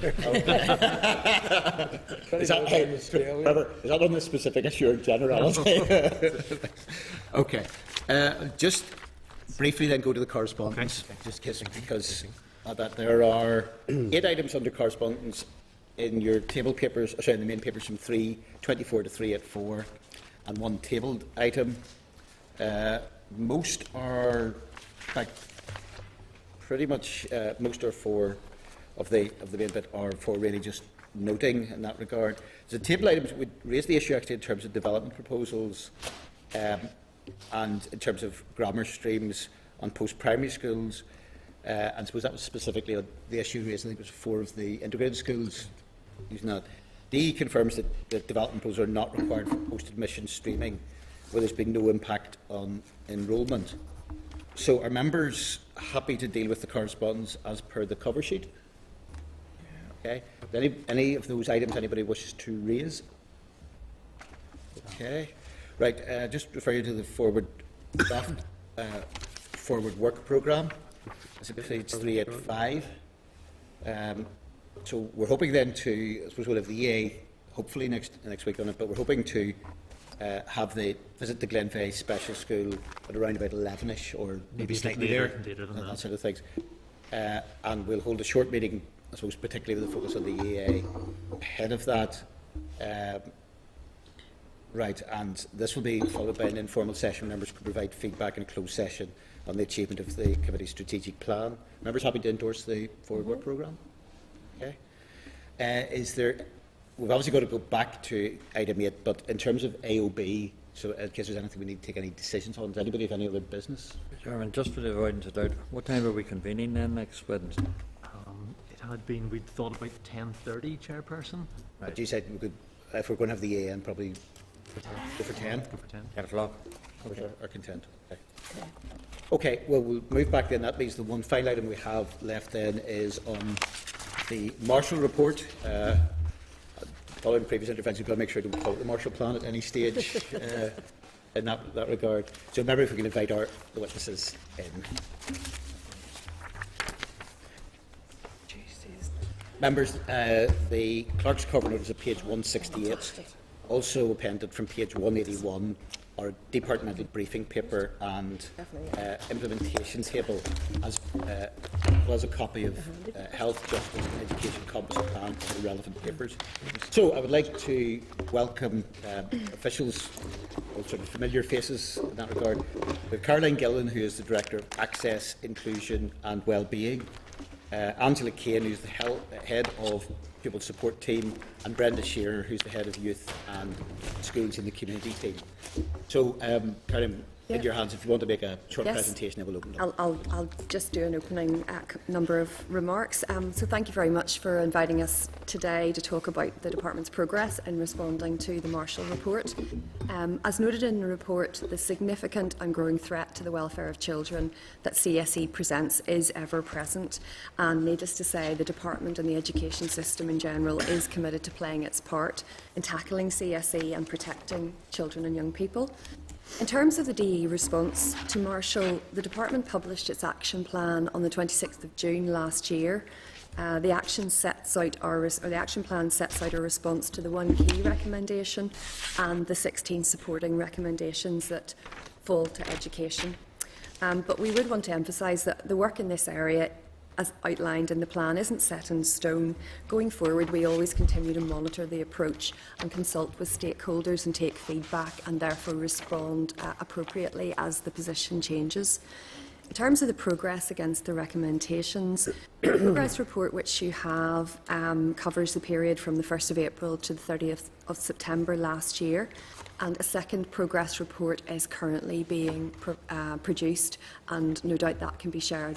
Is that, hey, Trevor, is that on the specific issue or generality? Okay. Uh, just briefly then go to the correspondence, okay. Just kissing, because uh, that there are eight items under correspondence in your table papers, sorry, in the main papers from three twenty-four to three eighty-four, and one tabled item. Uh, most are, in fact, pretty much uh, most are for of the of the main bit are for really just noting in that regard. So the table items would raise the issue actually in terms of development proposals, um, and in terms of grammar streams on post-primary schools. Uh, and I suppose that was specifically on the issue raised. I think it was four of the integrated schools using that. D E confirms that, that development proposals are not required for post-admission streaming, where there's been no impact on enrolment. So are members happy to deal with the correspondence as per the cover sheet? Okay. Any, any of those items anybody wishes to raise? Okay. Right. Uh, just refer you to the forward draft uh, forward work programme. It's page three eighty-five. Um, so we're hoping then to, I suppose we'll have the E A hopefully next next week on it, but we're hoping to uh, have the visit the Glenveigh Special School at around about eleven-ish, or maybe, maybe slightly later, later and that, that sort of things. Uh, and we'll hold a short meeting, I suppose, particularly with a focus on the E A ahead of that. Um, right, and this will be followed by an informal session. Members can provide feedback in a closed session on the achievement of the committee's strategic plan. Members happy to endorse the forward work programme? Okay. Uh, is there? We've obviously got to go back to item eight, but in terms of A O B, so in case there's anything we need to take any decisions on, does anybody have any other business? Chairman, just for the avoidance of doubt, what time are we convening then next Wednesday? Um, it had been, we'd thought about ten thirty, Chairperson. Right. But you said we could, if we're going to have the A N, probably for ten. Go for ten? Go for ten. ten o'clock. Okay. Are content. Okay. Okay. Okay, well, we'll move back then. That means the one final item we have left then is on the Marshall report. Uh, following previous interventions, we've got to make sure to call it the Marshall Plan at any stage uh, in that, that regard. So remember, if we can invite our the witnesses in. Members, uh, the clerk's cover notice at page one sixty-eight, also appended from page one eighty-one, our departmental briefing paper and uh, implementation table, as uh, well as a copy of uh, health, justice and education composite plan for the relevant papers. So I would like to welcome uh, officials, all sort of familiar faces in that regard. We have Caroline Gillen, who is the Director of Access, Inclusion and Wellbeing, uh, Angela Kane, who is the hel head of Pupil Support Team, and Brenda Shearer, who's the head of Youth and Schools in the Community Team. So, um, Karen, yeah. in your hands, if you want to make a short yes. presentation, then we'll open it I'll, up. I'll, I'll just do an opening uh, number of remarks. Um, so thank you very much for inviting us today to talk about the Department's progress in responding to the Marshall Report. Um, as noted in the report, the significant and growing threat to the welfare of children that C S E presents is ever present, and needless to say, the Department and the education system in general is committed to playing its part in tackling C S E and protecting children and young people. In terms of the D E response to Marshall, the Department published its action plan on the twenty-sixth of June last year. Uh, the action sets out our, or the action plan sets out a response to the one key recommendation and the sixteen supporting recommendations that fall to education. Um, but we would want to emphasise that the work in this area, as outlined in the plan, isn't set in stone. Going forward, we always continue to monitor the approach and consult with stakeholders and take feedback, and therefore respond uh, appropriately as the position changes. In terms of the progress against the recommendations, the progress report which you have um, covers the period from the first of April to the thirtieth of September last year, and a second progress report is currently being pro uh, produced, and no doubt that can be shared with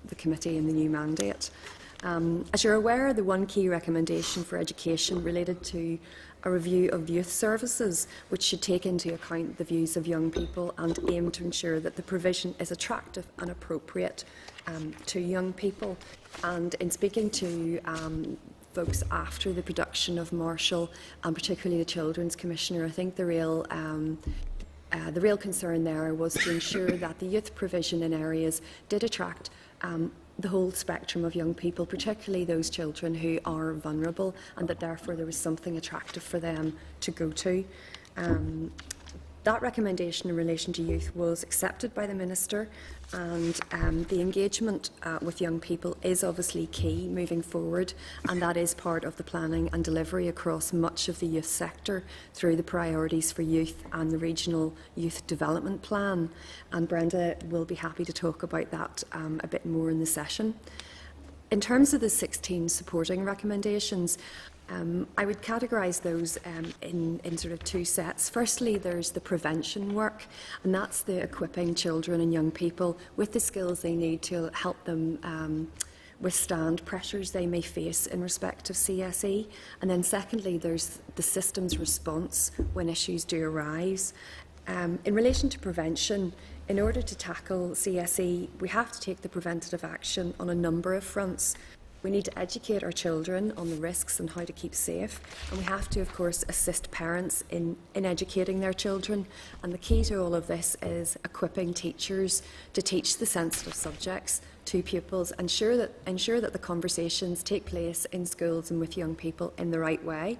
the committee in the new mandate. Um, as you're aware, the one key recommendation for education related to a review of youth services, which should take into account the views of young people and aim to ensure that the provision is attractive and appropriate um, to young people. And in speaking to um, folks after the production of Marshall, and particularly the Children's Commissioner, I think the real um, uh, the real concern there was to ensure that the youth provision in areas did attract um, the whole spectrum of young people, particularly those children who are vulnerable, and that therefore there was something attractive for them to go to. Um, that recommendation in relation to youth was accepted by the Minister, and um, the engagement uh, with young people is obviously key moving forward, and that is part of the planning and delivery across much of the youth sector through the priorities for youth and the Regional Youth Development Plan. And Brenda will be happy to talk about that um, a bit more in the session. In terms of the sixteen supporting recommendations, Um, I would categorise those um, in, in sort of two sets. Firstly, there's the prevention work, and that's the equipping children and young people with the skills they need to help them um, withstand pressures they may face in respect of C S E. And then secondly, there's the system's response when issues do arise. Um, in relation to prevention, in order to tackle C S E, we have to take the preventative action on a number of fronts. We need to educate our children on the risks and how to keep safe, and we have to, of course, assist parents in, in educating their children. And the key to all of this is equipping teachers to teach the sensitive subjects to pupils, ensure that, ensure that the conversations take place in schools and with young people in the right way.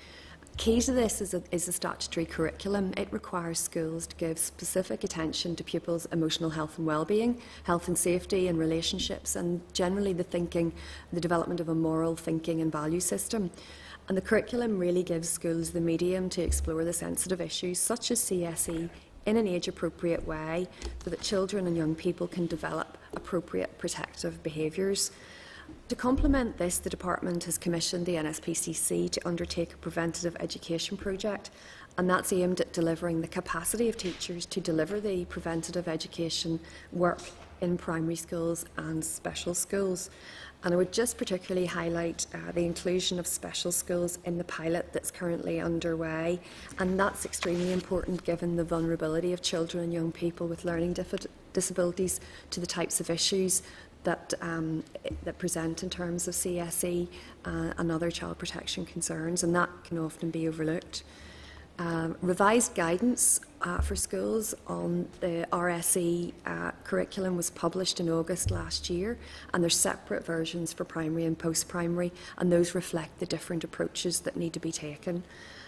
Key to this is a, is a statutory curriculum. It requires schools to give specific attention to pupils' emotional health and well-being, health and safety and relationships, and generally the thinking, the development of a moral thinking and value system. And the curriculum really gives schools the medium to explore the sensitive issues such as C S E in an age-appropriate way, so that children and young people can develop appropriate protective behaviours. To complement this, the Department has commissioned the N S P C C to undertake a preventative education project, and that's aimed at delivering the capacity of teachers to deliver the preventative education work in primary schools and special schools. And I would just particularly highlight uh, the inclusion of special schools in the pilot that's currently underway, and that's extremely important given the vulnerability of children and young people with learning disabilities to the types of issues that, um, that present in terms of C S E uh, and other child protection concerns, and that can often be overlooked. Uh, revised guidance uh, for schools on the R S E uh, curriculum was published in August last year, and there's separate versions for primary and post-primary, and those reflect the different approaches that need to be taken.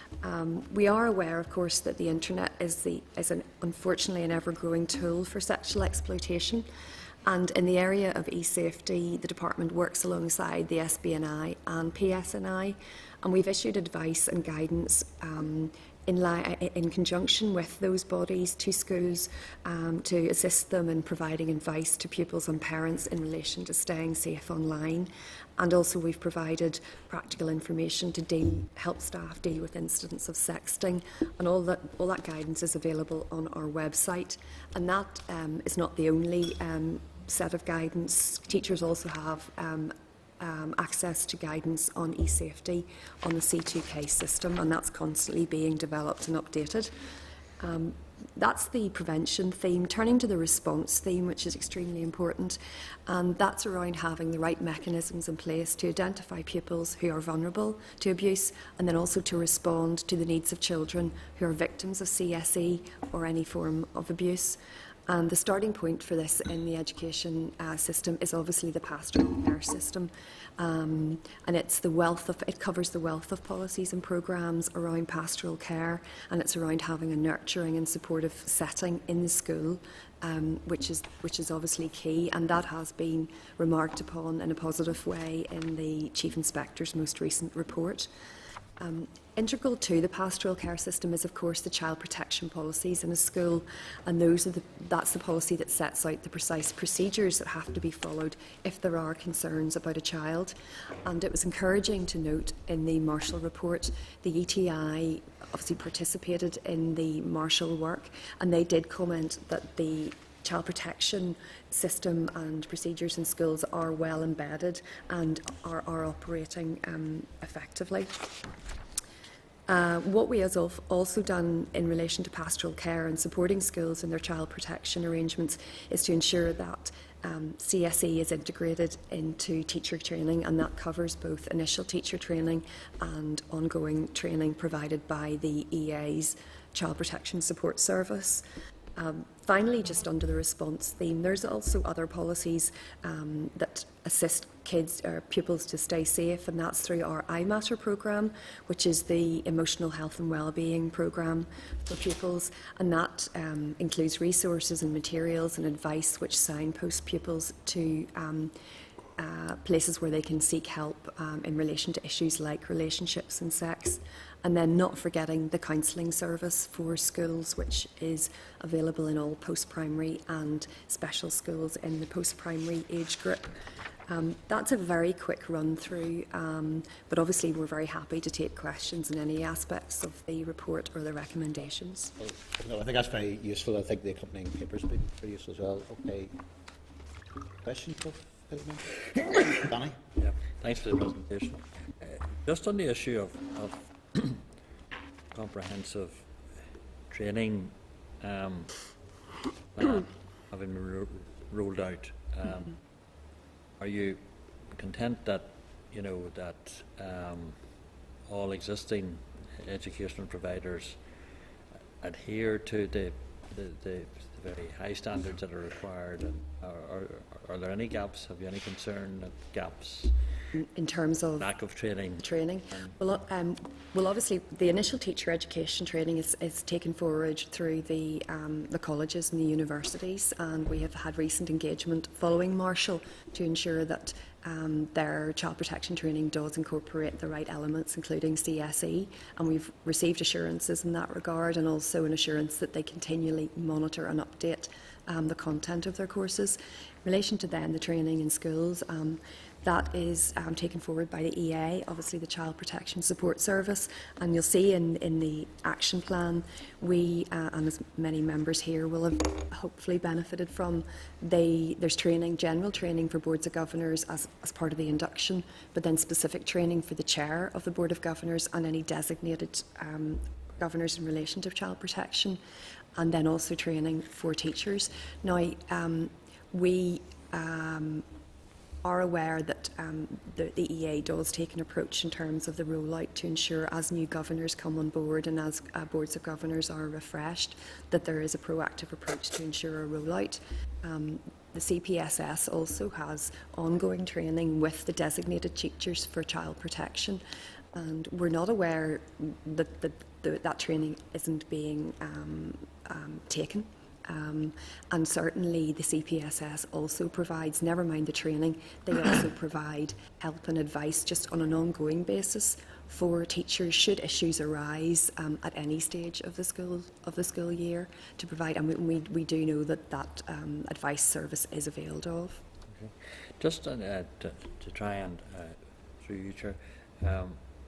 Um, we are aware, of course, that the internet is, the, is an, unfortunately an ever-growing tool for sexual exploitation. And in the area of e-safety, the Department works alongside the S B N I and P S N I, and we've issued advice and guidance um, in, in conjunction with those bodies to schools um, to assist them in providing advice to pupils and parents in relation to staying safe online. And also we've provided practical information to deal, help staff deal with incidents of sexting, and all that, all that guidance is available on our website. And that um, is not the only um, set of guidance. Teachers also have um, um, access to guidance on e-safety on the C two K system, and that's constantly being developed and updated. Um, That's the prevention theme. Turning to the response theme, which is extremely important, and that's around having the right mechanisms in place to identify pupils who are vulnerable to abuse, and then also to respond to the needs of children who are victims of C S E or any form of abuse. And the starting point for this in the education uh, system is obviously the pastoral care system, um, and it's the wealth of it covers the wealth of policies and programmes around pastoral care, and it's around having a nurturing and supportive setting in the school, um, which is which is obviously key, and that has been remarked upon in a positive way in the Chief Inspector's most recent report. Um, integral to the pastoral care system is, of course, the child protection policies in a school, and those are the, that's the policy that sets out the precise procedures that have to be followed if there are concerns about a child. And it was encouraging to note in the Marshall report, the E T I obviously participated in the Marshall work, and they did comment that the child protection system and procedures in schools are well embedded and are, are operating um, effectively. Uh, what we have also done in relation to pastoral care and supporting schools in their child protection arrangements is to ensure that um, C S E is integrated into teacher training, and that covers both initial teacher training and ongoing training provided by the E A's Child Protection Support Service. Um, finally, just under the response theme, there's also other policies um, that assist kids or pupils to stay safe, and that's through our I Matter programme, which is the emotional health and wellbeing programme for pupils, and that um, includes resources and materials and advice which signpost pupils to um, uh, places where they can seek help um, in relation to issues like relationships and sex. And then not forgetting the counselling service for schools, which is available in all post-primary and special schools in the post-primary age group. Um, that's a very quick run through, um, but obviously we're very happy to take questions in any aspects of the report or the recommendations. Well, no, I think that's very useful. I think the accompanying papers have been very useful as well. Okay. Questions, Danny? Yeah, thanks for the presentation. Uh, just on the issue of, of comprehensive training um, plan having been ro rolled out, um, mm-hmm. are you content that you know that um, all existing educational providers adhere to the the, the the very high standards that are required, and are, are, are there any gaps? Have you any concern of gaps? In terms of lack of training? Training. Well, um, well, obviously, the initial teacher education training is, is taken forward through the um, the colleges and the universities, and we have had recent engagement following Marshall to ensure that um, their child protection training does incorporate the right elements, including C S E, and we've received assurances in that regard, and also an assurance that they continually monitor and update um, the content of their courses. In relation to then the training in schools, um, that is um, taken forward by the E A, obviously the Child Protection Support Service, and you'll see in, in the action plan, we, uh, and as many members here will have hopefully benefited from, they, there's training, general training for boards of governors as, as part of the induction, but then specific training for the chair of the Board of Governors and any designated um, governors in relation to child protection, and then also training for teachers. Now, um, we um, are aware that um, the, the E A does take an approach in terms of the rollout to ensure as new governors come on board and as uh, boards of governors are refreshed, that there is a proactive approach to ensure a rollout. Um, the C P S S also has ongoing training with the designated teachers for child protection, and we're not aware that the, the, that training isn't being um, um, taken. Um, and certainly the C P S S also provides, never mind the training, they also provide help and advice just on an ongoing basis for teachers should issues arise um, at any stage of the school of the school year to provide, and we, we do know that that um, advice service is availed of. Okay. Just uh, to, to try and, uh, through you, Chair, um,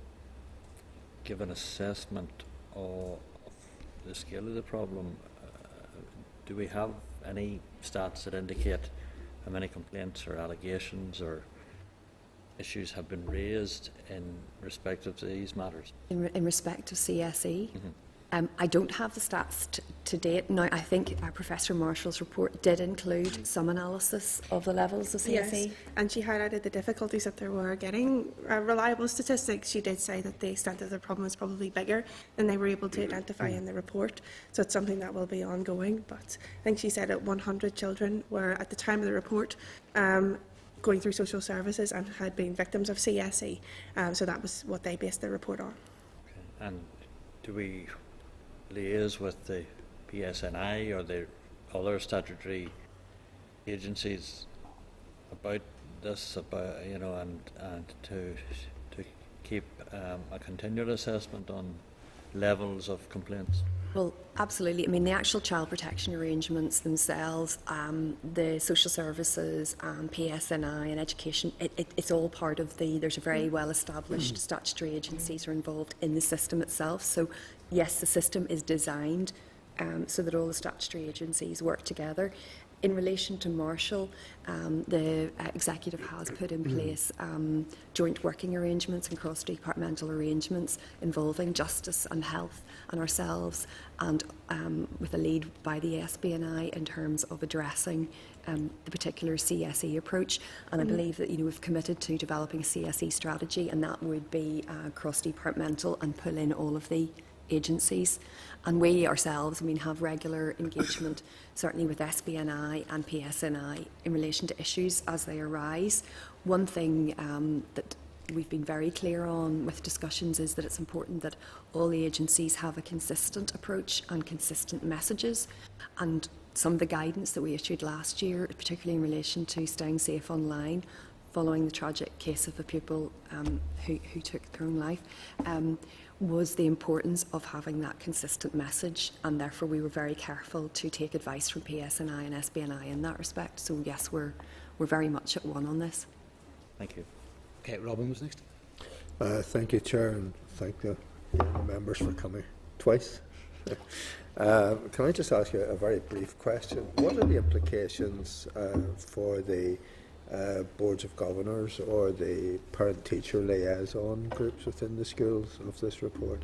give an assessment of, of the scale of the problem. Do we have any stats that indicate how many complaints or allegations or issues have been raised in respect of these matters? In, re in respect of C S E? Mm-hmm. um, I don't have the stats t to date. Now, I think uh, Professor Marshall's report did include some analysis of the levels of C S E. Yes, and she highlighted the difficulties that there were getting uh, reliable statistics. She did say that the extent of the problem is probably bigger than they were able to identify in the report, so it's something that will be ongoing. But I think she said that one hundred children were, at the time of the report, um, going through social services and had been victims of C S E, um, so that was what they based their report on. Okay. And do we liaise with the P S N I or the other statutory agencies about this, about, you know, and, and to, to keep um, a continual assessment on levels of complaints? Well, absolutely. I mean, the actual child protection arrangements themselves, um, the social services, um, P S N I and education, it, it, it's all part of the, there's a very well established statutory agencies are involved in the system itself. So yes, the system is designed um, so that all the statutory agencies work together. In relation to Marshall, um, the uh, executive has put in place um, joint working arrangements and cross-departmental arrangements involving justice and health and ourselves, and um, with a lead by the S B N I in terms of addressing um, the particular C S E approach. And I believe that, you know, we've committed to developing a C S E strategy, and that would be uh, cross-departmental and pull in all of the agencies. And we ourselves, I mean, have regular engagement, certainly with S B N I and P S N I, in relation to issues as they arise. One thing um, that we've been very clear on with discussions is that it's important that all the agencies have a consistent approach and consistent messages. And some of the guidance that we issued last year, particularly in relation to staying safe online, following the tragic case of a pupil um, who, who took their own life, um, was the importance of having that consistent message, and therefore we were very careful to take advice from P S N I and S B N I in that respect. So yes, we're, we're very much at one on this. Thank you. Okay, Robin was next. Uh, thank you, Chair, and thank the, the members for coming twice. uh, can I just ask you a very brief question? What are the implications uh, for the uh, boards of governors or the parent-teacher liaison groups within the schools of this report?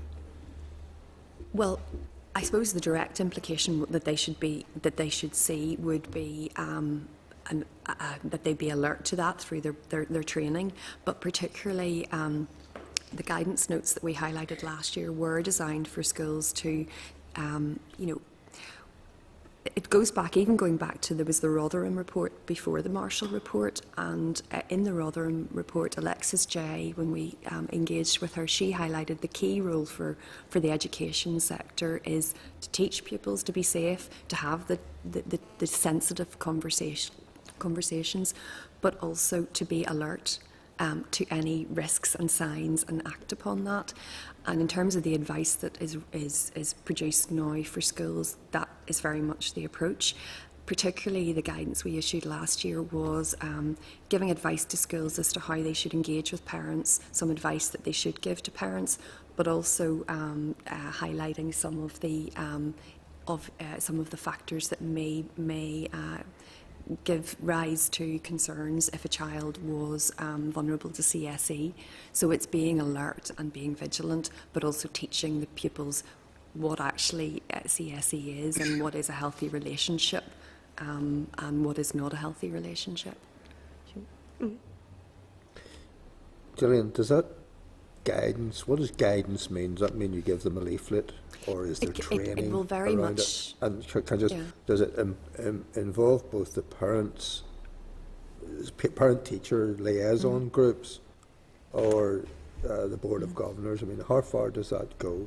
Well, I suppose the direct implication that they should be that they should see would be um, an, uh, that they be alert to that through their their, their training, but particularly um, the guidance notes that we highlighted last year were designed for schools to, um, you know. It goes back, even going back to, there was the Rotherham report before the Marshall report, and uh, in the Rotherham report, Alexis Jay, when we um, engaged with her, she highlighted the key role for, for the education sector is to teach pupils to be safe, to have the, the, the, the sensitive conversation, conversations, but also to be alert um, to any risks and signs and act upon that. And in terms of the advice that is, is, is produced now for schools, that is very much the approach. Particularly the guidance we issued last year was um, giving advice to schools as to how they should engage with parents, some advice that they should give to parents, but also um, uh, highlighting some of the um, of uh, some of the factors that may may uh, give rise to concerns if a child was um, vulnerable to C S E. So it's being alert and being vigilant, but also teaching the pupils what actually uh, C S E is and what is a healthy relationship um, and what is not a healthy relationship. Mm. Gillian, does that guidance, what does guidance mean? Does that mean you give them a leaflet, or is there It- it- training it will very around much- it? And can, can just, yeah. does it um, um, involve both the parents, parent-teacher liaison Mm. groups, or uh, the Board of Governors? I mean, how far does that go?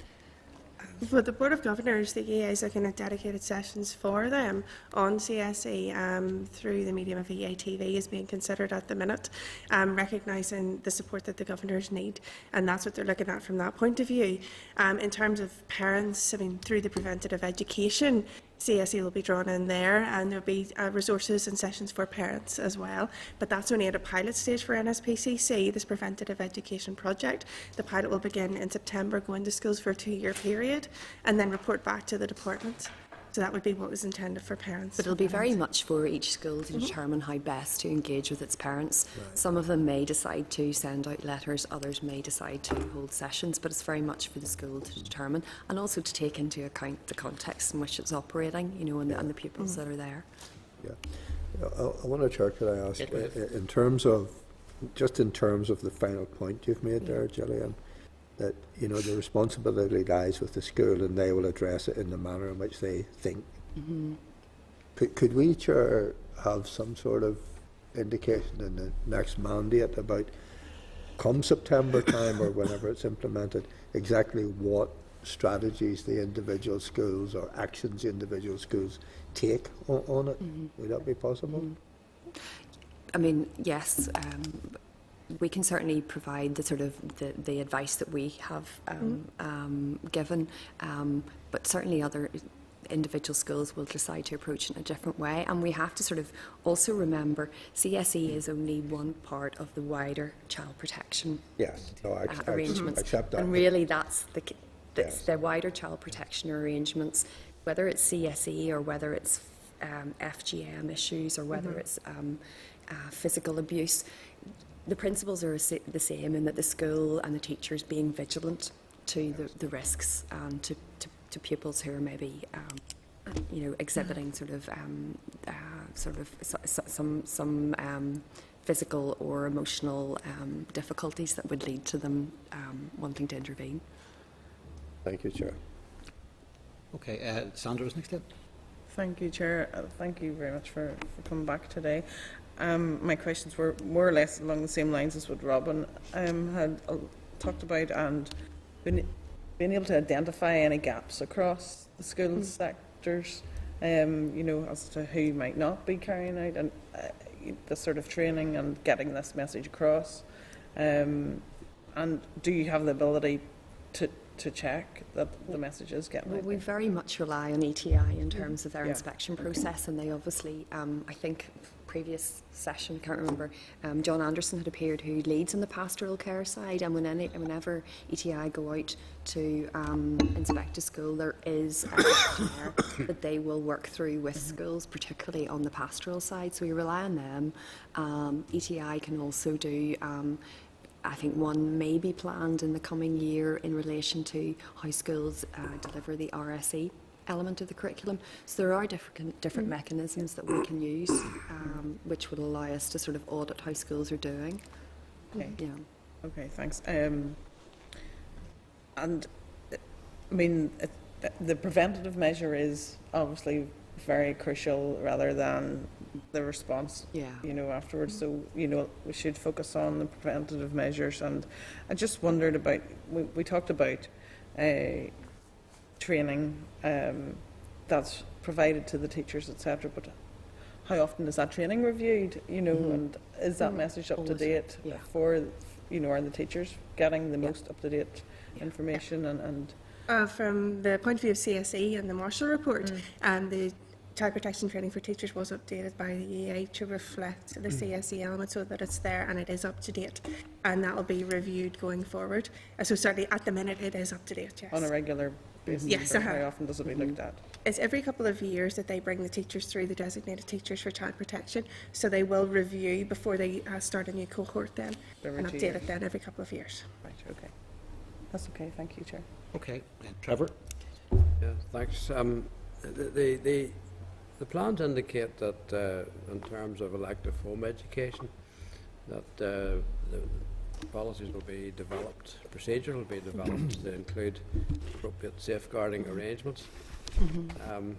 For the Board of Governors, the E A is looking at dedicated sessions for them on C S E um, through the medium of E A T V is being considered at the minute, um, recognising the support that the governors need, and that's what they're looking at from that point of view. Um, in terms of parents, I mean, through the preventative education, C S E will be drawn in there, and there'll be uh, resources and sessions for parents as well. But that's only at a pilot stage for N S P C C, this preventative education project. The pilot will begin in September, go into schools for a two-year period, and then report back to the department. So that would be what was intended for parents. But it'll be very much for each school to determine how best to engage with its parents. Right. Some of them may decide to send out letters, others may decide to hold sessions, but it's very much for the school to determine, and also to take into account the context in which it's operating, you know, and, the, and the pupils that are there. Yeah, I, I wonder, Chair, could I ask, Yeah, go ahead. uh, in terms of, just in terms of the final point you've made there, Gillian, that, you know, the responsibility lies with the school and they will address it in the manner in which they think. Mm-hmm. Could, could we, Chair, have some sort of indication in the next mandate about, come September time or whenever it's implemented, exactly what strategies the individual schools or actions the individual schools take on, on it? Mm-hmm. Would that be possible? Mm-hmm. I mean, yes, um, we can certainly provide the sort of the, the advice that we have um, mm. um, given, um, but certainly other individual schools will decide to approach it in a different way. And we have to sort of also remember C S E is only one part of the wider child protection Yes, no, I, uh, I, arrangements. I accept that. And really that's the, that's Yes. the wider child protection arrangements whether it's C S E or whether it's um, F G M issues or whether Mm-hmm. it's um, uh, physical abuse, the principles are sa- the same in that the school and the teachers being vigilant to the, the risks um, to, to, to pupils who are maybe um, you know, exhibiting sort of um, uh, sort of so, so, some some um, physical or emotional um, difficulties that would lead to them um, wanting to intervene. Thank you, Chair. Okay, uh, Sandra was next up. Thank you, Chair. Uh, thank you very much for, for coming back today. Um, my questions were more or less along the same lines as what Robin um, had uh, talked about, and been, being able to identify any gaps across the schools mm. sectors, um, you know, as to who might not be carrying out and uh, the sort of training and getting this message across. Um, and do you have the ability to to check that the message is getting well, out we there? very much rely on E T I in terms of their Yeah. inspection process, and they obviously, um, I think, previous session, I can't remember, um, John Anderson had appeared, who leads on the pastoral care side, and when any, whenever E T I go out to um, inspect a school, there is a questionnaire that they will work through with schools, particularly on the pastoral side, so we rely on them. Um, E T I can also do um, I think one may be planned in the coming year in relation to how schools uh, deliver the R S E element of the curriculum. So there are different different mechanisms that we can use, um, which would allow us to sort of audit how schools are doing. Okay. Yeah. Okay, thanks. Um, and uh, I mean, it, the preventative measure is obviously very crucial rather than the response, Yeah. you know, afterwards. So, you know, we should focus on the preventative measures. And I just wondered about, we, we talked about uh, training um, that's provided to the teachers, et cetera. But how often is that training reviewed, you know, Mhm. and is that Mm, message up to always. date Yeah. for, you know, are the teachers getting the Yeah. most up-to-date Yeah. information and, and Uh, from the point of view of C S E and the Marshall report, Mm. and the child protection training for teachers was updated by the E A to reflect the C S E element so that it's there and it is up to date, and that will be reviewed going forward. Uh, so certainly at the minute it is up to date, yes. on a regular basis? Yes, or uh-huh. How often does it be looked at? It's every couple of years that they bring the teachers through, the designated teachers for child protection, so they will review before they uh, start a new cohort then, Every and two update years. it then every couple of years. Right, okay. That's okay, thank you, Chair. Okay, and Trevor. Yeah, thanks. Um, the, the, the, the plans indicate that uh, in terms of elective home education, that uh, the policies will be developed, procedure will be developed to include appropriate safeguarding arrangements. Mm-hmm. Um,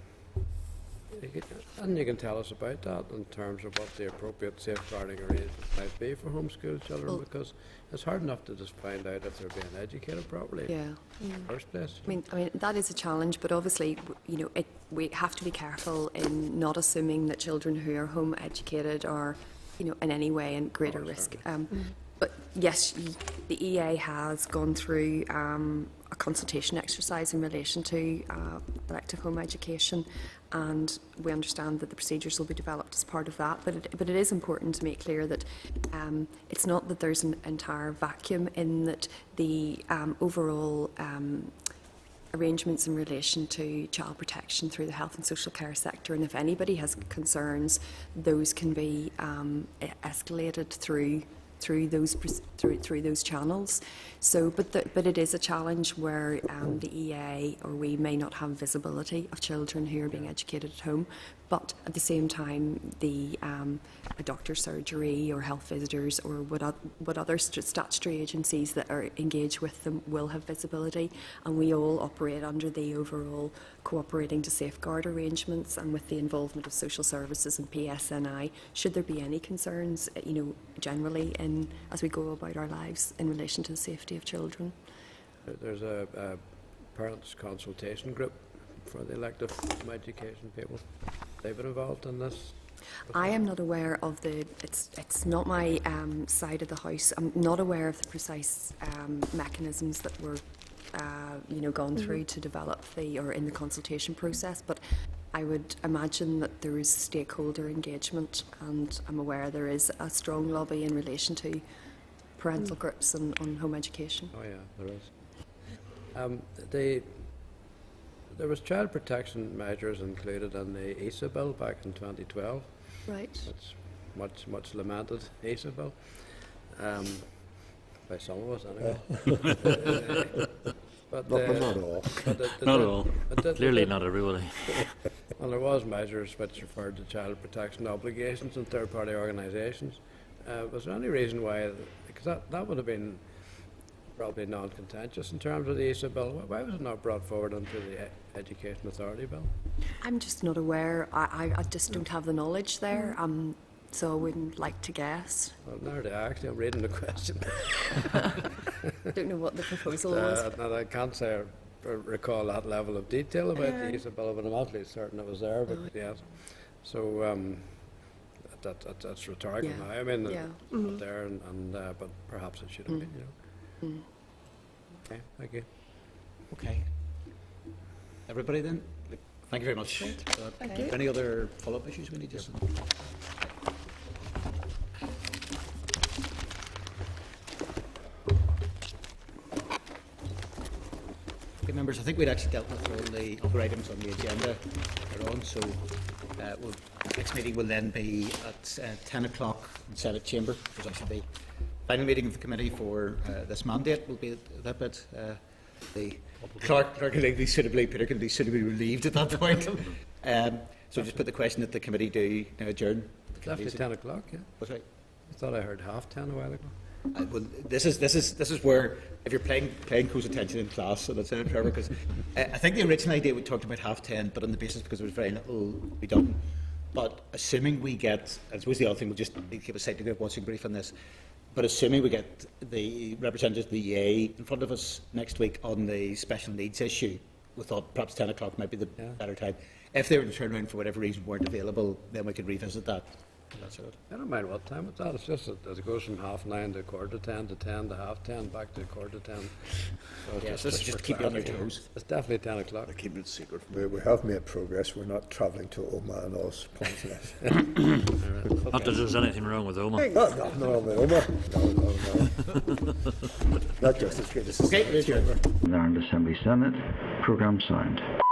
you can, and you can tell us about that in terms of what the appropriate safeguarding arrangements might be for homeschool children, Well, because it's hard enough to just find out if they're being educated properly Yeah. in the first place. I mean, I mean that is a challenge, but obviously, w- you know, it, we have to be careful in not assuming that children who are home educated are, you know, in any way in greater Oh, risk. certainly. Um, But yes, y- the E A has gone through um, a consultation exercise in relation to uh, elective home education, and we understand that the procedures will be developed as part of that. But it, but it is important to make clear that um, it's not that there's an entire vacuum in that the um, overall um, arrangements in relation to child protection through the health and social care sector, and if anybody has concerns, those can be um, e- escalated through through those pres- through through those channels. So, but the, but it is a challenge where um, the E A or we may not have visibility of children who are being educated at home. But at the same time, the um, a doctor's surgery or health visitors or what, o- what other st- statutory agencies that are engaged with them will have visibility, and we all operate under the overall cooperating to safeguard arrangements and with the involvement of social services and P S N I. Should there be any concerns, uh, you know, generally in as we go about our lives in relation to the safety of children. There- There's a, a parents consultation group for the elective home education people. They've been involved in this. I am not aware of the, it's, it's not my um, side of the house, I'm not aware of the precise um, mechanisms that were, uh, you know, gone through to develop the, or in the consultation process, but I would imagine that there is stakeholder engagement, and I'm aware there is a strong lobby in relation to parental groups and on home education. Oh yeah, there is. Um, the there was child protection measures included in the E S A bill back in twenty twelve. Right. It's much, much lamented E S A bill, um, by some of us anyway. But, Not, uh, not all. but it- it Not did- at all. it did- it Clearly did- not everybody. Well, there was measures which referred to child protection obligations in third-party organisations. Uh, was there any reason why, because that, that would have been probably non-contentious in terms of the E S A bill, why why was it not brought forward into the E- Education Authority bill? I'm just not aware. I, I, I just don't have the knowledge there, um, so I wouldn't like to guess. Well, now they actually, I'm reading the question. I don't know what the proposal was. Uh, and I can't say I recall that level of detail about the E S A bill, but I'm absolutely certain it was there, but yes. So, um, that, that, that's rhetorical Yeah. now. I mean, Yeah. it's not there, and, and uh, but perhaps it should have been, you know. Mm. Okay, thank you. Okay. Everybody then? Thank you very much. Uh, Thank you. Any other follow-up issues we need to... Okay, members, I think we'd actually dealt with all the other items on the agenda earlier on, so uh, we'll, next meeting will then be at uh, ten o'clock in Senate Chamber. There's actually the final meeting of the committee for uh, this mandate will be at that bit. Uh, the clerk, clerk will be suitably, Peter can be suitably relieved at that point. um, so just put the question that the committee do now adjourn. It's after ten o'clock, yeah? What's right? I thought I heard half ten a while ago. Uh, well, this is this is this is where if you're paying paying close attention in class, so that's it, Trevor. Because uh, I think the original idea we talked about half ten, but on the basis because there was very little to be done. But assuming we get, I suppose the other thing we'll just keep a slightly good watching brief on this. But assuming we get the representatives of the E A in front of us next week on the special needs issue, we thought perhaps ten o'clock might be the Yeah. better time. If they were to turn around for whatever reason weren't available, then we could revisit that. That's it. I don't mind what time it's at. It's just that as it goes from half nine to quarter to ten to ten to half ten back to quarter to ten. So Yes, this is just for to keep you on your clarity. toes. It's definitely ten o'clock. I keep it secret. We, we have made progress. We're not travelling to Omagh and all points less. Not that there's anything wrong with Omagh. No, no, no, no, Omagh. No, no, no. Not just as good as Okay, it is your Ireland Assembly Senate, programme signed.